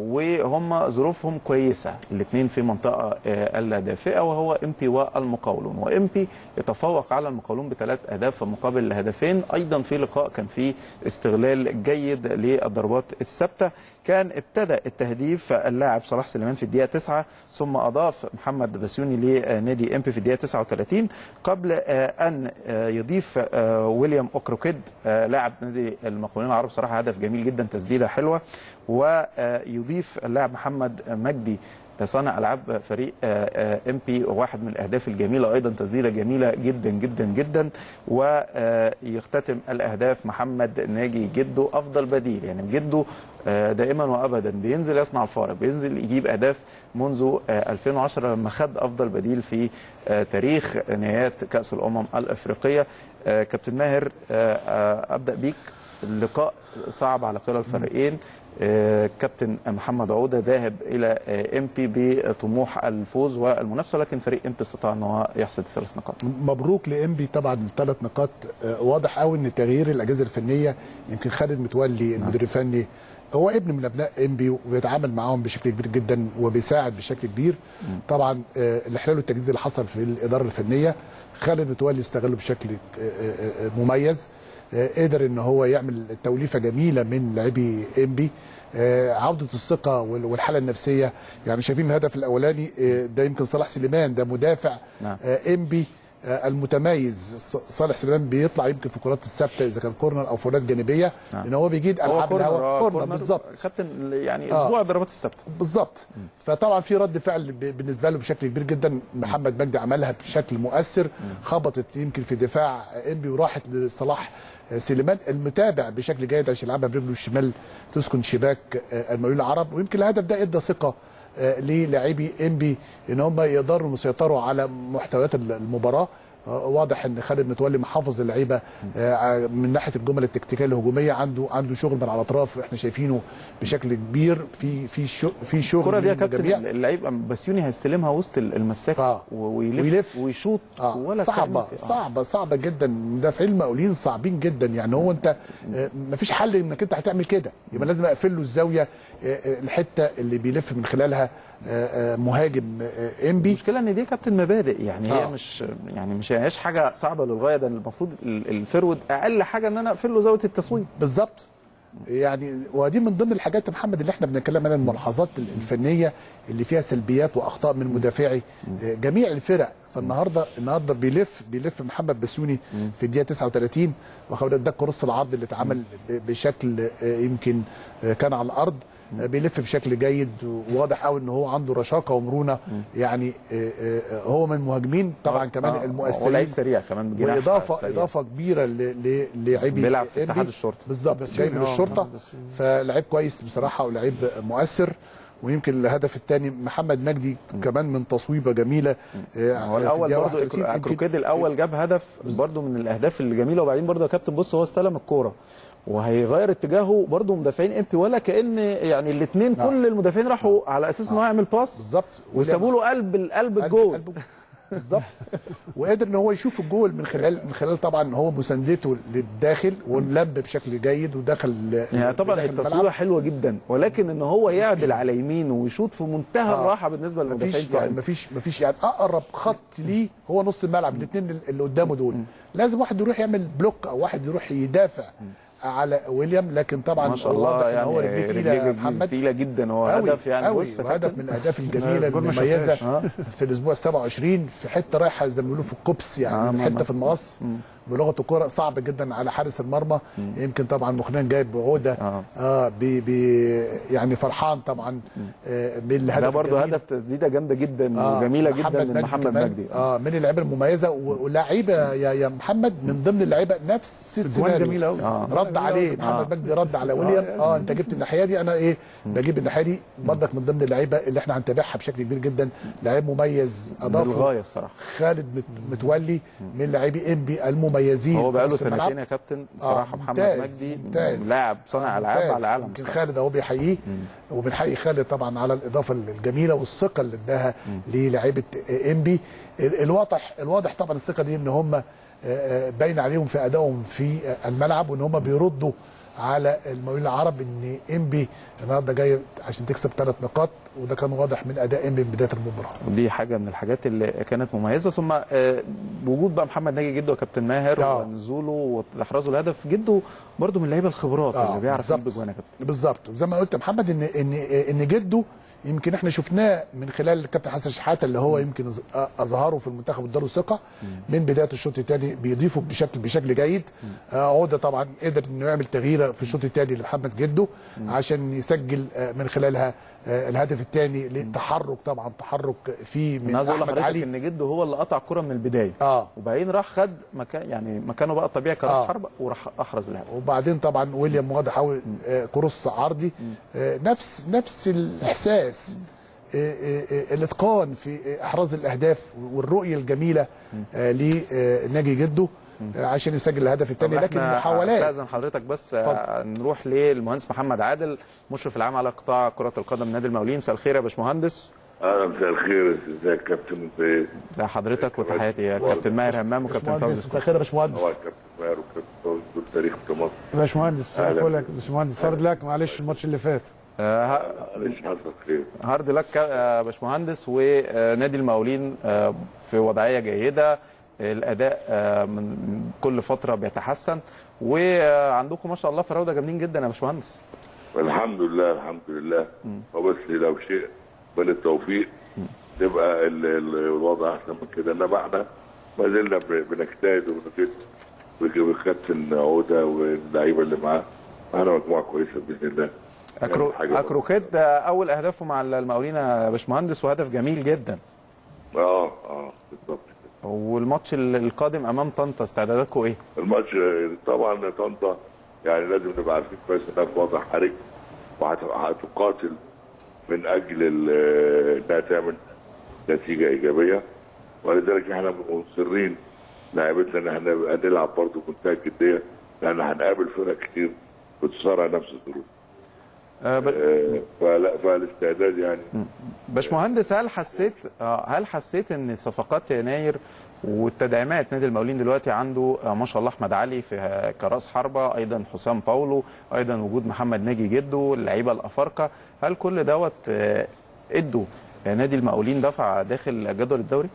وهم ظروفهم كويسه، الاثنين في منطقه الدافئه وهو امبي والمقاولون، وامبي يتفوق على المقاولون بثلاث اهداف مقابل هدفين. ايضا في لقاء كان فيه استغلال جيد للضربات الثابته، كان ابتدى التهديف اللاعب صلاح سليمان في الدقيقه تسعة، ثم اضاف محمد بسيوني لنادي امبي في الدقيقه تسعة وثلاثين قبل ان يضيف ويليام اوكروكيد لاعب نادي المقاولون العرب. صراحه هدف جميل جدا، تسديده حلوه. ويضيف اللاعب محمد مجدي صانع العاب فريق امبي واحد من الاهداف الجميله، ايضا تسديده جميله جدا جدا جدا. ويختتم الاهداف محمد ناجي جدو افضل بديل، يعني جدو دائما وابدا بينزل يصنع الفارق، بينزل يجيب اهداف منذ ألفين وعشرة لما خد افضل بديل في تاريخ نهائيات كاس الامم الافريقيه. كابتن ماهر ابدا بيك، اللقاء صعب على كلا الفريقين. كابتن محمد عوده ذاهب الى امبي بطموح الفوز والمنافسه، لكن فريق امبي استطاع ان هو يحصد ثلاث نقاط. مبروك لامبي طبعا الثلاث نقاط. واضح قوي ان تغيير الاجهزه الفنيه، يمكن خالد متولي المدير الفني هو ابن من ابناء امبي وبيتعامل معاهم بشكل كبير جدا وبيساعد بشكل كبير. طبعا الاحلال والتجديد اللي حصل في الاداره الفنيه خالد متولي استغله بشكل مميز، قدر ان هو يعمل توليفه جميله من لاعبي امبي. عوده الثقه والحاله النفسيه، يعني شايفين الهدف الاولاني ده يمكن صلاح سليمان ده مدافع نعم. امبي المتميز. صالح سليمان بيطلع يمكن في كرات الثابته اذا كان كورنر او فاولات جانبيه، نعم. لان هو بيجيد العاب الهواء كورنر بالظبط، كابتن يعني اسبوع الضربات الثابته بالظبط. فطبعا في رد فعل بالنسبه له بشكل كبير جدا. محمد مجدي عملها بشكل مؤثر، خبطت يمكن في دفاع امبي وراحت لصلاح سليمان المتابع بشكل جيد عشان يلعبها برجله الشمال تسكن شباك المقاولون العرب. ويمكن الهدف ده ادى ثقه للاعبي انبي ان هم يقدروا يسيطروا على محتويات المباراه. واضح ان خالد متولي محافظ اللعيبه من ناحيه الجمل التكتيكيه الهجوميه، عنده عنده شغل من على الاطراف احنا شايفينه بشكل كبير في في في شغل. الكره دي يا كابتن اللعيب بسيوني هيستلمها وسط المساك آه. ويلف, ويلف ويشوط آه. ولا صعبه آه. صعبه صعبه جدا. مدافعين المقاولين صعبين جدا، يعني هو انت مفيش حل انك انت هتعمل كده، يبقى لازم اقفل له الزاويه الحته اللي بيلف من خلالها مهاجم انبي. المشكله ان دي كابتن مبادئ، يعني هي آه. مش يعني مش هيش حاجه صعبه للغايه. ده المفروض الفرود اقل حاجه ان انا اقفل له زاويه التصوير بالظبط. يعني ودي من ضمن الحاجات يا محمد اللي احنا بنتكلم عنها، الملاحظات الفنيه اللي فيها سلبيات واخطاء من مدافعي جميع الفرق. فالنهارده النهارده بيلف بيلف محمد بسيوني في الدقيقه تسعة وثلاثين، واخد ده كروس العرض اللي اتعمل بشكل يمكن كان على الارض. بيلف بشكل جيد، وواضح قوي ان هو عنده رشاقه ومرونه. يعني هو من المهاجمين طبعا كمان آه. المؤثرين، ولعيب سريع كمان، واضافه سريع. اضافه كبيره للاعبي بيلعب في اتحاد الشرطه بالظبط، جاي من الشرطه، فلعيب كويس بصراحه ولعيب مؤثر. ويمكن الهدف الثاني محمد مجدي كمان من تصويبه جميله. هو الاول برضه اكروكيد الاول جاب هدف برضه من الاهداف الجميله. وبعدين برضه يا كابتن بص، هو استلم الكوره وهيغير اتجاهه برضه مدافعين امبي، ولا كان يعني الاثنين كل المدافعين راحوا على اساس ان هو يعمل باس بالظبط، وسابوا له قلب القلب الجول بالظبط. وقدر ان هو يشوف الجول من خلال من خلال طبعا هو مساندته للداخل ولب بشكل جيد ودخل. يعني طبعا التصويره حلوه جدا، ولكن ان هو يعدل على يمينه ويشوط في منتهى آه. الراحه بالنسبه للمدافعين. مفيش يعني مفيش مفيش يعني اقرب خط ليه هو نص الملعب، الاثنين اللي قدامه دول لازم واحد يروح يعمل بلوك او واحد يروح يدافع على ويليام. لكن طبعا ما شاء الله يعني هو رجليه تقيله محمد، تقيله جدا. هو هدف يعني بص هدف من الاهداف الجميله المميزه في الاسبوع السابع والعشرين، في حته رايحه زي ما بيقولوا في الكوبس، يعني آه حته في المقص بلغه الكوره، صعب جدا على حارس المرمى. يمكن طبعا مخنان جايب بعوده اه, آه بي بي يعني فرحان طبعا آه بالهدف ده برضه هدف تسديده جامده جدا آه وجميله جدا من محمد مجدي اه من اللعيبه المميزه ولاعيبه يا يا محمد من ضمن اللعيبه نفس السيناريو جميله قوي آه. رد عليه محمد مجدي، رد على ويليام. اه انت جبت الناحيه دي، انا ايه بجيب الناحيه دي برضك. من ضمن اللعيبه اللي احنا هنتابعها بشكل كبير جدا، لعيب مميز اضافه بالغايه الصراحه خالد متولي من لاعبي انبي المميزين. هو بقى له سنتين يا كابتن صراحه. آه محمد مجدي لاعب صانع العاب على العالم. يمكن خالد اهو بيحييه، وبنحيي خالد طبعا على الاضافه الجميله والثقه اللي اداها للاعيبه انبي. الواضح الواضح طبعا الثقه دي ان هم باين عليهم في ادائهم في الملعب، وان هم بيردوا على المقاولين العرب ان انبي النهارده جاي عشان تكسب ثلاث نقاط، وده كان واضح من اداء انبي من بدايه المباراه. ودي حاجه من الحاجات اللي كانت مميزه. ثم وجود بقى محمد ناجي جده وكابتن ماهر آه. ونزوله واحرازه الهدف. جده برده من اللعيبه الخبرات آه. اللي بيعرف يجيب جوان يا كابتن. بالظبط، وزي ما قلت يا محمد ان ان ان جده يمكن احنا شفناه من خلال الكابتن حسن شحاته اللي هو يمكن اظهره في المنتخب واداله ثقه من بدايه الشوط الثاني، بيضيفه بشكل بشكل جيد. عوده طبعا قدر انه يعمل تغييره في الشوط الثاني لمحمد جده عشان يسجل من خلالها الهدف الثاني للتحرك. طبعا تحرك فيه من احمد علي. ان جده هو اللي قطع الكره من البدايه اه وبعدين راح خد مكان يعني مكانه بقى الطبيعي كراس آه. حربه وراح احرز الهدف. وبعدين طبعا ويليام واضح حاول كروس عرضي، آه نفس نفس الاحساس، آه آه الاتقان في احراز الاهداف والرؤيه الجميله آه لناجي جده عشان يسجل الهدف الثاني. لكن محاولات. استاذن حضرتك بس فضل. نروح للمهندس محمد عادل، مشرف العام على قطاع كره القدم نادي المقاولين. مساء الخير يا باشمهندس. اهلا، مساء الخير. ازيك يا كابتن؟ ازي حضرتك؟ وتحياتي يا كابتن ماهر همام وكابتن فوزي. مساء الخير يا باشمهندس. هو كابتن ماهر وكابتن فوزي دول تاريخ في مصر. يا باشمهندس مساء الفل يا باشمهندس. هارد لك، معلش الماتش اللي فات. معلش حصل خير. هارد لك يا باشمهندس. ونادي المقاولين في وضعيه جيده، الاداء من كل فتره بيتحسن، وعندكم ما شاء الله فراوده جامدين جدا يا باشمهندس. الحمد لله الحمد لله. هو بس لو شيء من التوفيق تبقى الوضع احسن من كده، انما احنا ما زلنا بنجتهد وبنجد والكابتن عوده واللعيبه اللي معاه معانا مجموعه كويسه باذن الله. أكرو... اكروكيد اول اهدافه مع المقاولين يا باشمهندس، وهدف جميل جدا. اه اه بالظبط. والماتش القادم امام طنطا استعداداتكم ايه؟ الماتش طبعا طنطا يعني لازم نبقى عارفين كويس انها في وضع حرج، وهتقاتل من اجل انها تعمل نتيجه ايجابيه، ولذلك احنا مصرين لاعبتنا ان احنا نلعب برضه بمنتهى الجديه، لان هنقابل فرق كتير بتصارع نفس الظروف. أه ب... أه فلا فالاستعداد يعني. باشمهندس، هل حسيت هل حسيت ان صفقات يناير والتدعيمات نادي المقاولين دلوقتي عنده ما شاء الله احمد علي في كراس حربه، ايضا حسام باولو، ايضا وجود محمد ناجي جده، اللعيبه الافارقه، هل كل دوت ادوا نادي المقاولين دفع داخل جدول الدوري؟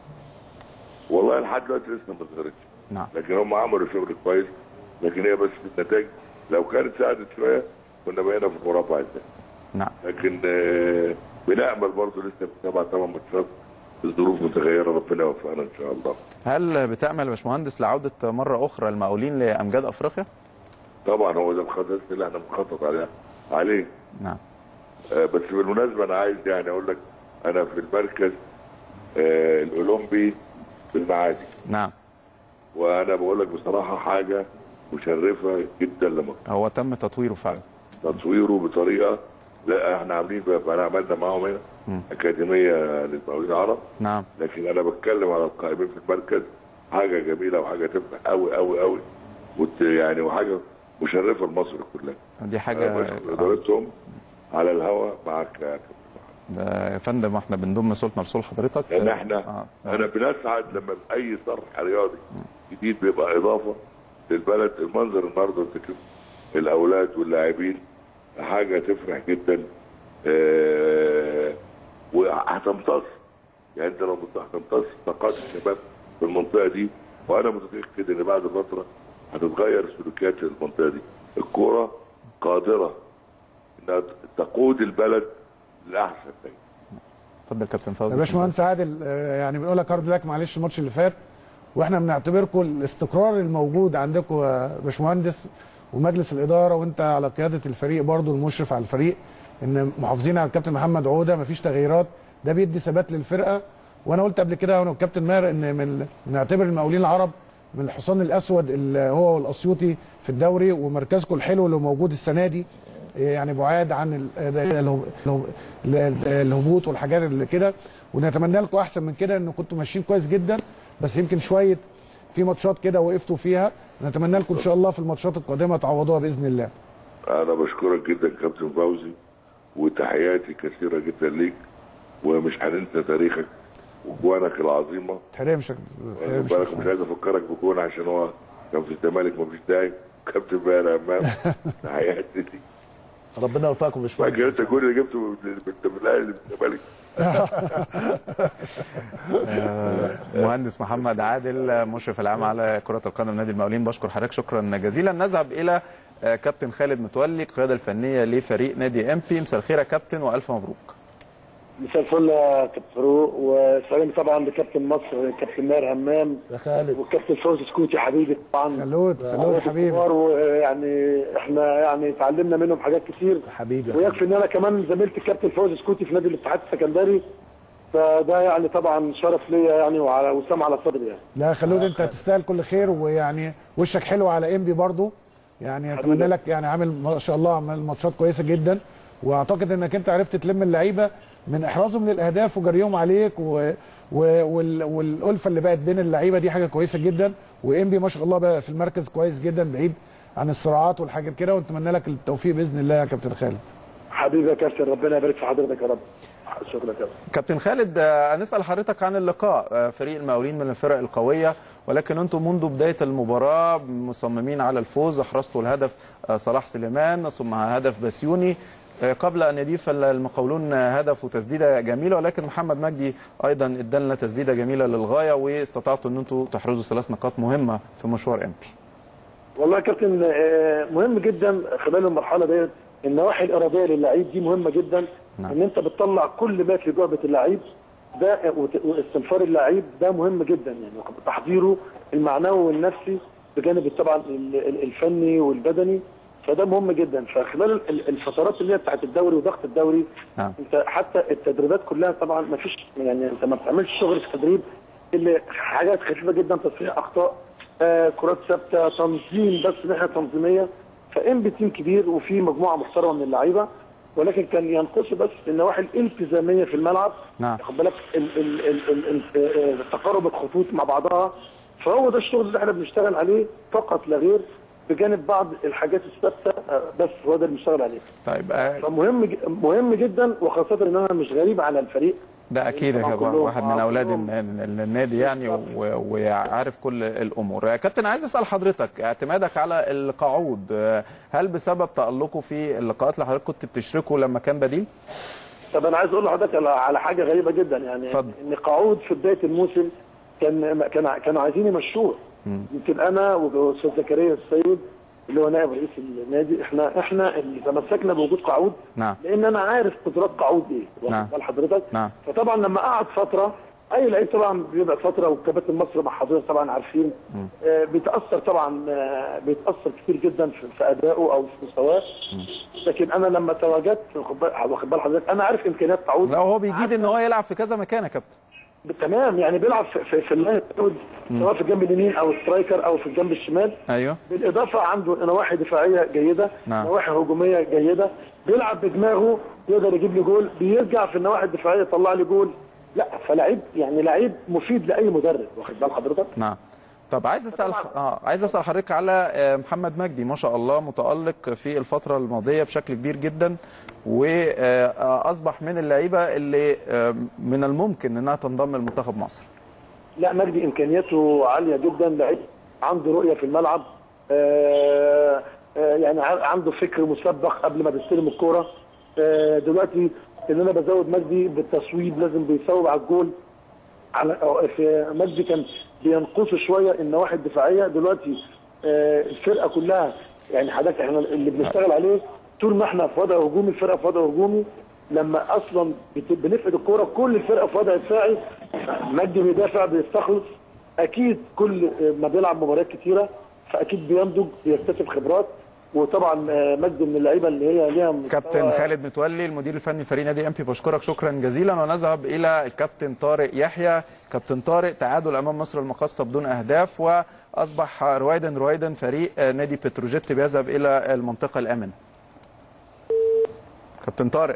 والله لحد دلوقتي لسه ما ظهرتش. نعم. لكن هم عملوا شغل كويس، لكن هي بس النتائج لو كانت ساعدت شويه كنا بقينا في المربع الثاني. نعم. لكن آه بنأمل برضه لسه في سبع ثمان ماتشات، الظروف متغيره، ربنا يوفقنا ان شاء الله. هل بتأمل يا باشمهندس لعوده مره اخرى المقاولين لامجاد افريقيا؟ طبعا هو ده الخطط اللي احنا بنخطط عليه عليه. نعم. بس بالمناسبه انا عايز يعني اقول لك انا في المركز آه الاولمبي بالمعادي. نعم. وانا بقول لك بصراحه حاجه مشرفه جدا لمصر. هو تم تطويره فعلا. تطويره بطريقه، لا احنا عاملين بقى عملنا معاهم هنا م. اكاديميه للمقاولين العرب. نعم. لكن انا بتكلم على القائمين في المركز، حاجه جميله وحاجه تفرح قوي قوي قوي يعني، وحاجه مشرفه لمصر كلها. دي حاجه ادارتهم على الهوا معاك يا فندم. احنا بنضم صوتنا لصوت حضرتك. يعني احنا آه. انا بنسعد لما اي صرح رياضي جديد بيبقى اضافه للبلد. المنظر النهارده انت تشوف الاولاد واللاعبين، حاجه تفرح جدا. اه وهتمتص، يعني انت لو هتمتص طاقات الشباب في المنطقه دي، وانا متاكد ان بعد فتره هتتغير سلوكيات المنطقه دي. الكوره قادره انها تقود البلد لاحسن. اتفضل كابتن فوزي. يا باشمهندس عادل، يعني بنقول لك هارد لك معلش الماتش اللي فات، واحنا بنعتبركم الاستقرار الموجود عندكم يا باشمهندس ومجلس الاداره، وانت على قياده الفريق برضو المشرف على الفريق، ان محافظين على الكابتن محمد عوده، مفيش تغييرات، ده بيدي ثبات للفرقه. وانا قلت قبل كده انا والكابتن ماهر ان من نعتبر المقاولين العرب من الحصان الاسود اللي هو والاسيوطي في الدوري، ومركزكم الحلو اللي موجود السنه دي يعني بعاد عن الهبوط والحاجات اللي كده، ونتمنى لكم احسن من كده، ان كنتوا ماشيين كويس جدا، بس يمكن شويه في ماتشات كده وقفتوا فيها. نتمنى لكم ان شاء الله في الماتشات القادمه تعوضوها باذن الله. انا بشكرك جدا كابتن فوزي، وتحياتي كثيره جدا ليك، ومش هننسى تاريخك وجوانك العظيمه. ما تحرمش. مش عايز افكرك بجون عشان هو كان في الزمالك مفيش داعي. كابتن ماهر امام تحياتي ليك. ربنا يوفقكم يا باشمهندس. فاكر انت الجول اللي جبته من الاهلي من الزمالك. مهندس محمد عادل مشرف العام على كرة القدم نادي المقاولين، بشكر حضرتك شكرا جزيلا. نذهب الى كابتن خالد متولي القياده الفنيه لفريق نادي امبي. مساء الخير يا كابتن والف مبروك. مساء الفل يا كابتن فاروق، وسلام طبعا لكابتن مصر كابتن ماهر همام يا خالد، والكابتن فوزي سكوتي حبيبي طبعا. خلود خلود حبيبي. ويعني احنا يعني اتعلمنا منهم حاجات كتير حبيبي، ويكفي ان انا كمان زميلت الكابتن فوزي سكوتي في نادي الاتحاد السكندري، فده يعني طبعا شرف ليا يعني، وعلى وسام على صدري يعني. لا خلود انت تستاهل كل خير، ويعني وشك حلو على انبي برضو، يعني اتمنى لك يعني عامل ما شاء الله عمل ماتشات كويسه جدا، واعتقد انك انت عرفت تلم اللعيبه من احرازهم للاهداف وجريهم عليك و... و... وال... والالفه اللي بقت بين اللعيبه دي حاجه كويسه جدا، وانبي ما شاء الله بقى في المركز كويس جدا بعيد عن الصراعات والحاجات كده، ونتمنى لك التوفيق باذن الله يا كابتن خالد. حبيبي يا كابتن، ربنا يبارك في حضرتك يا رب. شكرا يا كابتن. كابتن خالد، هنسال حضرتك عن اللقاء. فريق المقاولين من الفرق القويه، ولكن انتم منذ بدايه المباراه مصممين على الفوز. احرزتوا الهدف صلاح سليمان ثم هدف بسيوني، قبل ان يضيف المقاولون هدف وتسديده جميله، ولكن محمد مجدي ايضا ادالنا تسديده جميله للغايه، واستطعتوا ان انتم تحرزوا ثلاث نقاط مهمه في مشوار امبي. والله يا كابتن مهم جدا خلال المرحله ديت النواحي الاراديه للعيب دي مهمه جدا. نعم. ان انت بتطلع كل ما في جعبه اللعيب ده، واستنفار اللعيب ده مهم جدا يعني، تحضيره المعنوي والنفسي بجانب طبعا الفني والبدني، فده مهم جدا. فخلال الفترات اللي هي بتاعت الدوري وضغط الدوري، نعم. انت حتى التدريبات كلها طبعا ما فيش يعني، انت ما بتعملش شغل في التدريب اللي حاجات خفيفه جدا، تصحيح اخطاء، آه كرات ثابته، تنظيم، بس ناحيه تنظيميه. فام تيم كبير وفي مجموعه محترمه من اللعيبه، ولكن كان ينقص بس النواحي الالتزاميه في الملعب. نعم. خد بالك تقارب الخطوط مع بعضها، فهو ده الشغل اللي احنا بنشتغل عليه فقط لا غير، بجانب بعض الحاجات الثابته، بس هو ده اللي بنشتغل عليه. طيب آه فمهم مهم جدا، وخاصه ان انا مش غريب على الفريق. ده اكيد يا كابتن، واحد من اولاد النادي يعني، وعارف كل الامور. يا كابتن عايز اسال حضرتك، اعتمادك على القعود هل بسبب تالقه في اللقاءات اللي حضرتك كنت بتشركه لما كان بديل؟ طب انا عايز اقول لحضرتك على حاجه غريبه جدا يعني. فضل. ان قعود في بدايه الموسم كان كان كانوا عايزين يمشوه. يمكن انا والاستاذ زكريا السيد اللي هو نائب رئيس النادي، احنا احنا اللي تمسكنا بوجود قعود. نعم. لان انا عارف قدرات قعود ايه، واخد بال حضرتك؟ نعم. فطبعا لما قعد فتره اي لعيب طبعا بيبقى فتره، وكباتن مصر مع حضرتك طبعا عارفين آه بيتاثر طبعا، آه بيتاثر كتير جدا في, في ادائه او في مستواه. لكن انا لما تواجدت واخد بال حضرتك انا عارف امكانيات تعود. لا هو بيجيد ان هو يلعب في كذا مكان يا كابتن. تمام، يعني بيلعب في في, في اللاين سواء في الجنب اليمين او سترايكر او في الجنب الشمال. ايوه. بالاضافه عنده نواحي دفاعيه جيده، نعم. نواحي هجوميه جيده، بيلعب بدماغه يقدر يجيب لي جول، بيرجع في النواحي الدفاعيه يطلع لي جول. لا فلعيب يعني لعيب مفيد لاي مدرب، واخد بال حضرتك؟ نعم. طب عايز اسال اه عايز اسال حضرتك على محمد مجدي، ما شاء الله متالق في الفتره الماضيه بشكل كبير جدا، واصبح من اللعيبه اللي من الممكن انها تنضم لمنتخب مصر. لا مجدي امكانياته عاليه جدا، لعيب عنده رؤيه في الملعب، آآ آآ يعني عنده فكر مسبق قبل ما بيستلم الكوره. دلوقتي ان انا بزود مجدي بالتصويب، لازم بيصوب على الجول. على في مجدي كان بينقصه شويه النواحي الدفاعيه، دلوقتي الفرقه كلها يعني حضرتك احنا اللي بنشتغل عليه طول ما احنا في وضع هجومي، الفرقه في وضع هجومي، لما اصلا بنفقد الكوره كل الفرقه في وضع دفاعي، مجدي بيدافع بيستخلص. اكيد كل ما بيلعب مباريات كتيره فاكيد بينضج بيكتسب خبرات. وطبعا مجدي من اللعيبه اللي هي ليها كابتن خالد متولي المدير الفني لفريق نادي امبي، بشكرك شكرا جزيلا. ونذهب الى الكابتن طارق يحيى. كابتن طارق، تعادل امام مصر المقاصه بدون اهداف، واصبح رويدا رويدا فريق نادي بتروجيت بيذهب الى المنطقه الامنه. كابتن طارق.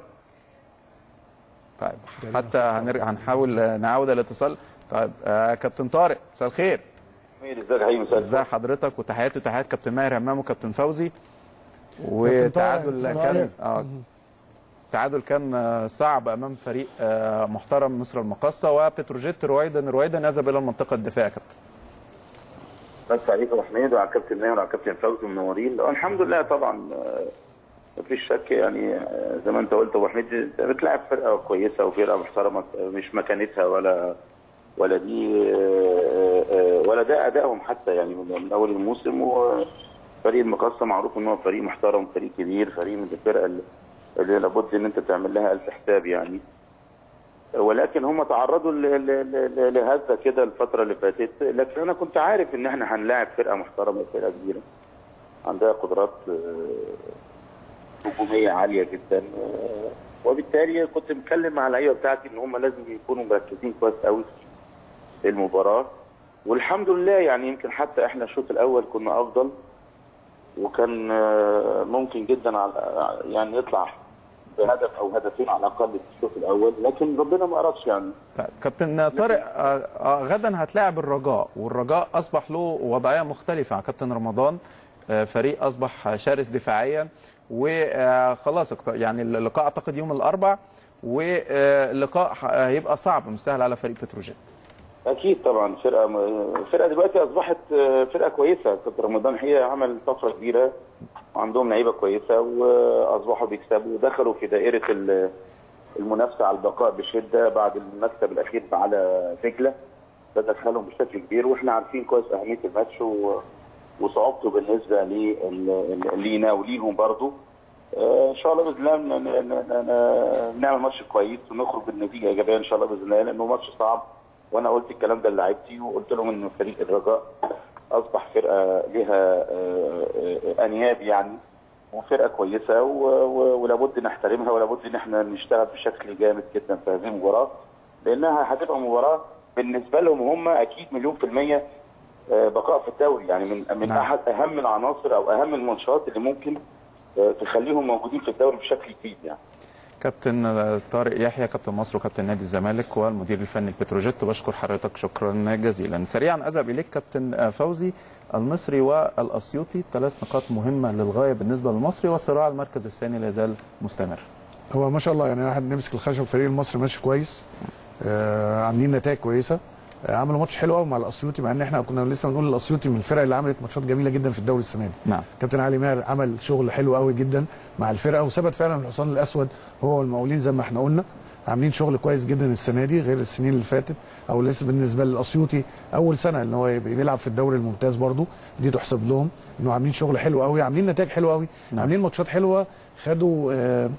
طيب حتى هنرجع هنحاول نعود الاتصال. طيب آه كابتن طارق مساء الخير. ازيك يا حبيبي؟ مساء ازي حضرتك؟ وتحياتي وتحيات كابتن ماهر همام وكابتن فوزي. وتعادل كان اه تعادل كان صعب امام فريق آه محترم مصر المقاصه، وبتروجيت رويدا رويدا يذهب الى المنطقه الدفاعيه. كابتن بس عليك يا ابو حميد وعلى الكابتن ماهر وعلى الكابتن فوزي منورين. الحمد لله طبعا مفيش شك، يعني زي ما انت قلت يا ابو حميد بتلعب فرقه كويسه وفرقه محترمه، مش مكانتها ولا ولا دي ولا ده ادائهم حتى يعني من اول الموسم. وفريق المقاصه معروف ان هو فريق محترم، فريق كبير، فريق من الفرقه اللي, اللي لابد ان انت تعمل لها الف حساب يعني. ولكن هم تعرضوا لهزه كده الفتره اللي فاتت، لكن انا كنت عارف ان احنا هنلاعب فرقه محترمه وفرقه كبيره عندها قدرات هجوميه عاليه جدا، وبالتالي كنت متكلم مع اللعيبه بتاعتي ان هم لازم يكونوا مركزين كويس قوي في المباراه. والحمد لله يعني يمكن حتى احنا الشوط الاول كنا افضل، وكان ممكن جدا يعني يطلع بهدف او هدفين على الاقل في الشوط الاول، لكن ربنا ما ارادش يعني. طيب كابتن طارق، آه غدا هتلاعب الرجاء، والرجاء اصبح له وضعيه مختلفه عن كابتن رمضان. آه فريق اصبح شرس دفاعيا، وخلاص يعني اللقاء اعتقد يوم الاربع، واللقاء هيبقى صعب مش سهل على فريق بتروجيت. اكيد طبعا فرقه فرقه دلوقتي اصبحت فرقه كويسه. كابتن رمضان هي عمل طفره كبيره وعندهم لعيبه كويسه واصبحوا بيكسبوا ودخلوا في دائره المنافسه على البقاء بشده بعد المكسب الاخير على دجله. ده دخلهم بشكل كبير، واحنا عارفين كويس اهميه الماتش وصعوبته بالنسبه لينا وليهم برضه. ان شاء الله باذن الله نعمل ماتش كويس ونخرج بالنتيجه ايجابيه ان شاء الله باذن الله، لانه ماتش صعب. وانا قلت الكلام ده للاعيبتي وقلت لهم ان فريق الرجاء اصبح فرقه لها انياب يعني، وفرقه كويسه ولابد نحترمها ولابد ان احنا نشتغل بشكل جامد جدا في هذه المباراه، لانها هتبقى مباراه بالنسبه لهم هم اكيد مليون في الميه بقاء في الدوري، يعني من من نعم. احد اهم العناصر او اهم الماتشات اللي ممكن تخليهم موجودين في الدوري بشكل كبير يعني. كابتن طارق يحيى كابتن مصر وكابتن نادي الزمالك والمدير الفني لبتروجيت، بشكر حضرتك شكرا جزيلا. سريعا اذهب اليك كابتن فوزي، المصري والاسيوطي ثلاث نقاط مهمه للغايه بالنسبه للمصري، وصراع المركز الثاني لا زال مستمر. هو ما شاء الله يعني احنا نمسك الخشب، فريق المصري ماشي كويس، آه عاملين نتائج كويسه، آه عملوا ماتش حلو قوي مع الاسيوطي، مع ان احنا كنا لسه بنقول الاسيوطي من الفرق اللي عملت ماتشات جميله جدا في الدوري السنه دي. نعم. كابتن علي ماهر عمل شغل حلو قوي جدا مع الفرقه، وثبت فعلا الحصان الاسود هو والمقاولين زي ما احنا قلنا، عاملين شغل كويس جدا السنه دي غير السنين اللي فاتت، او لسه بالنسبه للاسيوطي اول سنه ان هو بيلعب في الدوري الممتاز برضو، دي تحسب لهم انه عاملين شغل حلو قوي، عاملين نتائج حلوه قوي. نعم. عاملين ماتشات حلوه، خدوا آه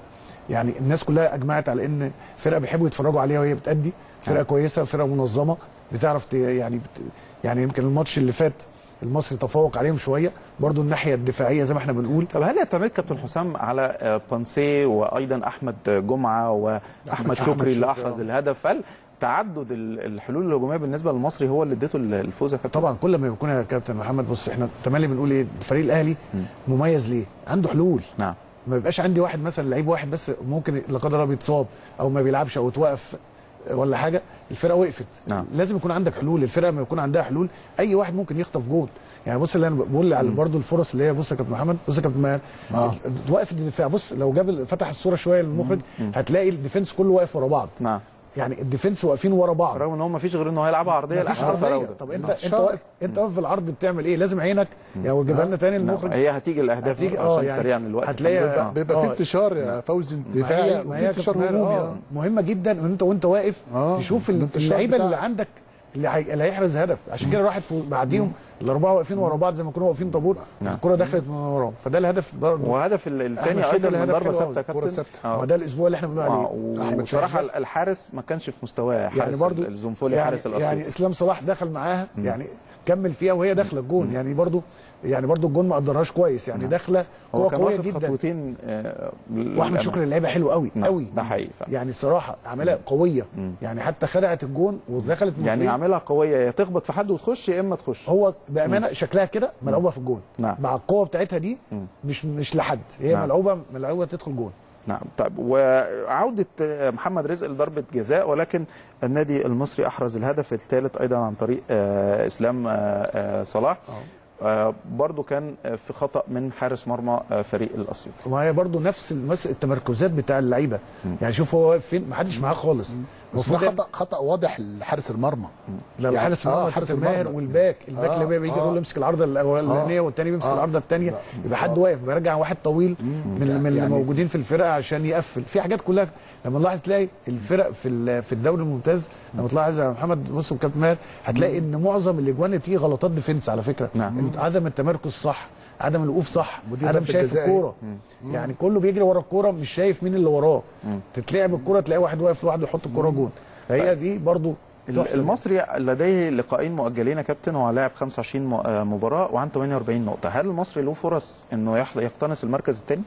يعني الناس كلها اجمعت على ان فرقه بيحبوا يتفرجوا عليها وهي بتأدي، فرقه كويسه، فرقه منظمه بتعرف يعني يعني يمكن الماتش اللي فات المصري تفوق عليهم شويه، برضو الناحيه الدفاعيه زي ما احنا بنقول. طب هل يعتمد كابتن حسام على بانسيه وايضا احمد جمعه واحمد شكري اللي احرز الهدف؟ هل تعدد الحلول الهجوميه بالنسبه للمصري هو اللي اديته الفوز يا كابتن؟ طبعا كل ما يكون يا كابتن محمد، بص احنا تملي بنقول ايه، الفريق الاهلي مميز ليه؟ عنده حلول. نعم. ما بيبقاش عندي واحد مثلا لعيب واحد بس ممكن لا قدر الله بيتصاب او ما بيلعبش او توقف ولا حاجه، الفرقه وقفت. نعم. لازم يكون عندك حلول، الفرقه ما يكون عندها حلول اي واحد ممكن يخطف جول. يعني بص اللي انا بقول على برضه الفرص اللي هي، بص يا كابتن محمد، بص يا كابتن ماهر، آه. واقف الدفاع، بص لو جاب فتح الصوره شويه للمخرج هتلاقي الديفنس كله واقف ورا بعض. نعم. يعني الديفنس واقفين ورا بعض، رغم ان هو ما فيش غير ان هو هيلعبها عرضيه لاحمد فراوده. طب انت انت واقف انت واقف في العرض بتعمل ايه؟ لازم عينك يعني جيبها لنا تاني المخرج. هي هتيجي الاهداف هتيجي عشان يعني سريعا الوقت هتلاقي بيبقى في انتشار يا فوزي دفاعي وفي انتشار هجومي. مهمه جدا ان انت وانت واقف آه. تشوف اللعيبه اللي عندك اللي هيحرز هدف، عشان كده راحت بعديهم الاربعه واقفين ورا بعض زي ما كانوا واقفين طابور. نعم. الكره دخلت من وراهم، فده الهدف. وهدف الثاني ايضا من ضربه ثابته كابتن. اه ده الاسبوع اللي احنا بنقول عليه. وبصراحه الحارس ما كانش في مستواه، حارس يعني برضو الزنفولي، يعني حارس الاصيل. يعني اسلام صلاح دخل معاها م. يعني كمل فيها وهي داخله الجون. يعني برضو يعني برضو الجون ما قدرهاش كويس، يعني داخله قوه قويه جدا. خطوتين آه واحمد شكري لعبها حلو قوي قوي. ده حقيقي يعني الصراحه عملها قويه. مم. يعني حتى خدعت الجون ودخلت يعني عاملها قويه، يا تخبط في حد وتخش يا اما تخش. هو بامانه شكلها كده ملعوبه في الجون. نعم. مع القوه بتاعتها دي مش مش لحد، هي نعم. ملعوبه ملعوبه تدخل جون. نعم. طيب وعوده محمد رزق لضربه جزاء، ولكن النادي المصري احرز الهدف الثالث ايضا عن طريق اسلام صلاح. أوه. آه برضو كان في خطأ من حارس مرمى آه فريق الأسيوط. ما هي برضو نفس التمركزات بتاع اللعيبه. يعني شوف هو واقف فين، ما حدش معاه خالص. بس ده خطأ خطأ واضح لحارس المرمى. لا يعني حارس المرمى، حارس المرمى والباك، الباك آه اللي بيجي يقول يمسك العارضه الاولانيه والثاني بيمسك آه العارضه الثانيه، يبقى حد واقف بيرجع واحد طويل من يعني من اللي موجودين في الفرقه عشان يقفل. في حاجات كلها لما نلاحظ تلاقي الفرق في في الدوري الممتاز، لما تلاحظ يا محمد بص وكابتن ماهر هتلاقي ان معظم الاجوان اللي بتيجي غلطات ديفنس على فكره. نعم. عدم التمركز صح، عدم الوقوف صح، عدم شايف الكوره. يعني كله بيجري ورا الكوره مش شايف مين اللي وراه. تتلعب الكوره تلاقي واحد واقف لوحده يحط الكوره جون. فهي دي برضو المصري لديه لقاءين مؤجلين يا كابتن، هو لاعب خمسة وعشرين مباراه وعنده ثمانية وأربعين نقطه. هل المصري له فرص انه يقتنص المركز الثاني؟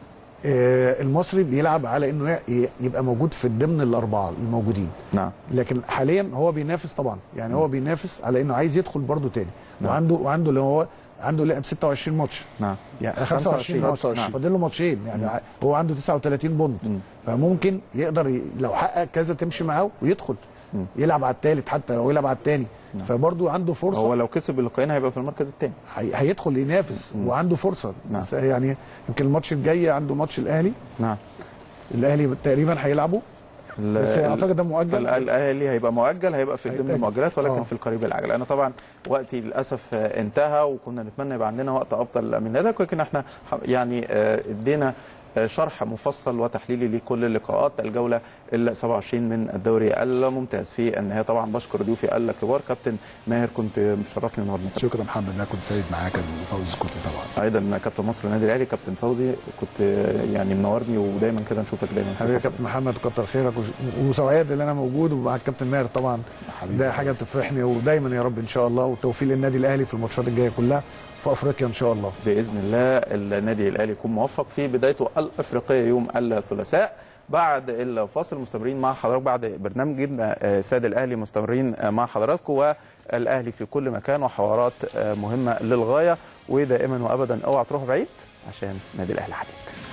آه المصري بيلعب على انه يبقى موجود في ضمن الاربعه الموجودين. نعم. لكن حاليا هو بينافس طبعا، يعني هو بينافس على انه عايز يدخل برضو تاني. نعم. وعنده وعنده اللي هو عنده لعب ستة وعشرين ماتش. نعم. يعني خمسة وعشرين ماتش. نعم. فاضل له ماتشين، يعني نعم. هو عنده تسعة وثلاثين بونت. م. فممكن يقدر ي... لو حقق كذا تمشي معاه ويدخل م. يلعب على الثالث حتى لو يلعب على الثاني. نعم. فبرضه عنده فرصه. هو لو كسب اللقاءين هيبقى في المركز الثاني. هي... هيدخل ينافس م. وعنده فرصه. نعم. يعني يمكن الماتش الجاي عنده ماتش الاهلي. نعم. الاهلي تقريبا هيلعبوا، بس اعتقد ده مؤجل. الاهلي هيبقى مؤجل، هيبقى في ضمن المؤجلات ولكن آه. في القريب العاجل. انا طبعا وقتي للاسف انتهى، وكنا نتمنى يبقى عندنا وقت افضل من ذلك، ولكن احنا يعني ادينا شرح مفصل وتحليلي لكل اللقاءات الجوله ال سبعة وعشرين من الدوري الممتاز. في النهايه طبعا بشكر ضيوفي الكبار. كابتن ماهر كنت مشرفني النهارده. شكرا محمد، انا كنت سعيد معاك. فوزي كنت طبعا ايضا كابتن مصر النادي الاهلي كابتن فوزي، كنت يعني منورني ودايما كده نشوفك دايما. حبيبي يا كابتن محمد، كتر خيرك وسعيد ان انا موجود ومع الكابتن ماهر طبعا. ده حاجه تفرحني، ودايما يا رب ان شاء الله، والتوفيق للنادي الاهلي في الماتشات الجايه كلها في افريقيا ان شاء الله باذن الله. النادي الاهلي يكون موفق في بدايته الافريقيه يوم الثلاثاء. بعد الفاصل مستمرين مع حضراتكم، بعد برنامجنا استاد الاهلي مستمرين مع حضراتكم، والاهلي في كل مكان وحوارات مهمه للغايه. ودائما وابدا اوعى تروحوا بعيد عشان نادي الاهلي حديد.